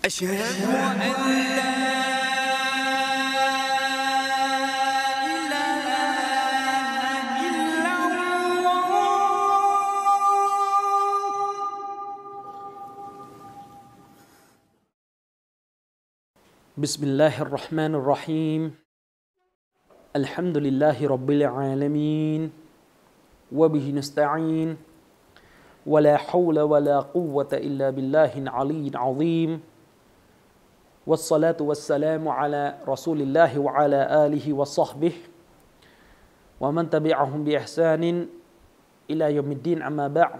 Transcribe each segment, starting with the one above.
أشهد أن لا إله إلا الله بسم الله الرحمن الرحيم الحمد لله رب العالمين وبه نستعين ولا حول ولا قوة إلا بالله العلي العظيم والصلاة والسلام على رسول الله وعلى آله وصحبه ومن تبعهم بإحسان إلى يوم الدين أما بعد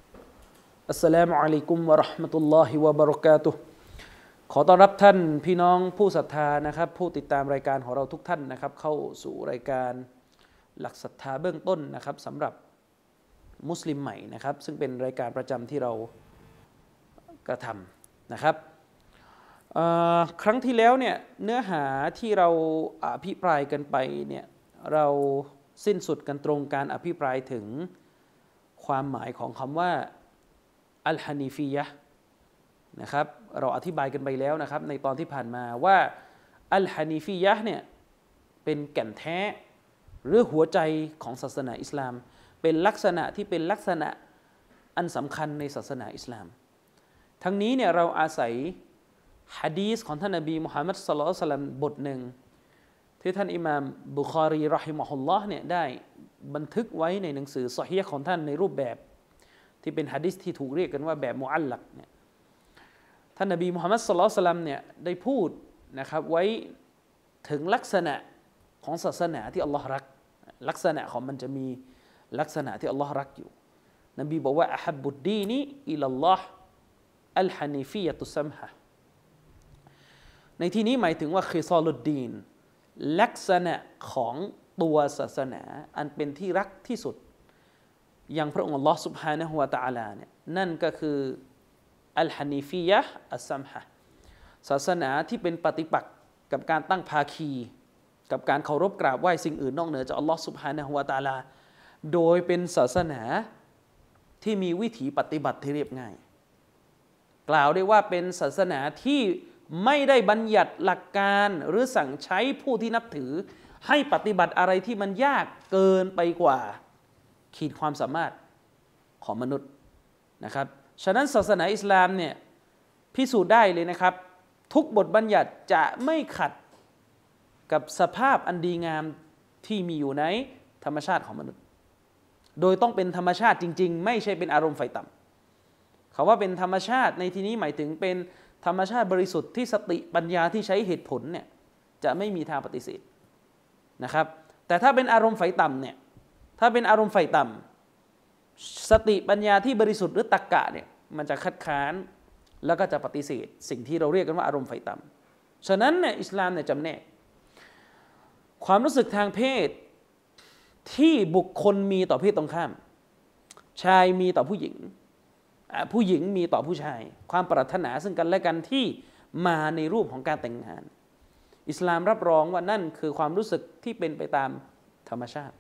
السلام عليكم ورحمة الله وبركاته ขอต้อนรับท่านพี่น้องผู้ศรัทธานะครับผู้ติดตามรายการของเราทุกท่านนะครับเข้าสู่รายการหลักศรัทธาเบื้องต้นนะครับสำหรับมุสลิมใหม่นะครับซึ่งเป็นรายการประจำที่เรากระทำนะครับครั้งที่แล้วเนี่ยเนื้อหาที่เราอภิปรายกันไปเนี่ยเราสิ้นสุดกันตรงการอภิปรายถึงความหมายของคำว่าอัลฮานีฟียะห์นะครับเราอธิบายกันไปแล้วนะครับในตอนที่ผ่านมาว่าอัลฮานีฟียะห์เนี่ยเป็นแก่นแท้หรือหัวใจของศาสนาอิสลามเป็นลักษณะที่เป็นลักษณะอันสำคัญในศาสนาอิสลามทั้งนี้เนี่ยเราอาศัยหะดีษของท่านนบีมุฮัมมัดศ็อลลัลลอฮุอะลัยฮิวะซัลลัมบทหนึ่งที่ท่านอิหม่ามบุคอรีเราะฮิมะฮุลลอฮ์เนี่ยได้บันทึกไว้ในหนังสือซอฮีฮ์ของท่านในรูปแบบที่เป็นหะดีษที่ถูกเรียกกันว่าแบบมุอัลลักเนี่ยท่านนบีมุฮัมมัดศ็อลลัลลอฮุอะลัยฮิวะซัลลัมเนี่ยได้พูดนะครับไว้ถึงลักษณะของศาสนาที่อัลลอฮ์รักลักษณะของมันจะมีลักษณะที่อัลลอฮ์รักอยู่นบีบอกว่าอะฮับบุดดีนีอิลัลลอฮ์อัลฮานีฟียะตุซัมฮะในที่นี้หมายถึงว่าคิซอลุดดีนลักษณะของตัวศาสนาอันเป็นที่รักที่สุดอย่างพระองค์อัลลอฮ์ سبحانه และ تعالى เนี่ยนั่นก็คืออัลฮานีฟียะห์อัสซัมฮะศาสนาที่เป็นปฏิปักษ์กับการตั้งภาคีกับการเคารพกราบไหว้สิ่งอื่นนอกเหนือจากอัลลอฮ์ سبحانه และ تعالى โดยเป็นศาสนาที่มีวิถีปฏิบัติที่เรียบง่ายกล่าวได้ว่าเป็นศาสนาที่ไม่ได้บัญญัติหลักการหรือสั่งใช้ผู้ที่นับถือให้ปฏิบัติอะไรที่มันยากเกินไปกว่าขีดความสามารถของมนุษย์นะครับฉะนั้นศาสนาอิสลามเนี่ยพิสูจน์ได้เลยนะครับทุกบทบัญญัติจะไม่ขัดกับสภาพอันดีงามที่มีอยู่ในธรรมชาติของมนุษย์โดยต้องเป็นธรรมชาติจริงๆไม่ใช่เป็นอารมณ์ไฟต่ำคำว่าเป็นธรรมชาติในที่นี้หมายถึงเป็นธรรมชาติบริสุทธิ์ที่สติปัญญาที่ใช้เหตุผลเนี่ยจะไม่มีทางปฏิเสธนะครับแต่ถ้าเป็นอารมณ์ไฟต่ำเนี่ยถ้าเป็นอารมณ์ไฟต่ำสติปัญญาที่บริสุทธิ์หรือตรรกะเนี่ยมันจะคัดค้านแล้วก็จะปฏิเสธสิ่งที่เราเรียกกันว่าอารมณ์ไฟต่ำฉะนั้นเนี่ยอิสลามเนี่ยจำแนกความรู้สึกทางเพศที่บุคคลมีต่อเพศตรงข้ามชายมีต่อผู้หญิงผู้หญิงมีต่อผู้ชายความปรารถนาซึ่งกันและกันที่มาในรูปของการแต่งงานอิสลามรับรองว่านั่นคือความรู้สึกที่เป็นไปตามธรรมชาติ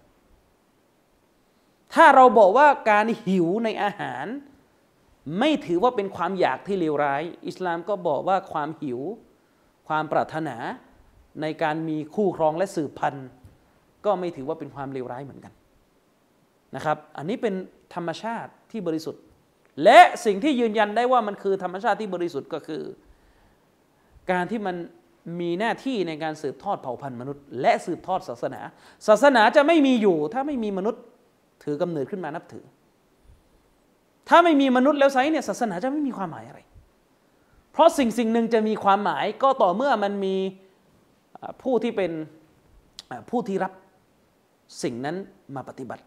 ถ้าเราบอกว่าการหิวในอาหารไม่ถือว่าเป็นความอยากที่เลวร้ายอิสลามก็บอกว่าความหิวความปรารถนาในการมีคู่ครองและสืบพันธุ์ก็ไม่ถือว่าเป็นความเลวร้ายเหมือนกันนะครับอันนี้เป็นธรรมชาติที่บริสุทธิ์และสิ่งที่ยืนยันได้ว่ามันคือธรรมชาติที่บริสุทธิ์ก็คือการที่มันมีหน้าที่ในการสืบทอดเผ่าพันธุ์มนุษย์และสืบทอดศาสนาศาสนาจะไม่มีอยู่ถ้าไม่มีมนุษย์ถือกำเนิดขึ้นมานับถือถ้าไม่มีมนุษย์แล้วไซเนี่ยศาสนาจะไม่มีความหมายอะไรเพราะสิ่งหนึ่งจะมีความหมายก็ต่อเมื่อมันมีผู้ที่เป็นผู้ที่รับสิ่งนั้นมาปฏิบัติ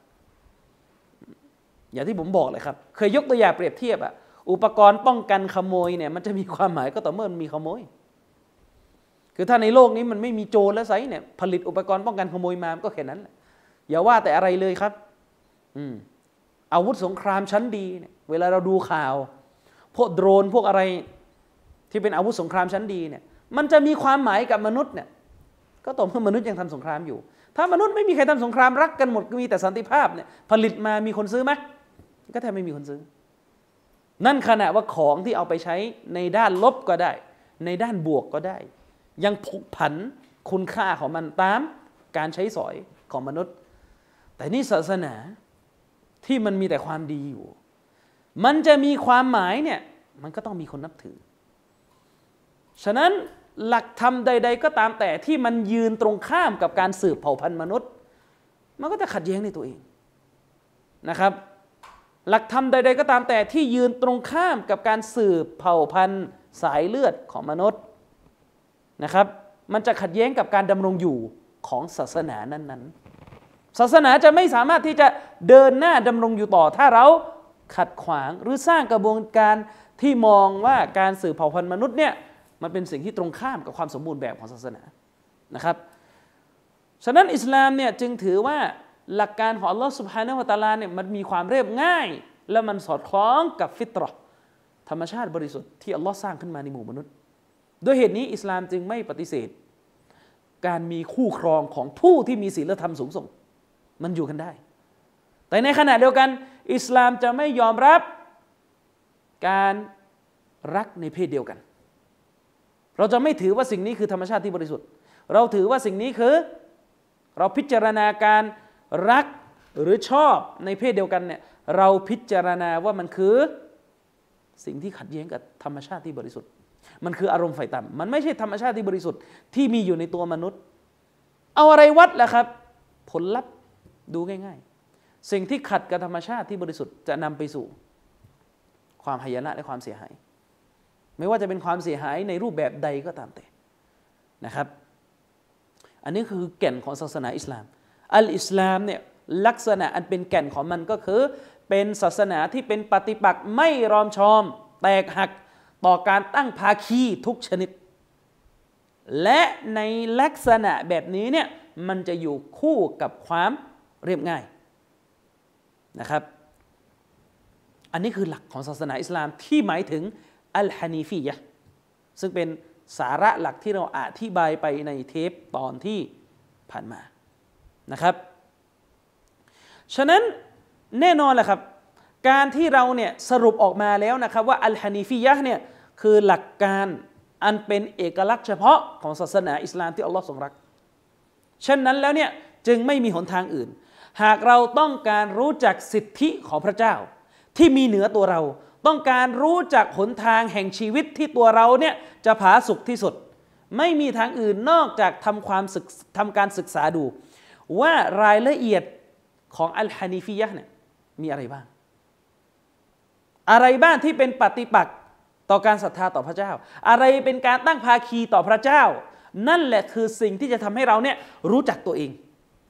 อย่างที่ผมบอกเลยครับเคยยกตัวอย่างเปรียบเทียบอุปกรณ์ป้องกันขโมยเนี่ยมันจะมีความหมายก็ต่อเมื่อมันมีขโมยคือถ้าในโลกนี้มันไม่มีโจรแล้วไซเนี่ยผลิตอุปกรณ์ป้องกันขโมยมาก็แค่นั้นแหละอย่าว่าแต่อะไรเลยครับอาวุธสงครามชั้นดีเนี่ยเวลาเราดูข่าวพวกโดรนพวกอะไรที่เป็นอาวุธสงครามชั้นดีเนี่ยมันจะมีความหมายกับมนุษย์เนี่ยก็ต่อเมื่อมนุษย์ยังทำสงครามอยู่ถ้ามนุษย์ไม่มีใครทำสงครามรักกันหมดมีแต่สันติภาพเนี่ยผลิตมามีคนซื้อไหมก็แทบไม่มีคนซื้อนั่นขณะว่าของที่เอาไปใช้ในด้านลบก็ได้ในด้านบวกก็ได้ยังผกผันคุณค่าของมันตามการใช้สอยของมนุษย์แต่นี่ศาสนาที่มันมีแต่ความดีอยู่มันจะมีความหมายเนี่ยมันก็ต้องมีคนนับถือฉะนั้นหลักธรรมใดๆก็ตามแต่ที่มันยืนตรงข้ามกับการสืบเผ่าพันธุ์มนุษย์มันก็จะขัดแย้งในตัวเองนะครับหลักธรรมใดๆก็ตามแต่ที่ยืนตรงข้ามกับการสืบเผ่าพันธุ์สายเลือดของมนุษย์นะครับมันจะขัดแย้งกับการดำรงอยู่ของศาสนานั้นๆศาสนาจะไม่สามารถที่จะเดินหน้าดำรงอยู่ต่อถ้าเราขัดขวางหรือสร้างกระบวนการที่มองว่าการสืบเผ่าพันธุ์มนุษย์เนี่ยมันเป็นสิ่งที่ตรงข้ามกับความสมบูรณ์แบบของศาสนานะครับฉะนั้นอิสลามเนี่ยจึงถือว่าหลักการของอัลลอฮฺซุบฮานะฮูวะตะอาลาเนี่ยมันมีความเรียบง่ายและมันสอดคล้องกับฟิตเราะห์ธรรมชาติบริสุทธิ์ที่อัลลอฮฺสร้างขึ้นมาในหมู่มนุษย์ด้วยเหตุนี้อิสลามจึงไม่ปฏิเสธการมีคู่ครองของผู้ที่มีศีลธรรมสูงส่งมันอยู่กันได้แต่ในขณะเดียวกันอิสลามจะไม่ยอมรับการรักในเพศเดียวกันเราจะไม่ถือว่าสิ่งนี้คือธรรมชาติที่บริสุทธิ์เราถือว่าสิ่งนี้คือเราพิจารณาการรักหรือชอบในเพศเดียวกันเนี่ยเราพิจารณาว่ามันคือสิ่งที่ขัดแย้งกับธรรมชาติที่บริสุทธิ์มันคืออารมณ์ไฟต่ำมันไม่ใช่ธรรมชาติที่บริสุทธิ์ที่มีอยู่ในตัวมนุษย์เอาอะไรวัดล่ะครับผลลัพธ์ดูง่ายๆสิ่งที่ขัดกับธรรมชาติที่บริสุทธิ์จะนำไปสู่ความหายนะและความเสียหายไม่ว่าจะเป็นความเสียหายในรูปแบบใดก็ตามแต่นะครับอันนี้คือแก่นของศาสนาอิสลามอัลอิสลามเนี่ยลักษณะอันเป็นแก่นของมันก็คือเป็นศาสนาที่เป็นปฏิปักษ์ไม่รอมชอมแตกหักต่อการตั้งภาคีทุกชนิดและในลักษณะแบบนี้เนี่ยมันจะอยู่คู่กับความเรียบง่ายนะครับอันนี้คือหลักของศาสนาอิสลามที่หมายถึงอัลฮานีฟียะห์ซึ่งเป็นสาระหลักที่เราอธิบายไปในเทปตอนที่ผ่านมานะครับฉะนั้นแน่นอนแหละครับการที่เราเนี่ยสรุปออกมาแล้วนะครับว่าอัลฮานีฟียะห์เนี่ยคือหลักการอันเป็นเอกลักษณ์เฉพาะของศาสนาอิสลามที่อัลลอฮ์ทรงรักฉะนั้นแล้วเนี่ยจึงไม่มีหนทางอื่นหากเราต้องการรู้จักสิทธิของพระเจ้าที่มีเหนือตัวเราต้องการรู้จักหนทางแห่งชีวิตที่ตัวเราเนี่ยจะผาสุกที่สุดไม่มีทางอื่นนอกจากทำการศึกษาดูว่ารายละเอียดของอัลฮานีฟียะห์เนี่ยมีอะไรบ้างที่เป็นปฏิปักษ์ต่อการศรัทธาต่อพระเจ้าอะไรเป็นการตั้งภาคีต่อพระเจ้านั่นแหละคือสิ่งที่จะทำให้เราเนี่ยรู้จักตัวเอง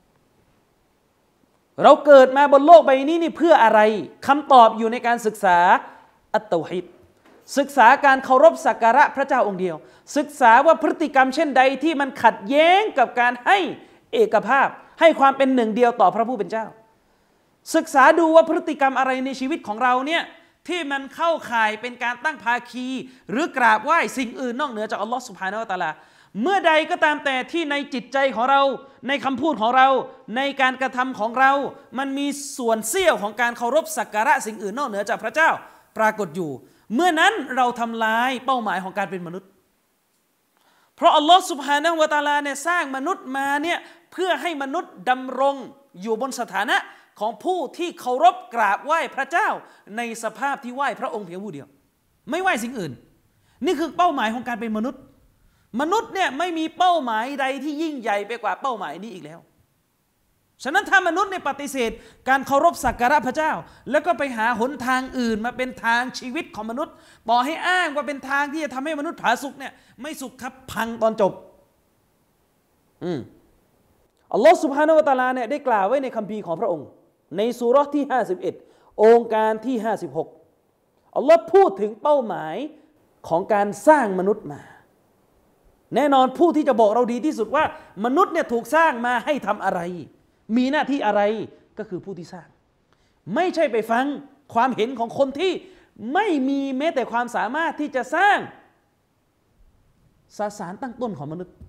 เราเกิดมาบนโลกใบนี้นี่เพื่ออะไรคำตอบอยู่ในการศึกษาอัตเตาฮีดศึกษาการเคารพสักการะพระเจ้าองค์เดียวศึกษาว่าพฤติกรรมเช่นใดที่มันขัดแย้งกับการให้เอกภาพให้ความเป็นหนึ่งเดียวต่อพระผู้เป็นเจ้าศึกษาดูว่าพฤติกรรมอะไรในชีวิตของเราเนี่ยที่มันเข้าข่ายเป็นการตั้งภาคีหรือกราบไหว้สิ่งอื่นนอกเหนือจากอัลลอฮ์ซุบฮานะฮูวะตะอาลาเมื่อใดก็ตามแต่ที่ในจิตใจของเราในคำพูดของเราในการกระทำของเรามันมีส่วนเสี้ยวของการเคารพสักการะสิ่งอื่นนอกเหนือจากพระเจ้าปรากฏอยู่เมื่อนั้นเราทำลายเป้าหมายของการเป็นมนุษย์เพราะอัลลอฮ์ซุบฮานะฮูวะตะอาลาเนี่ยสร้างมนุษย์มาเนี่ยเพื่อให้มนุษย์ดำรงอยู่บนสถานะของผู้ที่เคารพกราบไหว้พระเจ้าในสภาพที่ไหว้พระองค์เพียงผู้เดียวไม่ไหว้สิ่งอื่นนี่คือเป้าหมายของการเป็นมนุษย์เนี่ยไม่มีเป้าหมายใดที่ยิ่งใหญ่ไปกว่าเป้าหมายนี้อีกแล้วฉะนั้นถ้ามนุษย์เนี่ยปฏิเสธการเคารพสักการะพระเจ้าแล้วก็ไปหาหนทางอื่นมาเป็นทางชีวิตของมนุษย์ต่อให้อ้างว่าเป็นทางที่จะทำให้มนุษย์ผาสุกเนี่ยไม่สุขครับพังตอนจบอัลลอฮฺซุบฮานะฮูวะตะอาลาเนี่ยได้กล่าวไว้ในคัมภีร์ของพระองค์ในซูเราะห์ที่51องค์การที่56อัลลอฮ์พูดถึงเป้าหมายของการสร้างมนุษย์มาแน่นอนผู้ที่จะบอกเราดีที่สุดว่ามนุษย์เนี่ยถูกสร้างมาให้ทำอะไรมีหน้าที่อะไรก็คือผู้ที่สร้างไม่ใช่ไปฟังความเห็นของคนที่ไม่มีแม้แต่ความสามารถที่จะสร้างสสารตั้งต้นของมนุษย์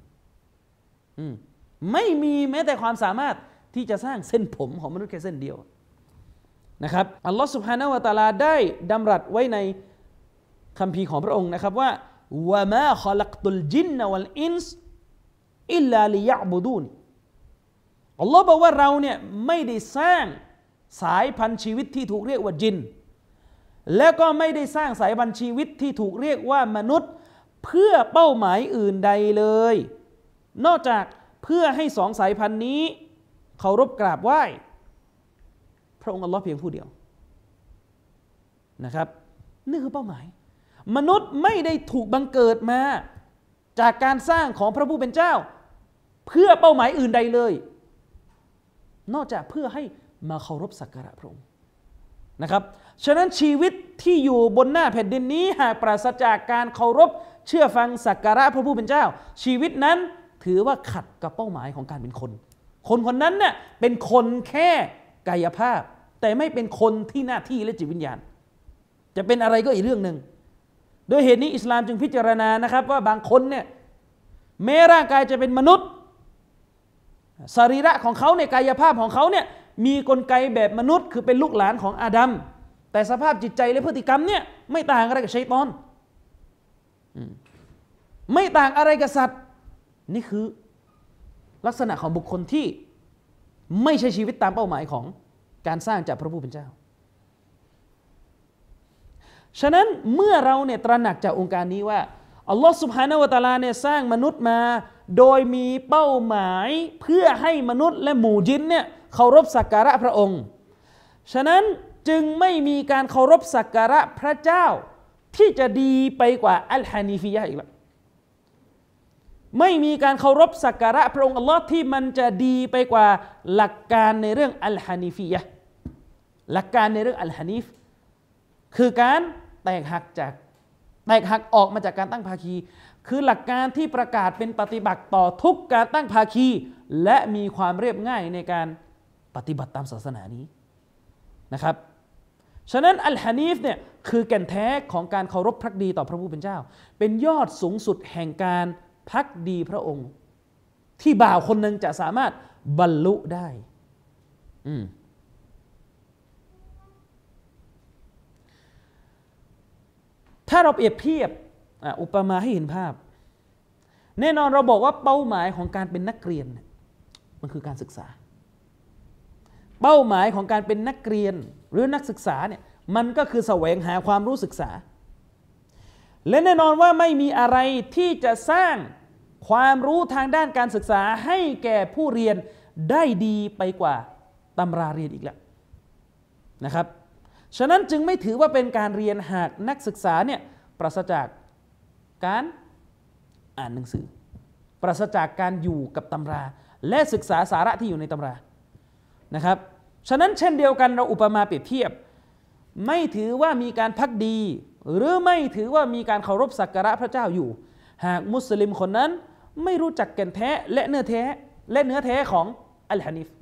ไม่มีแม้แต่ความสามารถที่จะสร้างเส้นผมของมนุษย์แค่เส้นเดียวนะครับอัลลอฮฺซุบฮานะฮูวะตะอาลาได้ดำรัสไว้ในคัมภีร์ของพระองค์นะครับว่าวะมาขอลักตุลจินนวัลอินส์อิลลาลิยะบุดูนอัลลอฮ์บอกว่าเราเนี่ยไม่ได้สร้างสายพันธุ์ชีวิตที่ถูกเรียกว่าจินและก็ไม่ได้สร้างสายพันธุ์ชีวิตที่ถูกเรียกว่ามนุษย์เพื่อเป้าหมายอื่นใดเลยนอกจากเพื่อให้สองสายพันธุ์นี้เคารพกราบไหว้พระองค์อัลลอฮ์เพียงผู้เดียวนะครับนี่คือเป้าหมายมนุษย์ไม่ได้ถูกบังเกิดมาจากการสร้างของพระผู้เป็นเจ้าเพื่อเป้าหมายอื่นใดเลยนอกจากเพื่อให้มาเคารพสักการะพระองค์นะครับฉะนั้นชีวิตที่อยู่บนหน้าแผ่นดินนี้หากปราศจากการเคารพเชื่อฟังสักการะพระผู้เป็นเจ้าชีวิตนั้นถือว่าขัดกับเป้าหมายของการเป็นคนคนคนนั้นเนี่ยเป็นคนแค่กายภาพแต่ไม่เป็นคนที่หน้าที่และจิตวิญญาณจะเป็นอะไรก็อีกเรื่องหนึ่งโดยเหตุนี้อิสลามจึงพิจารณานะครับว่าบางคนเนี่ยแม้ร่างกายจะเป็นมนุษย์สรีระของเขาในกายภาพของเขาเนี่ยมีกลไกแบบมนุษย์คือเป็นลูกหลานของอาดัมแต่สภาพจิตใจและพฤติกรรมเนี่ยไม่ต่างอะไรกับชัยฏอนไม่ต่างอะไรกับสัตว์นี่คือลักษณะของบุคคลที่ไม่ใช่ชีวิตตามเป้าหมายของการสร้างจากพระผู้เป็นเจ้าฉะนั้นเมื่อเราเนี่ยตระหนักจากองค์การนี้ว่าอัลลอฮฺซุบฮานะฮูวะตะอาลาเนี่ยสร้างมนุษย์มาโดยมีเป้าหมายเพื่อให้มนุษย์และหมู่ญินเนี่ยเคารพสักการะพระองค์ฉะนั้นจึงไม่มีการเคารพสักการะพระเจ้าที่จะดีไปกว่าอัลฮานีฟียะห์อีกแล้วไม่มีการเคารพสักการะพระองค์อัลลอฮ์ที่มันจะดีไปกว่าหลักการในเรื่องอัลฮานีฟียะห์หลักการในเรื่องอัลฮานีฟคือการแตกหักออกมาจากการตั้งภาคีคือหลักการที่ประกาศเป็นปฏิบัติต่อทุกการตั้งภาคีและมีความเรียบง่ายในการปฏิบัติตามศาสนานี้นะครับฉะนั้นอัลฮานีฟเนี่ยคือแก่นแท้ของการเคารพภักดีต่อพระผู้เป็นเจ้าเป็นยอดสูงสุดแห่งการภักดีพระองค์ที่บ่าวคนหนึ่งจะสามารถบรรลุได้ถ้าเราเปรียบเทียบอุปมาให้เห็นภาพแน่นอนเราบอกว่าเป้าหมายของการเป็นนักเรียนมันคือการศึกษาเป้าหมายของการเป็นนักเรียนหรือนักศึกษาเนี่ยมันก็คือแสวงหาความรู้ศึกษาและแน่นอนว่าไม่มีอะไรที่จะสร้างความรู้ทางด้านการศึกษาให้แก่ผู้เรียนได้ดีไปกว่าตำราเรียนอีกแล้วนะครับฉะนั้นจึงไม่ถือว่าเป็นการเรียนหากนักศึกษาเนี่ยปราศจากการอ่านหนังสือปราศจากการอยู่กับตำราและศึกษาสาระที่อยู่ในตำรานะครับฉะนั้นเช่นเดียวกันเราอุปมาเปรียบเทียบไม่ถือว่ามีการภักดีหรือไม่ถือว่ามีการเคารพสักการะพระเจ้าอยู่หากมุสลิมคนนั้นไม่รู้จักแก่นแท้และเนื้อแท้ของอัลฮานีฟ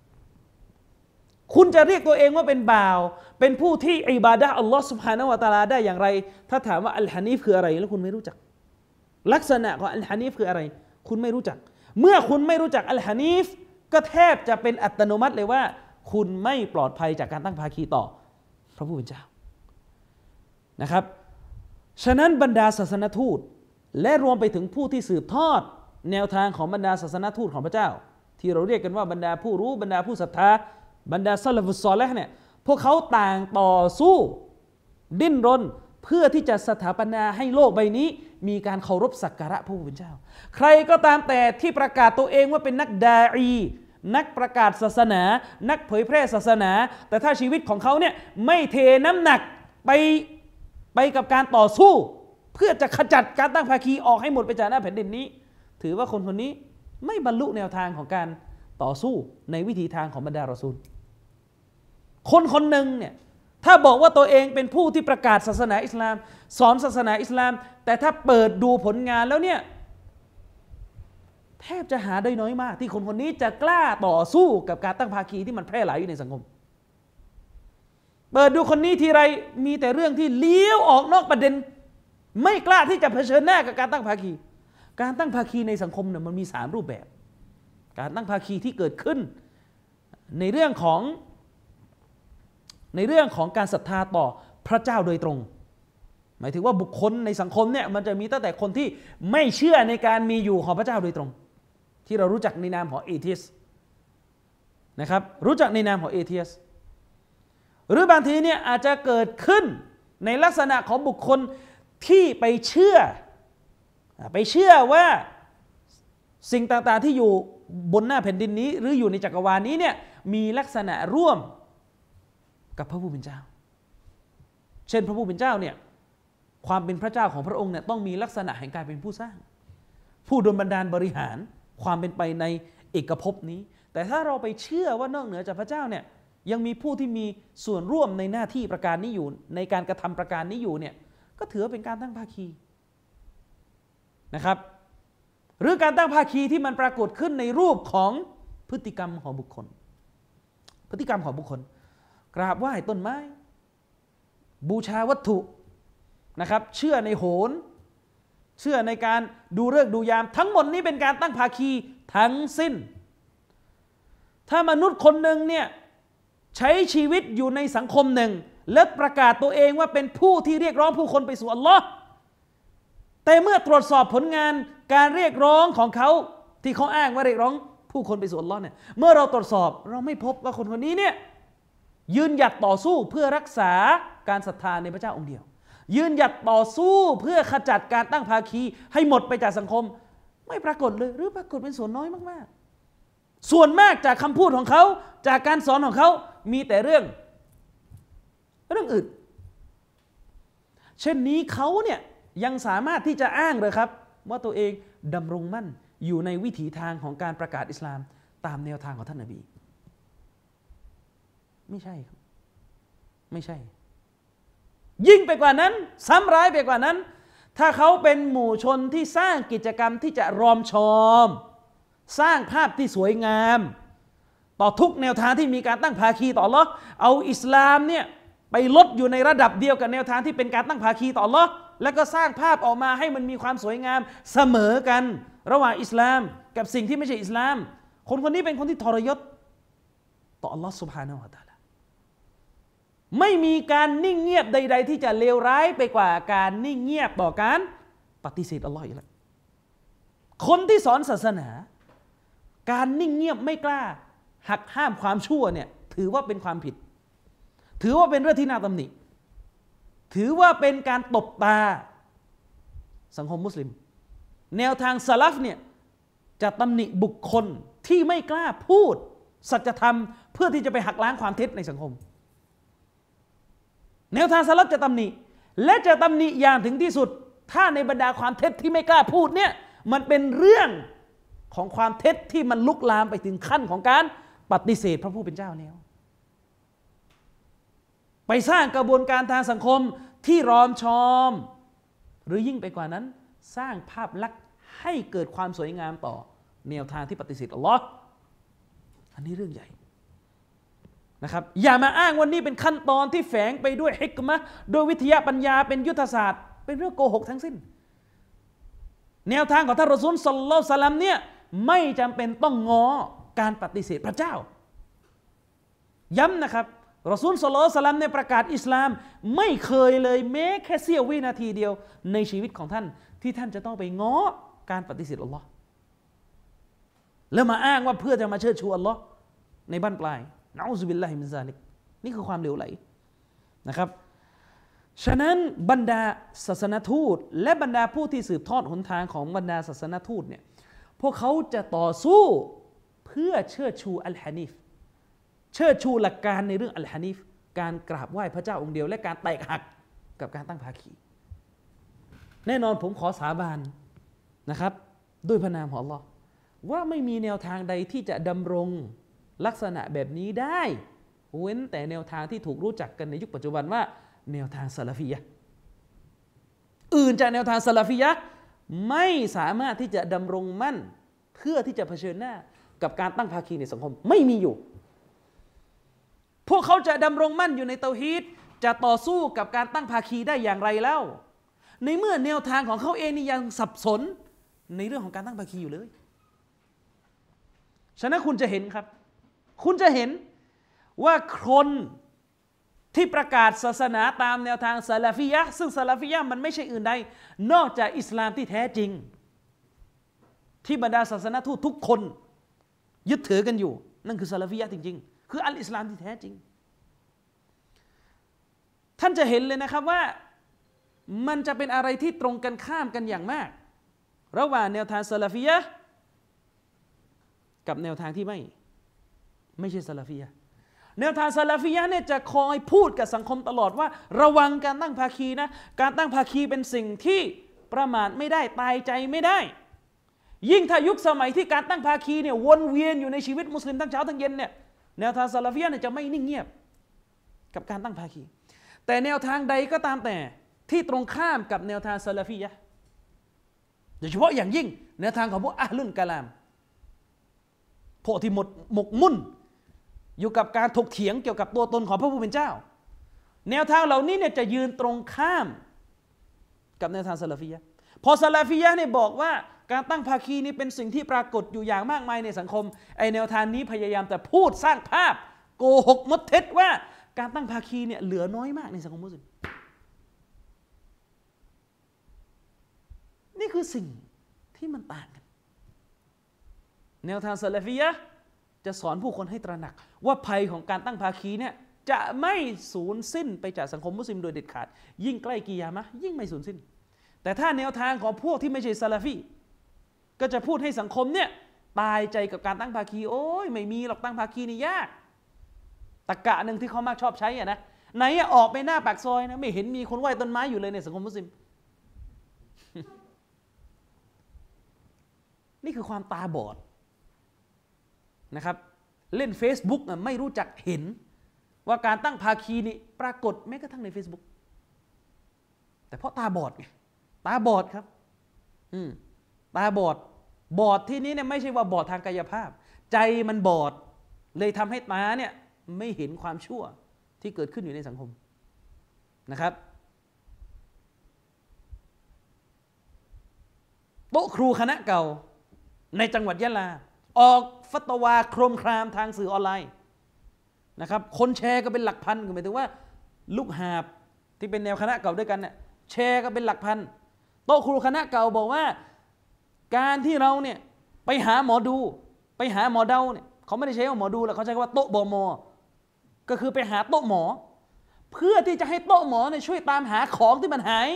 คุณจะเรียกตัวเองว่าเป็นบ่าวเป็นผู้ที่อิบาดะห์อัลลอฮฺซุบฮานะฮูวะตะอาลาได้อย่างไรถ้าถามว่าอัลฮานีฟคืออะไรแล้วคุณไม่รู้จักลักษณะของอัลฮานีฟคืออะไรคุณไม่รู้จักเมื่อคุณไม่รู้จักอัลฮานีฟก็แทบจะเป็นอัตโนมัติเลยว่าคุณไม่ปลอดภัยจากการตั้งภาคีต่อพระผู้เป็นเจ้านะครับฉะนั้นบรรดาศาสนทูตและรวมไปถึงผู้ที่สืบทอดแนวทางของบรรดาศาสนทูตของพระเจ้าที่เราเรียกกันว่าบรรดาผู้รู้บรรดาผู้ศรัทธาบรรดาซะลาฟุสซอลิห์เนี่ยพวกเขาต่างต่อสู้ดิ้นรนเพื่อที่จะสถาปนาให้โลกใบนี้มีการเคารพสักการะพระผู้เป็นเจ้าใครก็ตามแต่ที่ประกาศตัวเองว่าเป็นนักดาอีนักประกาศศาสนานักเผยแพร่ศาสนาแต่ถ้าชีวิตของเขาเนี่ยไม่เทน้ำหนักไปกับการต่อสู้เพื่อจะขจัดการตั้งภาคีออกให้หมดไปจากหน้าแผ่นดินนี้ถือว่าคนคนนี้ไม่บรรลุแนวทางของการต่อสู้ในวิถีทางของบรรดารอซูลคนคนหนึ่งเนี่ยถ้าบอกว่าตัวเองเป็นผู้ที่ประกาศศาสนาอิสลามสอนศาสนาอิสลามแต่ถ้าเปิดดูผลงานแล้วเนี่ยแทบจะหาได้น้อยมากที่คนคนนี้จะกล้าต่อสู้กับการตั้งภาคีที่มันแพร่หลายอยู่ในสังคมเปิดดูคนนี้ทีไรมีแต่เรื่องที่เลี้ยวออกนอกประเด็นไม่กล้าที่จะเผชิญหน้ากับการตั้งภาคีการตั้งภาคีในสังคมเนี่ยมันมี3รูปแบบการตั้งภาคีที่เกิดขึ้นในเรื่องของการศรัทธาต่อพระเจ้าโดยตรงหมายถึงว่าบุคคลในสังคมเนี่ยมันจะมีตั้งแต่คนที่ไม่เชื่อในการมีอยู่ของพระเจ้าโดยตรงที่เรารู้จักในนามของเอเทียสนะครับรู้จักในนามของเอเทียสหรือบางทีเนี่ยอาจจะเกิดขึ้นในลักษณะของบุคคลที่ไปเชื่อว่าสิ่งต่างๆที่อยู่บนหน้าแผ่นดินนี้หรืออยู่ในจักรวาลนี้เนี่ยมีลักษณะร่วมกับพระผู้เป็นเจ้าเช่นพระผู้เป็นเจ้าเนี่ยความเป็นพระเจ้าของพระองค์เนี่ยต้องมีลักษณะแห่งการเป็นผู้สร้างผู้ดลบันดาลบริหารความเป็นไปในเอกภพนี้แต่ถ้าเราไปเชื่อว่านอกเหนือจากพระเจ้าเนี่ยยังมีผู้ที่มีส่วนร่วมในหน้าที่ประการนี้อยู่ในการกระทำประการนี้อยู่เนี่ยก็ถือเป็นการตั้งภาคีนะครับหรือการตั้งภาคีที่มันปรากฏขึ้นในรูปของพฤติกรรมของบุคคลกราบไหว้ต้นไม้บูชาวัตถุนะครับเชื่อในโหรเชื่อในการดูฤกษ์ดูยามทั้งหมดนี้เป็นการตั้งภาคีทั้งสิ้นถ้ามนุษย์คนหนึ่งเนี่ยใช้ชีวิตอยู่ในสังคมหนึ่งและประกาศตัวเองว่าเป็นผู้ที่เรียกร้องผู้คนไปสู่อัลลอฮ์แต่เมื่อตรวจสอบผลงานการเรียกร้องของเขาที่เขาอ้างว่าเรียกร้องผู้คนไปสู่อัลลอฮ์เนี่ยเมื่อเราตรวจสอบเราไม่พบว่าคนคนนี้เนี่ยยืนหยัดต่อสู้เพื่อรักษาการศรัทธาในพระเจ้าองค์เดียวยืนหยัดต่อสู้เพื่อขจัดการตั้งภาคีให้หมดไปจากสังคมไม่ปรากฏเลยหรือปรากฏเป็นส่วนน้อยมากๆส่วนมากจากคำพูดของเขาจากการสอนของเขามีแต่เรื่องอื่นเช่นนี้เขาเนี่ยยังสามารถที่จะอ้างเลยครับว่าตัวเองดำรงมั่นอยู่ในวิถีทางของการประกาศอิสลามตามแนวทางของท่านนบีไม่ใช่ครับไม่ใช่ยิ่งไปกว่านั้นซ้ำร้ายไปกว่านั้นถ้าเขาเป็นหมู่ชนที่สร้างกิจกรรมที่จะรอมชอมสร้างภาพที่สวยงามต่อทุกแนวทางที่มีการตั้งภาคีต่ออัลเลาะห์เอาอิสลามเนี่ยไปลดอยู่ในระดับเดียวกับแนวทางที่เป็นการตั้งภาคีต่ออัลเลาะห์แล้วก็สร้างภาพออกมาให้มันมีความสวยงามเสมอกันระหว่างอิสลามกับสิ่งที่ไม่ใช่อิสลามคนคนนี้เป็นคนที่ทรยศต่ออัลเลาะห์ซุบฮานะฮูวะตะอาลาไม่มีการนิ่งเงียบใดๆที่จะเลวร้ายไปกว่าการนิ่งเงียบต่อการปฏิเสธอัลเลาะห์อีกแล้วคนที่สอนศาสนาการนิ่งเงียบไม่กล้าหักห้ามความชั่วเนี่ยถือว่าเป็นความผิดถือว่าเป็นเรื่องที่น่าตำหนิถือว่าเป็นการตบตาสังคมมุสลิมแนวทางสลัฟเนี่ยจะตำหนิบุคคลที่ไม่กล้าพูดสัจธรรมเพื่อที่จะไปหักล้างความเท็จในสังคมแนวทางสลัฟจะตำหนิและจะตำหนิอย่างถึงที่สุดถ้าในบรรดาความเท็จที่ไม่กล้าพูดเนี่ยมันเป็นเรื่องของความเท็จที่มันลุกลามไปถึงขั้นของการปฏิเสธพระผู้เป็นเจ้าแล้วไปสร้างกระบวนการทางสังคมที่รอมชอมหรือยิ่งไปกว่านั้นสร้างภาพลักษณ์ให้เกิดความสวยงามต่อแนวทางที่ปฏิเสธอัลลอฮ์อันนี้เรื่องใหญ่นะครับอย่ามาอ้างวันนี้เป็นขั้นตอนที่แฝงไปด้วยฮิกมะห์โดยวิทยาปัญญาเป็นยุทธศาสตร์เป็นเรื่องโกหกทั้งสิ้นแนวทางของท่านรอซูลศ็อลลัลลอฮุอะลัยฮิวะซัลลัมเนี่ยไม่จำเป็นต้องง้อการปฏิเสธพระเจ้าย้ำนะครับรอซูลศ็อลลัลลอฮุอะลัยฮิวะซัลลัมเนี่ยประกาศอิสลามไม่เคยเลยแม้แค่เสี้ยววินาทีเดียวในชีวิตของท่านที่ท่านจะต้องไปง้อการปฏิเสธอัลลอฮ์แล้วมาอ้างว่าเพื่อจะมาเชิดชูอัลลอฮ์ในบั้นปลายนะอูซุบิลลาฮิมินซาลิกนี่คือความเหลวไหลนะครับฉะนั้นบรรดาศาสนทูตและบรรดาผู้ที่สืบทอดหนทางของบรรดาศาสนทูตเนี่ยพวกเขาจะต่อสู้เพื่อเชิดชูอัลฮานีฟเชิดชูหลักการในเรื่องอัลฮานีฟการกราบไหว้พระเจ้าองค์เดียวและการแตกหักกับการตั้งภาคีแน่นอนผมขอสาบานนะครับด้วยพระนามของอัลลอฮ์ว่าไม่มีแนวทางใดที่จะดำรงลักษณะแบบนี้ได้เว้นแต่แนวทางที่ถูกรู้จักกันในยุคปัจจุบันว่าแนวทางซะลาฟียะห์อื่นจากแนวทางซะลาฟียะห์ไม่สามารถที่จะดำรงมั่นเพื่อที่จะเผชิญหน้ากับการตั้งภาคีในสังคมไม่มีอยู่พวกเขาจะดำรงมั่นอยู่ในเตาฮีดจะต่อสู้กับการตั้งภาคีได้อย่างไรแล้วในเมื่อแนวทางของเขาเองนี่ยังสับสนในเรื่องของการตั้งภาคีอยู่เลยฉะนั้นคุณจะเห็นครับคุณจะเห็นว่าคนที่ประกาศศาสนาตามแนวทางซาลาฟียะห์ซึ่งซาลาฟียะห์มันไม่ใช่อื่นใดนอกจากอิสลามที่แท้จริงที่บรรดาศาสนทูตทุกคนยึดถือกันอยู่นั่นคือซาลาฟียะห์จริงๆคืออัลอิสลามที่แท้จริงท่านจะเห็นเลยนะครับว่ามันจะเป็นอะไรที่ตรงกันข้ามกันอย่างมากระหว่างแนวทางซาลาฟียะห์กับแนวทางที่ไม่ใช่ซาลาฟียะห์แนวทางซาลาฟียะห์เนี่ยจะคอยพูดกับสังคมตลอดว่าระวังการตั้งภาคีนะการตั้งภาคีเป็นสิ่งที่ประมาทไม่ได้ตายใจไม่ได้ยิ่งถ้ายุคสมัยที่การตั้งภาคีเนี่ยวนเวียนอยู่ในชีวิตมุสลิมทั้งเช้าทั้งเย็นเนี่ยแนวทางซาลาฟียะห์เนี่ยจะไม่นิ่งเงียบกับการตั้งภาคีแต่แนวทางใดก็ตามแต่ที่ตรงข้ามกับแนวทางซาลาฟียะห์โดยเฉพาะอย่างยิ่งแนวทางของพวกอะห์ลุลกะลามพวกที่หมกมุ่นอยู่กับการถกเถียงเกี่ยวกับตัวตนของพระผู้เป็นเจ้าแนวทางเหล่านี้เนี่ยจะยืนตรงข้ามกับแนวทางซาลาฟียะห์พอซาลาฟียะห์เนี่ยบอกว่าการตั้งภาคีนี่เป็นสิ่งที่ปรากฏอยู่อย่างมากมายในสังคมไอแนวทางนี้พยายามแต่พูดสร้างภาพโกหกมดเท็จว่าการตั้งภาคีเนี่ยเหลือน้อยมากในสังคมมุสลิมนี่คือสิ่งที่มันต่างกันแนวทางซาลาฟียะห์จะสอนผู้คนให้ตระหนักว่าภัยของการตั้งภาคีเนี่ยจะไม่สูญสิ้นไปจากสังคมมุสลิมโดยเด็ดขาดยิ่งใกล้กิยามะห์ยิ่งไม่สูญสิ้นแต่ถ้าแนวทางของพวกที่ไม่ใช่ซาลาฟีก็จะพูดให้สังคมเนี่ยตายใจกับการตั้งภาคีโอ้ยไม่มีหรอกตั้งภาคีนี่ยากตรรกะหนึ่งที่เขามักชอบใช้อะนะไหนออกไปหน้าปากซอยนะไม่เห็นมีคนไหว้ต้นไม้อยู่เลยในสังคมมุสลิม นี่คือความตาบอดนะครับเล่น Facebook ไม่รู้จักเห็นว่าการตั้งภาคีนี่ปรากฏแม้กระทั่งใน Facebook แต่เพราะตาบอดไงตาบอดครับตาบอดที่นี้เนี่ยไม่ใช่ว่าบอดทางกายภาพใจมันบอดเลยทำให้ตาเนี่ยไม่เห็นความชั่วที่เกิดขึ้นอยู่ในสังคมนะครับโต๊ะครูคณะเก่าในจังหวัดยะลาออกฟัตวาโครมครามทางสื่อออนไลน์นะครับคนแชร์ก็เป็นหลักพันหมายถึงว่าลูกหาบที่เป็นแนวคณะเก่าด้วยกันเนี่ยแชร์ก็เป็นหลักพันโต๊ะครูคณะเก่าบอกว่าการที่เราเนี่ยไปหาหมอดูไปหาหมอเดาเนี่ยเขาไม่ได้ใช้ว่าหมอดูแล้วเขาใช้ว่าโต๊ะบม.ก็คือไปหาโต๊ะหมอเพื่อที่จะให้โต๊ะหมอเนี่ยช่วยตามหาของที่มันหาย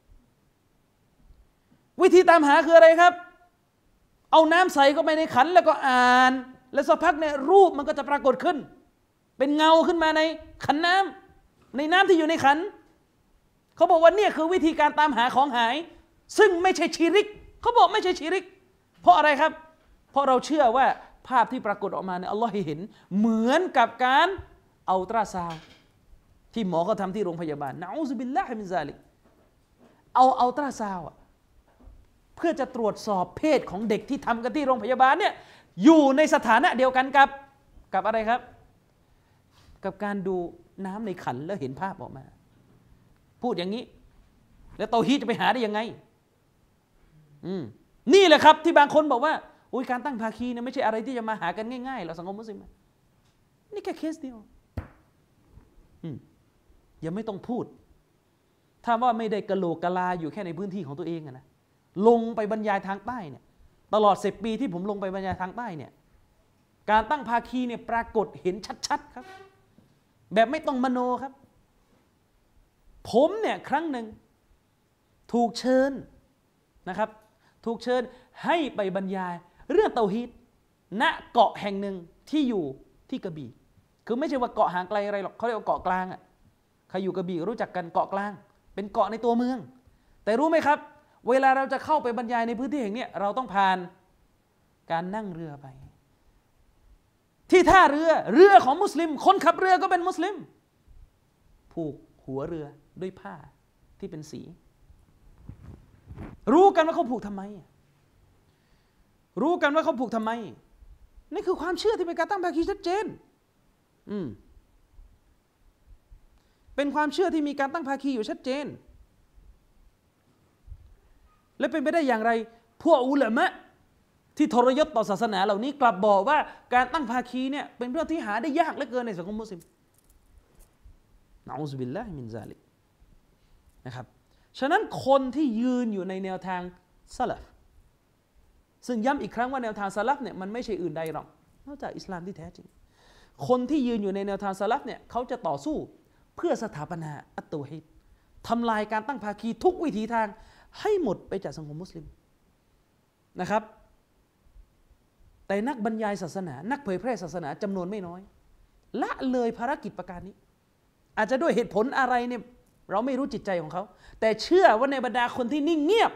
วิธีตามหาคืออะไรครับเอาน้ำใส่เข้าไปในขันแล้วก็อ่านแล้วสักพักเนี่ยรูปมันก็จะปรากฏขึ้นเป็นเงาขึ้นมาในขันน้ำในน้ำที่อยู่ในขันเขาบอกว่าเนี่ยคือวิธีการตามหาของหายซึ่งไม่ใช่ชิริกเขาบอกไม่ใช่ชิริกเพราะอะไรครับเพราะเราเชื่อว่าภาพที่ปรากฏออกมาเนี่ยอัลลอฮ์ให้เห็นเหมือนกับการอัลตราซาวด์ที่หมอเขาทำที่โรงพยาบาลนะอูซุบิลลาฮิมินซาลิกเอาอัลตราซาวด์เพื่อจะตรวจสอบเพศของเด็กที่ทำกันที่โรงพยาบาลเนี่ยอยู่ในสถานะเดียวกันกับอะไรครับกับการดูน้ำในขันแล้วเห็นภาพออกมาพูดอย่างนี้แล้วเตาฮีดจะไปหาได้ยังไงนี่แหละครับที่บางคนบอกว่าการตั้งภาคีเนี่ยไม่ใช่อะไรที่จะมาหากันง่ายๆหรอกสังคมมุสลิมนี่แค่เคสเดียวยังไม่ต้องพูดถ้าว่าไม่ได้กะโหลกกะลาอยู่แค่ในพื้นที่ของตัวเองนะลงไปบรรยายทางใต้เนี่ยตลอด10 ปีที่ผมลงไปบรรยายทางใต้เนี่ยการตั้งภาคีเนี่ยปรากฏเห็นชัดๆครับแบบไม่ต้องมโนครับผมเนี่ยครั้งหนึ่งถูกเชิญนะครับถูกเชิญให้ไปบรรยายเรื่องเตาฮีดณเกาะแห่งหนึ่งที่อยู่ที่กระบี่คือไม่ใช่ว่าเกาะห่างไกลอะไรหรอกเขาเรียกว่าเกาะกลางอ่ะใครอยู่กระบี่รู้จักกันเกาะกลางเป็นเกาะในตัวเมืองแต่รู้ไหมครับเวลาเราจะเข้าไปบรรยายในพื้นที่แห่งนี้เราต้องผ่านการนั่งเรือไปที่ท่าเรือของมุสลิมคนขับเรือก็เป็นมุสลิมผูกหัวเรือด้วยผ้าที่เป็นสีรู้กันว่าเขาผูกทำไมรู้กันว่าเขาผูกทำไมนี่คือความเชื่อที่เป็นการตั้งภาคีชัดเจนเป็นความเชื่อที่มีการตั้งภาคีอยู่ชัดเจนและเป็นไปได้อย่างไรพวกอุลามะที่ทรยศต่อศาสนาเหล่านี้กลับบอกว่าการตั้งภาคีเนี่ยเป็นเรื่องที่หาได้ยากเหลือเกินในสังคมมุสลิมนะอูซุบิลลาฮิมินซาลิกนะครับฉะนั้นคนที่ยืนอยู่ในแนวทางซะลัฟซึ่งย้ำอีกครั้งว่าแนวทางซะลัฟเนี่ยมันไม่ใช่อื่นใดหรอกนอกจากอิสลามที่แท้จริงคนที่ยืนอยู่ในแนวทางซะลัฟเนี่ยเขาจะต่อสู้เพื่อสถาปนาอัตเตาฮีดทำลายการตั้งภาคีทุกวิถีทางให้หมดไปจากสังคมมุสลิมนะครับแต่นักบรรยายศาสนานักเผยแพร่ศาสนาจำนวนไม่น้อยละเลยภารกิจประการนี้อาจจะด้วยเหตุผลอะไรเนี่ยเราไม่รู้จิตใจของเขาแต่เชื่อว่าในบรรดาคนที่นิ่งเงียบ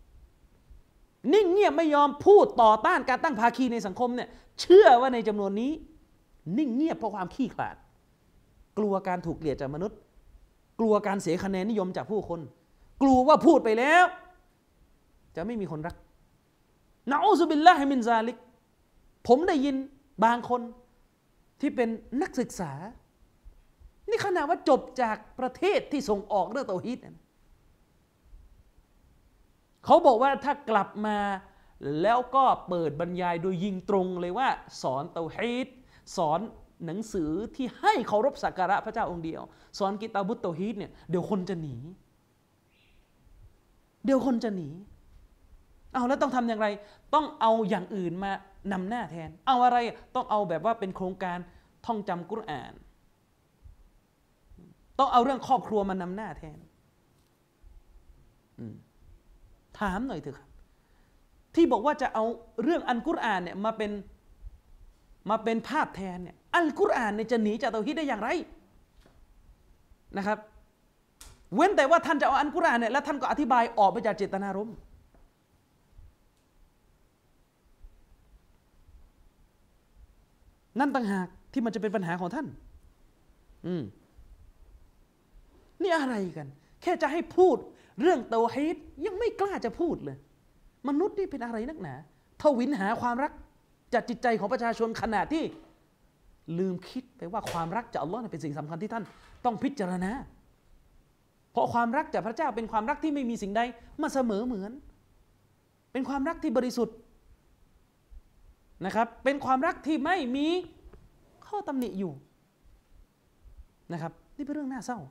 ไม่ยอมพูดต่อต้านการตั้งภาคีในสังคมเนี่ยเชื่อว่าในจำนวนนี้นิ่งเงียบเพราะความขี้ขลาดกลัวการถูกเกลียดจากมนุษย์กลัวการเสียคะแนนนิยมจากผู้คนกลัวว่าพูดไปแล้วจะไม่มีคนรักนะอูซุบิลลาฮิมินซาลิกผมได้ยินบางคนที่เป็นนักศึกษานี่ขนาดว่าจบจากประเทศที่ส่งออกเรื่องเตาฮีดนะเขาบอกว่าถ้ากลับมาแล้วก็เปิดบรรยายโดยยิงตรงเลยว่าสอนเตาฮีดสอนหนังสือที่ให้เคารพสักการะพระเจ้าองค์เดียวสอนกิตาบุตเตาฮีดเนี่ยเดี๋ยวคนจะหนีเอาแล้วต้องทำอย่างไรต้องเอาอย่างอื่นมานำหน้าแทนเอาอะไรต้องเอาแบบว่าเป็นโครงการท่องจำกุรอานต้องเอาเรื่องครอบครัวมานำหน้าแทนถามหน่อยเถอะครับที่บอกว่าจะเอาเรื่องอัลกุรอานเนี่ยมาเป็นภาพแทนเนี่ยอัลกุรอานเนี่ยจะหนีจากเตาฮีดได้อย่างไรนะครับเว้นแต่ว่าท่านจะเอาอัลกุรอานเนี่ยแล้วท่านก็อธิบายออกไปจากเจตนารมณ์นั่นต่างหากที่มันจะเป็นปัญหาของท่านนี่อะไรกันแค่จะให้พูดเรื่องเตาฮีดยังไม่กล้าจะพูดเลยมนุษย์นี่เป็นอะไรนักหนาทวินหาความรักจากจิตใจของประชาชนขนาดที่ลืมคิดไปว่าความรักจากอัลลอฮ์เป็นสิ่งสำคัญที่ท่านต้องพิจารณาเพราะความรักจากพระเจ้าเป็นความรักที่ไม่มีสิ่งใดมาเสมอเหมือนเป็นความรักที่บริสุทธิ์นะครับเป็นความรักที่ไม่มีข้อตำหนิอยู่นะครับนี่เป็นเรื่องน่าเศร้า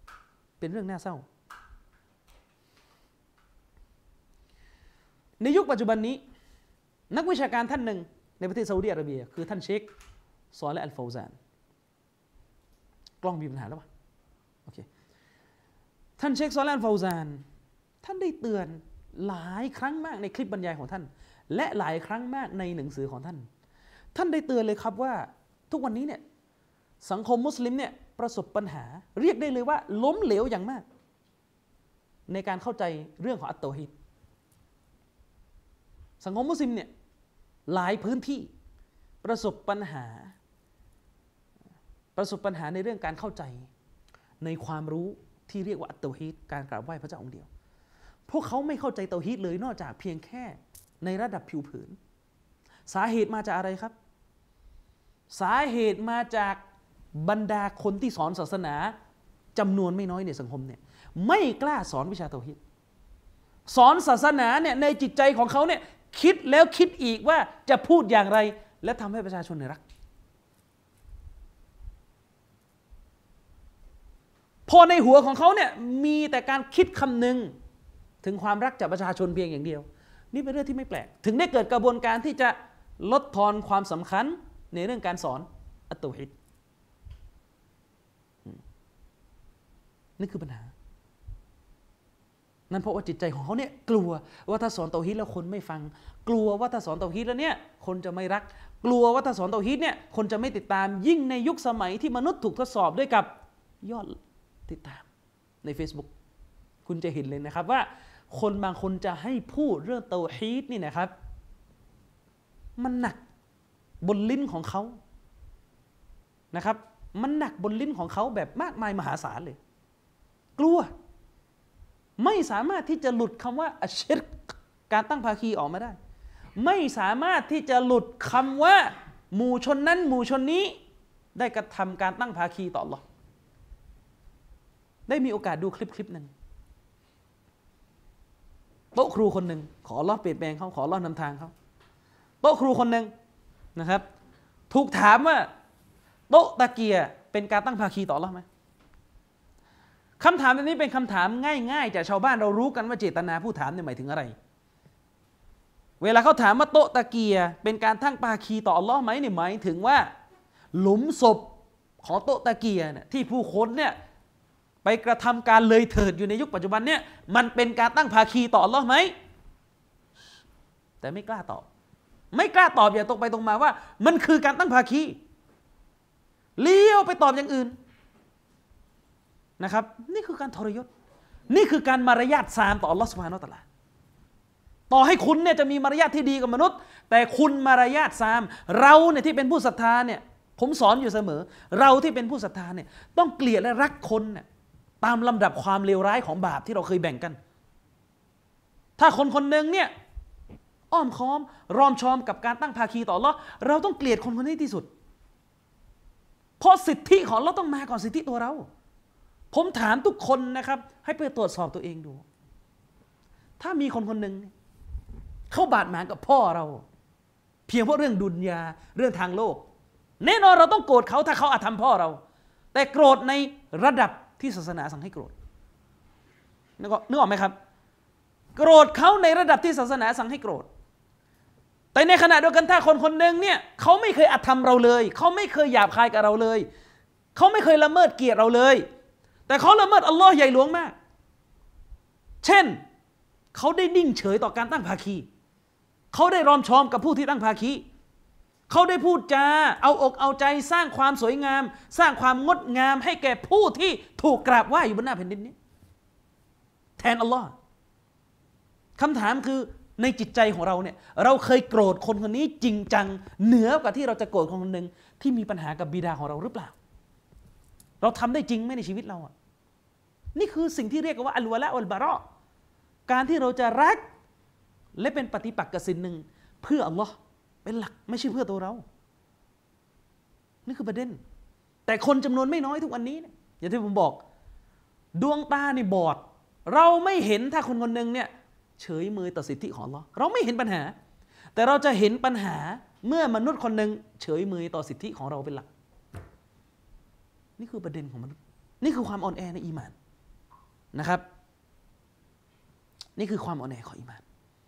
ในยุคปัจจุบันนี้นักวิชาการท่านหนึ่งในประเทศซาอุดิอาระเบียคือท่านเชคซอเลห์อัลฟาวซานกล้องมีปัญหาแล้วป่ะโอเคท่านเชคซอเลห์อัลฟาวซานท่านได้เตือนหลายครั้งมากในคลิปบรรยายของท่านและหลายครั้งมากในหนังสือของท่านได้เตือนเลยครับว่าทุกวันนี้เนี่ยสังคมมุสลิมเนี่ยประสบปัญหาเรียกได้เลยว่าล้มเหลวอย่างมากในการเข้าใจเรื่องของอัตเตาฮีดสังคมมุสลิมเนี่ยหลายพื้นที่ประสบปัญหาในเรื่องการเข้าใจในความรู้ที่เรียกว่าอัตเตาฮีดการกราบไหว้พระเจ้าองค์เดียวพวกเขาไม่เข้าใจเตาฮีดเลยนอกจากเพียงแค่ในระดับผิวเผินสาเหตุมาจากอะไรครับสาเหตุมาจากบรรดาคนที่สอนศาสนาจำนวนไม่น้อยในสังคมเนี่ยไม่กล้าสอนวิชาเตาฮีดสอนศาสนาเนี่ยในจิตใจของเขาเนี่ยคิดแล้วคิดอีกว่าจะพูดอย่างไรและทำให้ประชาชนรักพอในหัวของเขาเนี่ยมีแต่การคิดคำนึงถึงความรักจากประชาชนเพียงอย่างเดียวนี่เป็นเรื่องที่ไม่แปลกถึงได้เกิดกระบวนการที่จะลดทอนความสำคัญในเรื่องการสอนอัตเตาฮีดนี่คือปัญหานั่นเพราะว่าจิตใจของเขาเนี่ยกลัวว่าถ้าสอนเตาฮีดแล้วคนไม่ฟังกลัวว่าถ้าสอนเตาฮีดแล้วเนี่ยคนจะไม่รักกลัวว่าถ้าสอนเตาฮีดเนี่ยคนจะไม่ติดตามยิ่งในยุคสมัยที่มนุษย์ถูกทดสอบด้วยกับยอดติดตามใน Facebook คุณจะเห็นเลยนะครับว่าคนบางคนจะให้พูดเรื่องเตาฮีดนี่นะครับมันหนักบนลิ้นของเขานะครับมันหนักบนลิ้นของเขาแบบมากมายมหาศาลเลยกลัวไม่สามารถที่จะหลุดคำว่าอัชริกการตั้งภาคีออกมาได้ไม่สามารถที่จะหลุดคำว่าหมู่ชนนั้นหมู่ชนนี้ได้กระทำการตั้งภาคีต่ออัลเลาะห์ได้มีโอกาสดูคลิปหนึ่งโต๊ะครูคนหนึ่งขออัลเลาะห์เปลี่ยนแปลงเขาขออัลเลาะห์นำทางเขาโต๊ะครูคนหนึ่งนะครับถูกถามว่าโต๊ะตะเกียเป็นการตั้งภาคีต่ออัลเลาะห์ไหมคำถามแบบนี้เป็นคำถามง่ายๆจากชาวบ้านเรารู้กันว่าเจตนาผู้ถามเนี่ยหมายถึงอะไรเวลาเขาถามว่าโต๊ะตะเกียเป็นการตั้งภาคีต่ออัลลอฮ์ไหมเนี่ยหมายถึงว่าหลุมศพของโต๊ะตะเกียเนี่ยที่ผู้คนเนี่ยไปกระทำการเลยเถิดอยู่ในยุคปัจจุบันเนี่ยมันเป็นการตั้งภาคีต่ออัลลอฮ์ไหมแต่ไม่กล้าตอบอย่างตรงไปตรงมาว่ามันคือการตั้งภาคีเลี้ยวไปตอบอย่างอื่นนะครับนี่คือการทรยศนี่คือการมารยาทซามต่ออัลลอฮ์ซุบฮานะฮูวะตะอาลาต่อให้คุณเนี่ยจะมีมารยาทที่ดีกับมนุษย์แต่คุณมารยาทซามเราเนี่ยที่เป็นผู้ศรัทธาเนี่ยผมสอนอยู่เสมอเราที่เป็นผู้ศรัทธาเนี่ยต้องเกลียดและรักคนเนี่ยตามลำดับความเลวร้ายของบาปที่เราเคยแบ่งกันถ้าคนคนหนึ่งเนี่ยอ้อมค้อมรอมชอมกับการตั้งภาคีต่ออัลเลาะห์เราต้องเกลียดคนคนนี้ที่สุดเพราะสิทธิของเราต้องมาก่อนสิทธิตัวเราผมถามทุกคนนะครับให้ไปตรวจสอบตัวเองดูถ้ามีคนคนหนึ่งเขาบาดหมางกับพ่อเราเพียงเพราะเรื่องดุนยาเรื่องทางโลกแน่นอนเราต้องโกรธเขาถ้าเขาอาธรรมพ่อเราแต่โกรธในระดับที่ศาสนาสั่งให้โกรธนึกออกไหมครับโกรธเขาในระดับที่ศาสนาสั่งให้โกรธแต่ในขณะเดียวกันถ้าคนคนหนึ่งเนี่ยเขาไม่เคยอาธรรมเราเลยเขาไม่เคยหยาบคายกับเราเลยเขาไม่เคยละเมิดเกียรติเราเลยแต่เขาละเมิดอัลลอฮ์ใหญ่หลวงมากเช่นเขาได้นิ่งเฉยต่อการตั้งภาคีเขาได้รอมชอมกับผู้ที่ตั้งภาคีเขาได้พูดจาเอาอกเอาใจสร้างความสวยงามสร้างความงดงามให้แก่ผู้ที่ถูกกราบไหว้อยู่บนหน้าแผ่นดินนี้แทนอัลลอฮ์คำถามคือในจิตใจของเราเนี่ยเราเคยโกรธคนคนนี้จริงจังเหนือกว่าที่เราจะโกรธคนคนหนึ่งที่มีปัญหากับบิดาของเราหรือเปล่าเราทำได้จริงไหมในชีวิตเราอ่ะนี่คือสิ่งที่เรียกว่าอัลวะละอัลบะเราะห์การที่เราจะรักและเป็นปฏิปักษ์กับสิ่งหนึ่งเพื่ออัลลอฮ์เป็นหลักไม่ใช่เพื่อตัวเรานี่คือประเด็นแต่คนจำนวนไม่น้อยทุกวันนี้เนี่ยอย่างที่ผมบอกดวงตานี่บอดเราไม่เห็นถ้าคนคนหนึ่งเนี่ยเฉยเมยต่อสิทธิของอัลลอฮ์เราไม่เห็นปัญหาแต่เราจะเห็นปัญหาเมื่อมนุษย์คนหนึ่งเฉยเมยต่อสิทธิของเราเป็นหลักนี่คือประเด็นของมนุษย์นี่คือความอ่อนแอในอีหม่านนะครับนี่คือความอ่อนแอของอีหม่าน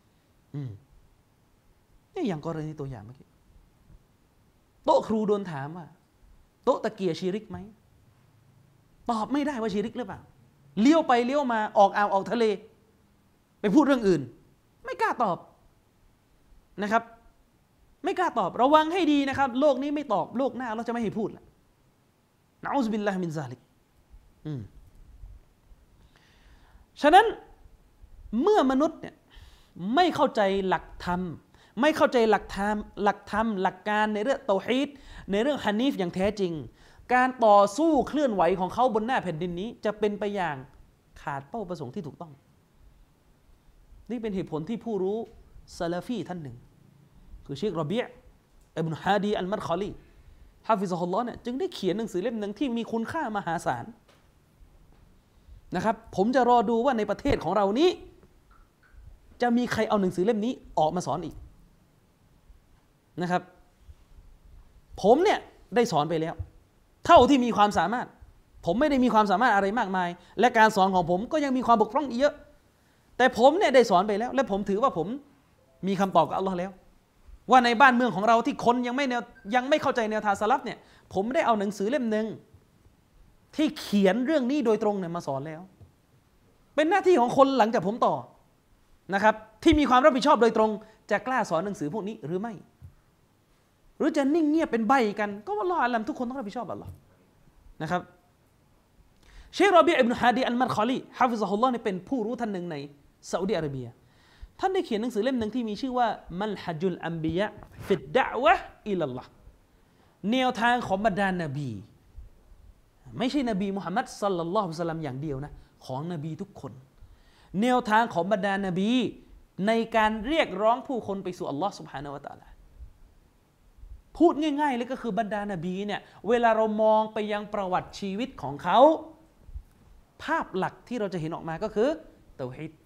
นี่อย่างกรณีตัวอย่างเมื่อกี้โต๊ะครูโดนถามว่าโต๊ะตะเกียชีริกไหมตอบไม่ได้ว่าชีริกหรือเปล่าเลี้ยวไปเลี้ยวมาออกอ่าวออกทะเลไปพูดเรื่องอื่นไม่กล้าตอบนะครับไม่กล้าตอบระวังให้ดีนะครับโลกนี้ไม่ตอบโลกหน้าเราจะไม่ให้พูดละนะอูซบิลลาฮิมินซาลิกฉะนั้นเมื่อมนุษย์เนี่ยไม่เข้าใจหลักธรรมไม่เข้าใจหลักธรรมหลักการในเรื่องเตาฮีดในเรื่องฮะนีฟอย่างแท้จริงการต่อสู้เคลื่อนไหวของเขาบนหน้าแผ่นดินนี้จะเป็นไปอย่างขาดเป้าประสงค์ที่ถูกต้องนี่เป็นเหตุผลที่ผู้รู้ซะลาฟีท่านหนึ่งคือเชครอบีอ์อิบนุฮาดีอัลมัดคอลีฮาฟิซะฮุลลอฮ์เนี่ยจึงได้เขียนหนังสือเล่มหนึ่งที่มีคุณค่ามหาศาลนะครับผมจะรอดูว่าในประเทศของเรานี้จะมีใครเอาหนังสือเล่มนี้ออกมาสอนอีกนะครับผมเนี่ยได้สอนไปแล้วเท่าที่มีความสามารถผมไม่ได้มีความสามารถอะไรมากมายและการสอนของผมก็ยังมีความบกพร่องอีกเยอะแต่ผมเนี่ยได้สอนไปแล้วและผมถือว่าผมมีคำตอบกับอัลลอฮ์แล้วว่าในบ้านเมืองของเราที่คนยังไม่เข้าใจแนวทางสลัฟเนี่ยผมได้เอาหนังสือเล่มหนึ่งที่เขียนเรื่องนี้โดยตรงเนี่ยมาสอนแล้วเป็นหน้าที่ของคนหลังจากผมต่อนะครับที่มีความรับผิดชอบโดยตรงจะกล้าสอนหนังสือพวกนี้หรือไม่หรือจะนิ่งเงียบเป็นใบกันก็ว่าอัลลอฮ์อาลัมทุกคนต้องรับผิดชอบอัลลอฮ์นะครับเชครอบีอ์อิบนุฮาดีอัลมัดคอลีฮาฟิซะฮุลลอฮ์นี่เป็นผู้รู้ท่านหนึ่งในซาอุดิอาระเบียท่านได้เขียนหนังสือเล่มหนึ่งที่มีชื่อว่ามัลฮะจุลอัมบิยะฟิดดะอ์วะห์อิลัลลอฮ์แนวทางของบรรดานบีไม่ใช่นบีมุฮัมมัดศ็อลลัลลอฮุอะลัยฮิวะซัลลัมอย่างเดียวนะของนบีทุกคนแนวทางของบรรดานบีในการเรียกร้องผู้คนไปสู่อัลลอฮ์ซุบฮานะฮูวะตะอาลาพูดง่ายๆเลยก็คือบรรดานบีเนี่ยเวลาเรามองไปยังประวัติชีวิตของเขาภาพหลักที่เราจะเห็นออกมาก็คือเตาฮีด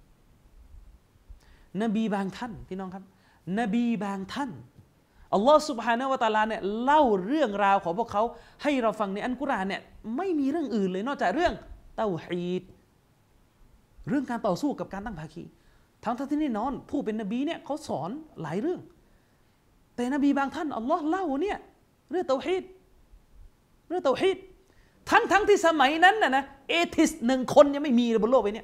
นบีบางท่านพี่น้องครับนบีบางท่านอัลลอฮ์ซุบฮานะฮูวะตะอาลาเนี่ยเล่าเรื่องราวของพวกเขาให้เราฟังในอัลกุรอานเนี่ยไม่มีเรื่องอื่นเลยนอกจากเรื่องเตาฮีดเรื่องการต่อสู้กับการตั้งภาคีทั้งที่แน่นอนผู้เป็นนบีเนี่ยเขาสอนหลายเรื่องแต่นบีบางท่านอัลลอฮ์เล่าเนี่ยเรื่องเตาฮีดทั้งที่สมัยนั้นนะเอทิสหนึ่งคนยังไม่มีบนโลกใบนี้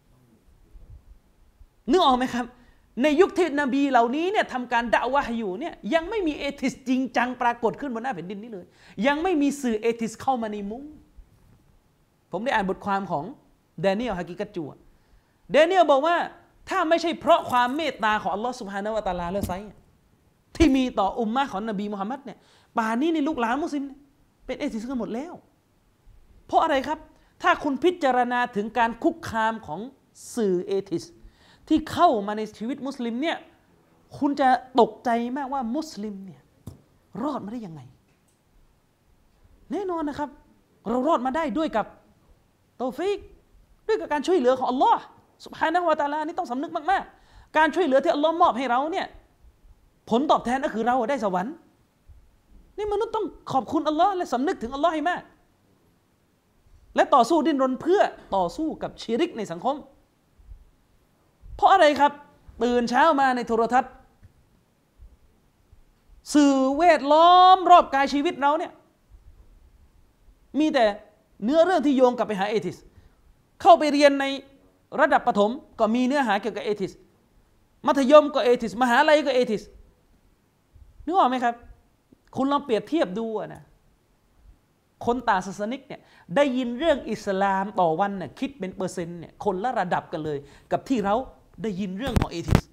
นึกออกไหมครับในยุคที่นบีเหล่านี้เนี่ยทำการดะวะห์อยู่เนี่ยยังไม่มีเอทิสจริงจังปรากฏขึ้นบนหน้าแผ่นดินนี้เลยยังไม่มีสื่อเอทิสเข้ามาในมุ้งผมได้อ่านบทความของแดเนียลฮากิกัตจูแดเนียลบอกว่าถ้าไม่ใช่เพราะความเมตตาของอัลลอฮฺซุบฮานะฮูวะตะอาลาและไซที่มีต่ออุมมะของนบีมุฮัมมัดเนี่ยป่านนี้ในลูกหลานมุสลิมเป็นเอทิสกันหมดแล้วเพราะอะไรครับถ้าคุณพิจารณาถึงการคุกคามของสื่อเอทิสที่เข้ามาในชีวิตมุสลิมเนี่ยคุณจะตกใจมากว่ามุสลิมเนี่ยรอดมาได้ยังไงแน่นอนนะครับเรารอดมาได้ด้วยกับตอฟิกด้วยกับการช่วยเหลือของอัลลอฮ์ซุบฮานะฮูวะตะอาลานี่ต้องสำนึกมากๆการช่วยเหลือที่อัลลอฮ์มอบให้เราเนี่ยผลตอบแทนก็คือเราได้สวรรค์นี่มนุษย์ต้องขอบคุณอัลลอฮ์และสำนึกถึงอัลลอฮ์ให้มากและต่อสู้ดิ้นรนเพื่อต่อสู้กับชิริกในสังคมเพราะอะไรครับตื่นเช้ามาในโทรทัศน์สื่อแวดล้อมรอบกายชีวิตเราเนี่ยมีแต่เนื้อเรื่องที่โยงกลับไปหาเอทิสเข้าไปเรียนในระดับประถมก็มีเนื้อหาเกี่ยวกับเอทิสมัธยมก็เอทิสมหาลัยก็เอทิสนึกออกไหมครับคุณลองเปรียบเทียบดูนะคนต่างศาสนิกเนี่ยได้ยินเรื่องอิสลามต่อวันเนี่ยคิดเป็นเปอร์เซ็นต์เนี่ยคนละระดับกันเลยกับที่เราได้ยินเรื่องของเอทิส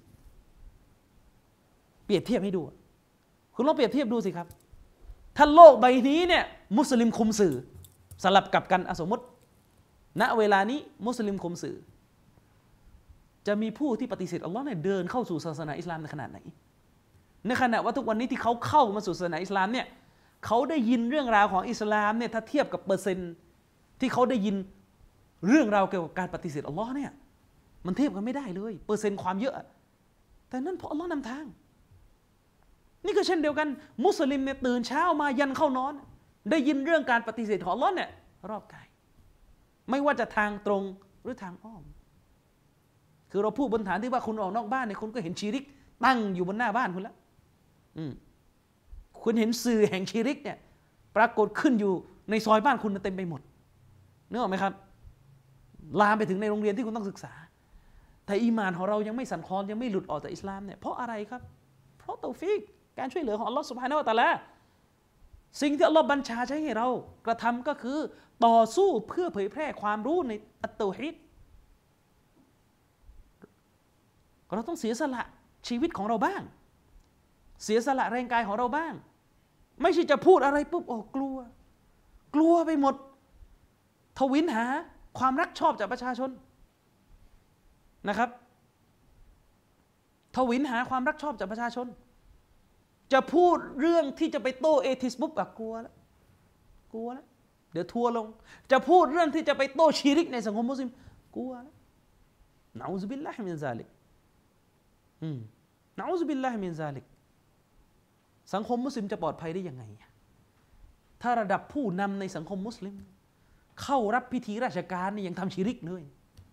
เปรียบเทียบให้ดูคุณลองเปรียบเทียบดูสิครับถ้าโลกใบนี้เนี่ยมุสลิมคุมสื่อสลับกับกันสมมติณเวลานี้มุสลิมคุมสื่อจะมีผู้ที่ปฏิเสธอัลลอฮ์เนี่ยเดินเข้าสู่ศาสนาอิสลามในขนาดไหนในขณะว่าทุกวันนี้ที่เขาเข้ามาสู่ศาสนาอิสลามเนี่ยเขาได้ยินเรื่องราวของอิสลามเนี่ยถ้าเทียบกับเปอร์เซ็นต์ที่เขาได้ยินเรื่องราวเกี่ยวกับการปฏิเสธอัลลอฮ์เนี่ยมันเทียบกันไม่ได้เลยเปอร์เซ็นต์ความเยอะแต่นั่นเพราะอัลลอฮ์นำทางนี่ก็เช่นเดียวกันมุสลิมเนี่ยตื่นเช้ามายันเข้านอนได้ยินเรื่องการปฏิเสธของอัลลอฮ์เนี่ยรอบกายไม่ว่าจะทางตรงหรือทางอ้อมคือเราพูดบนฐานที่ว่าคุณออกนอกบ้านเนี่ยคุณก็เห็นชีริกตั้งอยู่บนหน้าบ้านคุณแล้วคุณเห็นสื่อแห่งชีริกเนี่ยปรากฏขึ้นอยู่ในซอยบ้านคุณเต็มไปหมดนึกออกไหมครับลามไปถึงในโรงเรียนที่คุณต้องศึกษาแต่อีหม่านของเรายังไม่สั่นคลอนยังไม่หลุดออกจากอิสลามเนี่ยเพราะอะไรครับเพราะเตาฟีกการช่วยเหลือของอัลลอฮฺซุบฮานะฮูวะตะอาลาสิ่งที่อัลลอฮฺบัญชาใช้ให้เรากระทำก็คือต่อสู้เพื่อเผยแพร่ความรู้ในอัตเตาฮีดเราต้องเสียสละชีวิตของเราบ้างเสียสละแรงกายของเราบ้างไม่ใช่จะพูดอะไรปุ๊บโอ้กลัวไปหมดทวินหาความรักชอบจากประชาชนนะครับทวินหาความรักชอบจากประชาชนจะพูดเรื่องที่จะไปโต้เอทิสปุ๊บกลัวแล้วเดี๋ยวทัวลงจะพูดเรื่องที่จะไปโต้ชีริกในสังคมมุสลิมกลัวแล้วนะอูซุบิลลาฮิมินซาลิกนะอูซุบิลลาฮิมินซาลิกสังคมมุสลิมจะปลอดภัยได้ยังไงถ้าระดับผู้นำในสังคมมุสลิมเข้ารับพิธีราชการนี่ยังทำชิริกเลย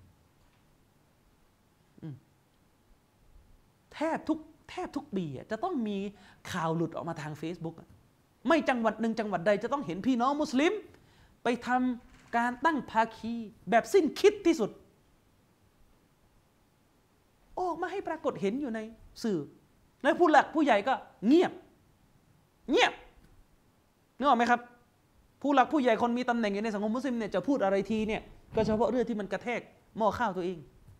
แทบทุกปีจะต้องมีข่าวหลุดออกมาทาง Facebook ไม่จังหวัดหนึ่งจังหวัดใดจะต้องเห็นพี่น้องมุสลิมไปทำการตั้งภาคีแบบสิ้นคิดที่สุดออกมาให้ปรากฏเห็นอยู่ในสื่อและผู้หลักผู้ใหญ่ก็เงียบนึกออกไหมครับผู้หลักผู้ใหญ่คนมีตำแหน่งอยู่ในสังคมมุสลิมเนี่ยจะพูดอะไรทีเนี่ยก็เฉพาะเรื่องที่มันกระแทกหม้อข้าวตัวเอง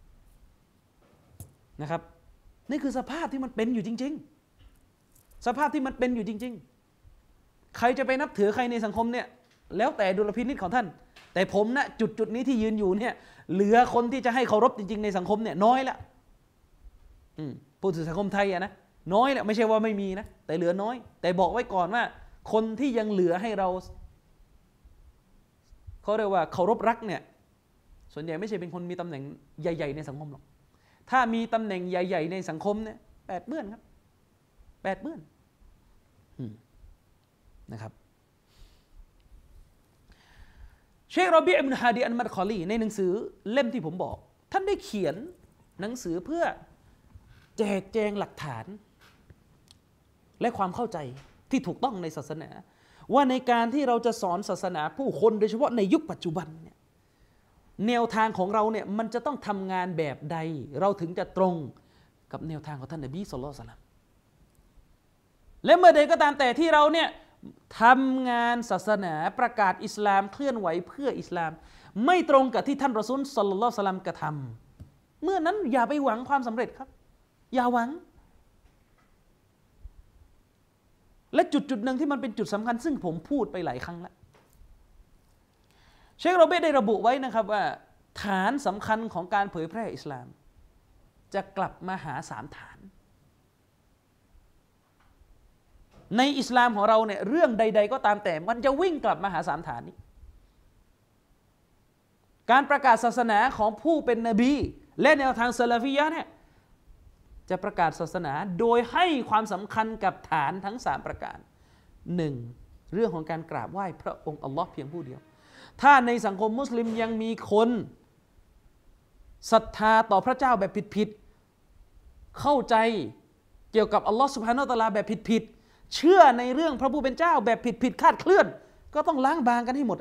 นะครับนี่คือสภาพที่มันเป็นอยู่จริงๆสภาพที่มันเป็นอยู่จริงๆใครจะไปนับถือใครในสังคมเนี่ยแล้วแต่ดุลพินิจของท่านแต่ผมนะจุดนี้ที่ยืนอยู่เนี่ยเหลือคนที่จะให้เคารพจริงๆในสังคมเนี่ยน้อยละพูดถึงสังคมไทยนะน้อยแหละไม่ใช่ว่าไม่มีนะแต่เหลือน้อยแต่บอกไว้ก่อนว่าคนที่ยังเหลือให้เราเขาเรียกว่าเคารพรักเนี่ยส่วนใหญ่ไม่ใช่เป็นคนมีตำแหน่งใหญ่ๆในสังคมหรอกถ้ามีตำแหน่งใหญ่ๆในสังคมเนี่ย8 เบื้อนครับ8 เบื้อนนะครับเชค รอบีอิบนุ ฮาดี อัล มัดคอลีในหนังสือเล่มที่ผมบอกท่านได้เขียนหนังสือเพื่อแจกแจงหลักฐานและความเข้าใจที่ถูกต้องในศาสนาว่าในการที่เราจะสอนศาสนาผู้คนโดยเฉพาะในยุคปัจจุบันเนี่ยแนวทางของเราเนี่ยมันจะต้องทำงานแบบใดเราถึงจะตรงกับแนวทางของท่านนบีศ็อลลัลลอฮุอะลัยฮิวะซัลลัมและเมื่อใดก็ตามแต่ที่เราเนี่ยทำงานศาสนาประกาศอิสลามเคลื่อนไหวเพื่ออิสลามไม่ตรงกับที่ท่านรอซูลศ็อลลัลลอฮุอะลัยฮิวะซัลลัมกระทำเมื่อนั้นอย่าไปหวังความสำเร็จครับอย่าหวังและจุดหนึ่งที่มันเป็นจุดสำคัญซึ่งผมพูดไปหลายครั้งแล้วเชค โรเบตได้ระบุไว้นะครับว่าฐานสำคัญของการเผยแพร่อิสลามจะกลับมาหา3 ฐานในอิสลามของเราเนี่ยเรื่องใดๆก็ตามแต่มันจะวิ่งกลับมาหา3 ฐานนี้การประกาศศาสนาของผู้เป็นนบีและแนวทางซะลาฟียะห์เนี่ยจะประกาศศาสนาโดยให้ความสำคัญกับฐานทั้ง3 ประการ 1. เรื่องของการกราบไหว้พระองค์อัลลอฮ์เพียงผู้เดียวถ้าในสังคมมุสลิมยังมีคนศรัทธาต่อพระเจ้าแบบผิดๆเข้าใจเกี่ยวกับอัลลอฮ์ซุบฮานะฮูวะตะอาลาแบบผิดๆเชื่อในเรื่องพระผู้เป็นเจ้าแบบผิดๆคลาดเคลื่อนก็ต้องล้างบางกันให้หมด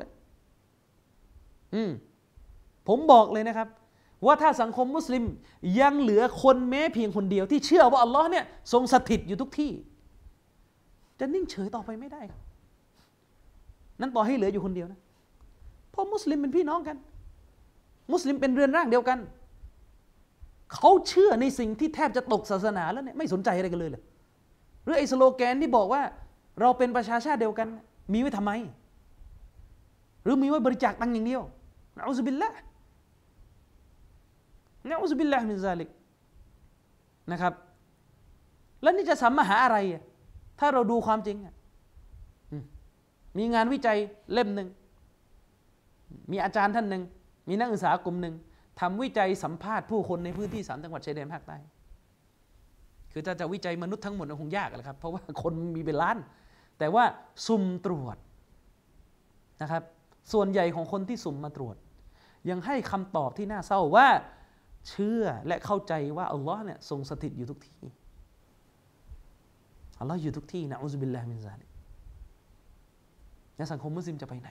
ผมบอกเลยนะครับว่าถ้าสังคมมุสลิมยังเหลือคนแม้เพียงคนเดียวที่เชื่อว่าอัลลอฮ์เนี่ยทรงสถิตอยู่ทุกที่จะนิ่งเฉยต่อไปไม่ได้ครับนั้นต่อให้เหลืออยู่คนเดียวนะเพราะมุสลิมเป็นพี่น้องกันมุสลิมเป็นเรือนร่างเดียวกันเขาเชื่อในสิ่งที่แทบจะตกศาสนาแล้วเนี่ยไม่สนใจอะไรกันเลยเหรอหรือไอ้สโลแกนที่บอกว่าเราเป็นประชาชาติเดียวกันมีไว้ทำไมหรือมีไว้บริจาคตังค์อย่างเดียวนะอูซุบิลละห์นะอูซุบิลลาฮิมินซาลิกนะครับแล้วนี่จะสัมมาหาอะไรถ้าเราดูความจริงมีงานวิจัยเล่มหนึ่งมีอาจารย์ท่านหนึ่งมีนักศึกษากลุ่มหนึ่งทำวิจัยสัมภาษณ์ผู้คนในพื้นที่3 จังหวัดชายแดนภาคใต้คือถ้าจะวิจัยมนุษย์ทั้งหมดคงยากแหละครับเพราะว่าคนมีเป็นล้านแต่ว่าสุ่มตรวจนะครับส่วนใหญ่ของคนที่สุ่มมาตรวจยังให้คำตอบที่น่าเศร้าว่าเชื่อและเข้าใจว่าอัลลอฮ์เนี่ยทรงสถิตอยู่ทุกที่อัลลอฮ์อยู่ทุกที่นะอูซุบิลลาฮิมินซาลิกและสังคมมุสลิมจะไปไหน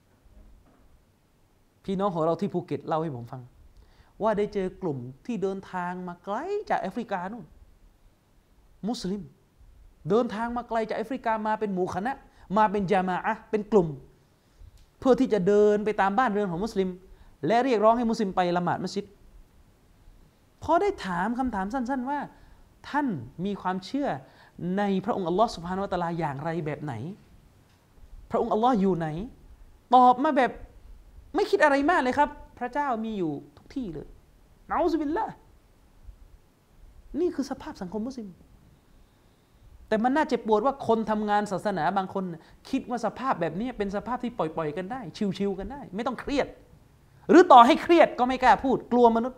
พี่น้องของเราที่ภูเก็ตเล่าให้ผมฟังว่าได้เจอกลุ่มที่เดินทางมาไกลจากแอฟริกานู่นมุสลิมเดินทางมาไกลจากแอฟริกามาเป็นหมู่คณะมาเป็นญะมาอะห์เป็นกลุ่มเพื่อที่จะเดินไปตามบ้านเรือนของมุสลิมและเรียกร้องให้มุสลิมไปละหมาดมัสยิดพอได้ถามคำถามสั้นๆว่าท่านมีความเชื่อในพระองค์อัลลอฮ์ซุบฮานะฮูวะตะอาลาอย่างไรแบบไหนพระองค์อัลลอฮ์อยู่ไหนตอบมาแบบไม่คิดอะไรมากเลยครับพระเจ้ามีอยู่ทุกที่เลยนะอูซุบิลละห์นี่คือสภาพสังคมมุสลิมแต่มันน่าเจ็บปวดว่าคนทำงานศาสนาบางคนคิดว่าสภาพแบบนี้เป็นสภาพที่ปล่อยๆกันได้ชิวๆกันได้ไม่ต้องเครียดหรือต่อให้เครียดก็ไม่กล้าพูดกลัวมนุษย์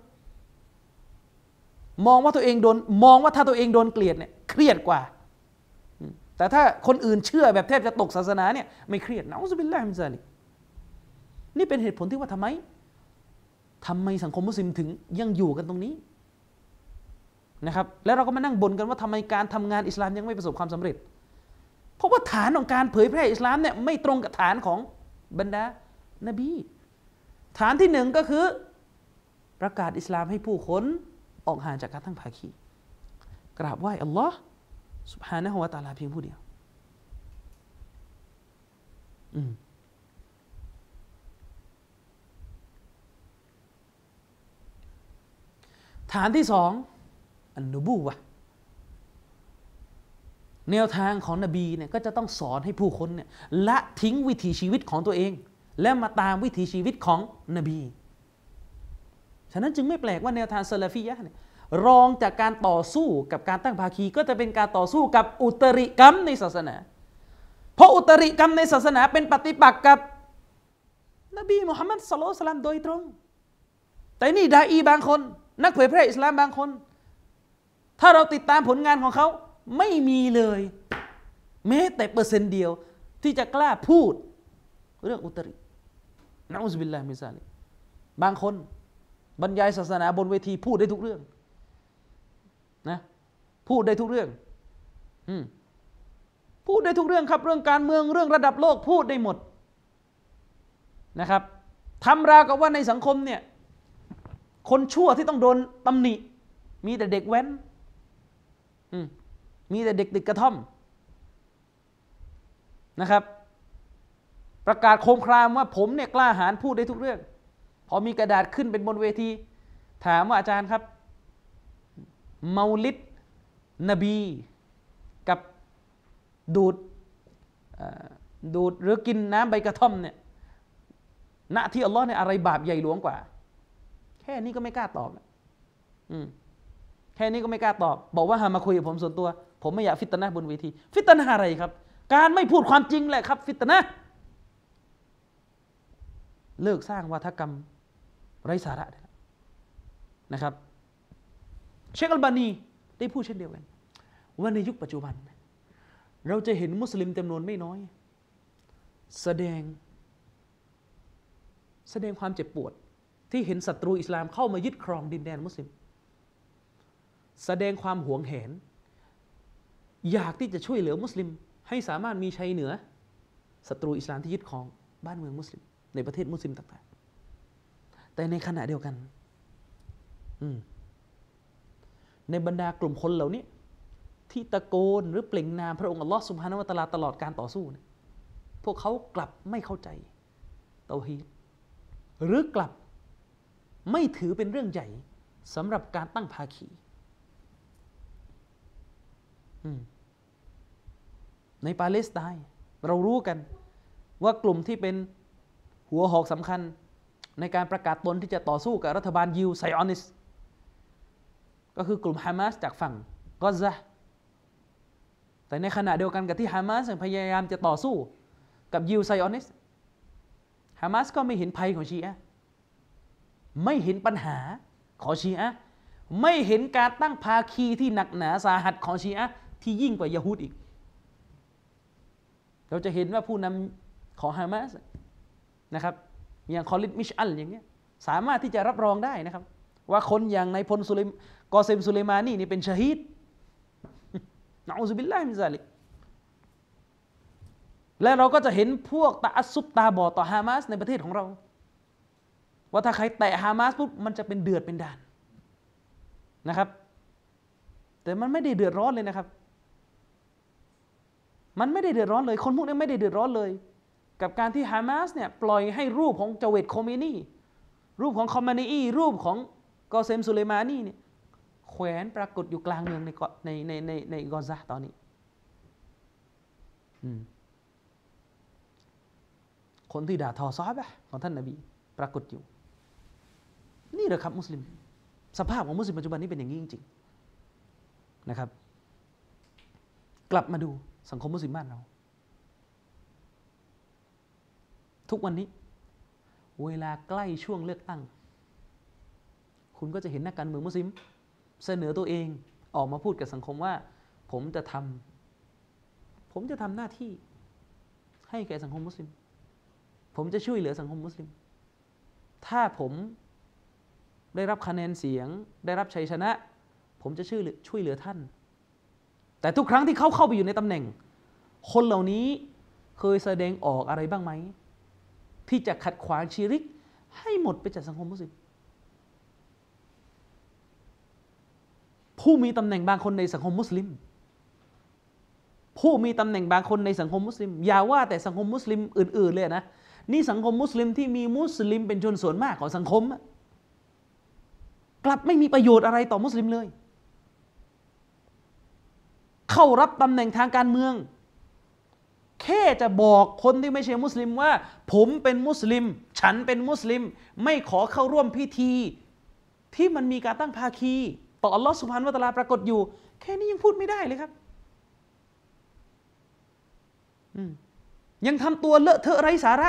มองว่าถ้าตัวเองโดนเกลียดเนี่ยเครียดกว่าแต่ถ้าคนอื่นเชื่อแบบแทบจะตกศาสนาเนี่ยไม่เครียดนะอูซุบิลลาฮิมินซาลิกนี่เป็นเหตุผลที่ว่าทำไมสังคมมุสลิมถึงยังอยู่กันตรงนี้นะครับแล้วเราก็มานั่งบ่นกันว่าทำไมการทำงานอิสลามยังไม่ประสบความสำเร็จเพราะว่าฐานของการเผยแพร่อิสลามเนี่ยไม่ตรงกับฐานของบรรดานบีฐานที่1ก็คือประกาศอิสลามให้ผู้คนออกห่างจากการตั้งภาคีกราบไหว้อัลลอฮ์ซุบฮานะฮูวะตะอาลาเพียงผู้เดียวฐานที่2อันนุบูวะห์แนวทางของนบีเนี่ยก็จะต้องสอนให้ผู้คนเนี่ยละทิ้งวิถีชีวิตของตัวเองและมาตามวิถีชีวิตของนบีฉะนั้นจึงไม่แปลกว่าแนวทางซะลาฟียะห์เนี่ยรองจากการต่อสู้กับการตั้งภาคีก็จะเป็นการต่อสู้กับอุตริกรรมในศาสนาเพราะอุตริกรรมในศาสนาเป็นปฏิปักษ์กับนบีมุฮัมมัดศ็อลลัลลอฮุอะลัยฮิวะซัลลัมโดยตรงแต่นี่ดาอีบางคนนักเผยแพร่อิสลามบางคนถ้าเราติดตามผลงานของเขาไม่มีเลยแม้แต่เปอร์เซ็นต์เดียวที่จะกล้าพูดเรื่องอุตรินะอูซุบิลลาฮิมินซาลิกบางคนบรรยายศาสนาบนเวทีพูดได้ทุกเรื่องนะพูดได้ทุกเรื่องพูดได้ทุกเรื่องครับเรื่องการเมืองเรื่องระดับโลกพูดได้หมดนะครับทำราวกับว่าในสังคมเนี่ยคนชั่วที่ต้องโดนตำหนิมีแต่เด็กแว้นมีแต่เด็กติดกระท่อมนะครับประกาศโคมครามว่าผมเนี่ยกล้าหาญพูดได้ทุกเรื่องพอมีกระดาษขึ้นเป็นบนเวทีถามว่าอาจารย์ครับเมาลิดนบีกับดูดหรือกินน้ำใบกระท่อมเนี่ยณที่อัลลอฮ์เนี่ยอะไรบาปใหญ่หลวงกว่าแค่นี้ก็ไม่กล้าตอบแค่นี้ก็ไม่กล้าตอบบอกว่าหามาคุยกับผมส่วนตัวผมไม่อยากฟิตนะห์บนเวทีฟิตนะห์อะไรครับการไม่พูดความจริงแหละครับฟิตนะห์เลิกสร้างวาทกรรมไร้สาระนะครับเชคอัลบานีได้พูดเช่นเดียวกันว่าในยุคปัจจุบันเราจะเห็นมุสลิมจำนวนไม่น้อยแสดงความเจ็บปวดที่เห็นศัตรูอิสลามเข้ามายึดครองดินแดนมุสลิมแสดงความหวงแหนอยากที่จะช่วยเหลือมุสลิมให้สามารถมีชัยเหนือศัตรูอิสลามที่ยึดครองบ้านเมืองมุสลิมในประเทศมุสลิมต่างๆแต่ในขณะเดียวกันในบรรดากลุ่มคนเหล่านี้ที่ตะโกนหรือเปล่งนามพระองค์อัลลอฮฺซุบฮานะฮูวะตะอาลาตลอดการต่อสู้เนี่ยพวกเขากลับไม่เข้าใจเตาฮีดหรือกลับไม่ถือเป็นเรื่องใหญ่สำหรับการตั้งภาคีในปาเลสไตน์เรารู้กันว่ากลุ่มที่เป็นหัวหอกสำคัญในการประกาศตนที่จะต่อสู้กับรัฐบาลยิวไซออนิสต์ก็คือกลุ่มฮามาสจากฝั่งกอซะแต่ในขณะเดียวกันกับที่ฮามาสพยายามจะต่อสู้กับยิวไซออนิสต์ฮามาสก็ไม่เห็นภัยของชีอะห์ไม่เห็นปัญหาของชีอะห์ไม่เห็นการตั้งภาคีที่หนักหนาสาหัสของชีอะห์ที่ยิ่งกว่ายะฮูดอีกเราจะเห็นว่าผู้นำของฮามาสนะครับอย่างคอลิดมิชอัลอย่างเงี้ยสามารถที่จะรับรองได้นะครับว่าคนอย่างนายพลกอเซมสุเลมานีนี่เป็นชะฮีดนะอูซุบิลลาฮิมินซาลิกและเราก็จะเห็นพวกตะอัสซุบตาบอดต่อฮามาสในประเทศของเราว่าถ้าใครแตะฮามาสปุ๊บมันจะเป็นเดือดเป็นด่านนะครับแต่มันไม่ได้เดือดร้อนเลยนะครับมันไม่ได้เดือดร้อนเลยคนพวกนี้ไม่ได้เดือดร้อนเลยกับการที่ฮามาสเนี่ยปล่อยให้รูปของจาเวดโคเมนีรูปของคอมมานีรูปของกอเซมสุเลมานีเนี่ยแขวนปรากฏอยู่กลางเมืองในกอซะตอนนี้คนที่ด่าทอซอฮาบะห์ของท่านนบีปรากฏอยู่นี่แหละครับมุสลิมสภาพของมุสลิมปัจจุบันนี้เป็นอย่างนี้จริงๆนะครับกลับมาดูสังคมมุสลิมบ้านเราทุกวันนี้เวลาใกล้ช่วงเลือกตั้งคุณก็จะเห็นนักการเมืองมุสลิมเสนอตัวเองออกมาพูดกับสังคมว่าผมจะทำหน้าที่ให้แก่สังคมมุสลิมผมจะช่วยเหลือสังคมมุสลิมถ้าผมได้รับคะแนนเสียงได้รับชัยชนะผมจะช่วยเหลือท่านแต่ทุกครั้งที่เขาเข้าไปอยู่ในตำแหน่งคนเหล่านี้เคยแสดงออกอะไรบ้างไหมที่จะขัดขวางชิริกให้หมดไปจากสังคมมุสลิมผู้มีตำแหน่งบางคนในสังคมมุสลิมผู้มีตำแหน่งบางคนในสังคมมุสลิมอย่าว่าแต่สังคมมุสลิมอื่นๆเลยนะนี่สังคมมุสลิมที่มีมุสลิมเป็นชนส่วนมากของสังคมกลับไม่มีประโยชน์อะไรต่อมุสลิมเลยเข้ารับตำแหน่งทางการเมืองแค่จะบอกคนที่ไม่ใช่มุสลิมว่าผมเป็นมุสลิมฉันเป็นมุสลิมไม่ขอเข้าร่วมพิธีที่มันมีการตั้งภาคีต่ออัลลอฮฺซุบฮานะฮูวะตะอาลาปรากฏอยู่แค่นี้ยังพูดไม่ได้เลยครับยังทำตัวเลอะเทอะไร้สาระ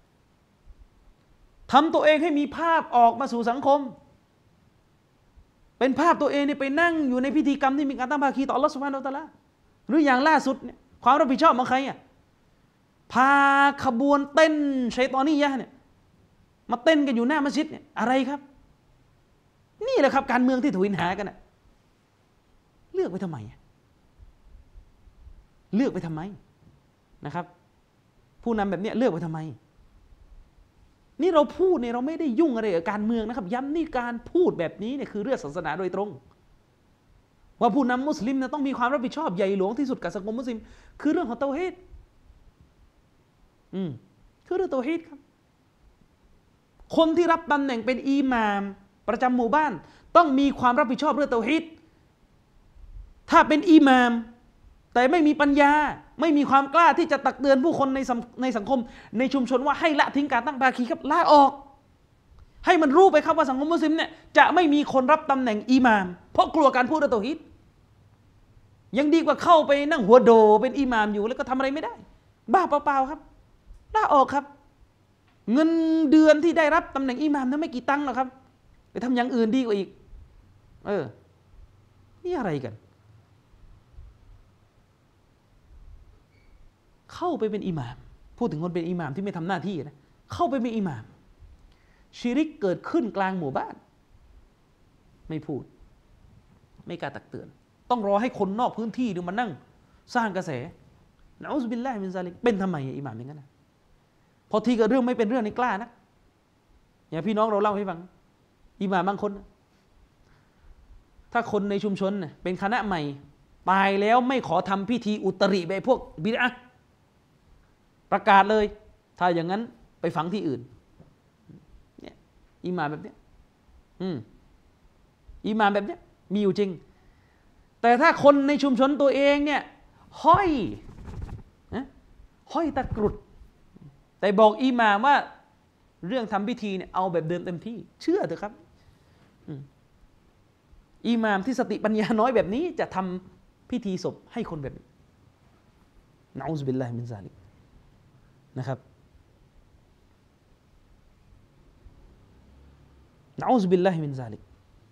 ทำตัวเองให้มีภาพออกมาสู่สังคมเป็นภาพตัวเองนี่ไปนั่งอยู่ในพิธีกรรมที่มีการตั้งภาคีต่ออัลลอฮฺซุบฮานะฮูวะตะอาลาหรืออย่างล่าสุดเนี่ยความรับผิดชอบของใครพาขบวนเต้นชัยฏอนียะห์เนี่ยมาเต้นกันอยู่หน้ามัสยิดเนี่ยอะไรครับนี่แหละครับการเมืองที่ทวินหากันนะเลือกไปทำไมเลือกไปทำไมนะครับผู้นำแบบนี้เลือกไปทำไมนี่เราพูดเนี่ยเราไม่ได้ยุ่งอะไรกับการเมืองนะครับย้ำนี่การพูดแบบนี้เนี่ยคือเรื่องศาสนาโดยตรงว่าผู้นำมุสลิมเนี่ยต้องมีความรับผิดชอบใหญ่หลวงที่สุดกับสังคมมุสลิมคือเรื่องของเตาฮีดคือเรื่องเตาฮีดครับคนที่รับตำแหน่งเป็นอิหม่ามประจำหมู่บ้านต้องมีความรับผิดชอบเรื่องเตาฮีดถ้าเป็นอิหม่ามแต่ไม่มีปัญญาไม่มีความกล้าที่จะตักเตือนผู้คนในสังคมในชุมชนว่าให้ละทิ้งการตั้งภาคีครับลาออกให้มันรู้ไปครับว่าสังคมมุสลิมเนี่ยจะไม่มีคนรับตำแหน่งอิหม่ามเพราะกลัวการพูดเรื่องเตาฮีดยังดีกว่าเข้าไปนั่งหัวโดเป็นอิหม่ามอยู่แล้วก็ทำอะไรไม่ได้บ้าเปล่าๆครับลาออกครับเงินเดือนที่ได้รับตำแหน่งอิหม่ามนั้นไม่กี่ตังค์หรอกครับไปทำอย่างอื่นดีกว่าอีกนี่อะไรกันเข้าไปเป็นอิหม่ามพูดถึงคนเป็นอิหม่ามที่ไม่ทำหน้าที่นะเข้าไปเป็นอิหม่ามชิริกเกิดขึ้นกลางหมู่บ้านไม่พูดไม่กล้าตักเตือนต้องรอให้คนนอกพื้นที่ดูมานั่งสร้างกระแสนะอูซบิลลาฮิมินซาลิกเป็นทำไมอิหม่ามอย่างนั้นนะพอทีก็เรื่องไม่เป็นเรื่องนี่กล้านะอย่างพี่น้องเราเล่าให้ฟังอิหม่ามบางคนถ้าคนในชุมชนเป็นคณะใหม่ตายแล้วไม่ขอทำพิธีอุตริแบบพวกบิดอะห์ประกาศเลยถ้าอย่างนั้นไปฝังที่อื่นเนี่ยอิหม่ามแบบเนี้ยอิหม่ามแบบเนี้ยมีอยู่จริงแต่ถ้าคนในชุมชนตัวเองเนี่ยห้อยตะกรุดแต่บอกอิหม่ามว่าเรื่องทำพิธีเนี่ยเอาแบบเดิมเต็มที่เชื่อเถอะครับอิหม่ามที่สติปัญญาน้อยแบบนี้จะทำพิธีศพให้คนแบบนี้นะอูซบิลลาฮิมินซาลิกนะครับนะอูซบิลลาฮิมินซาลิก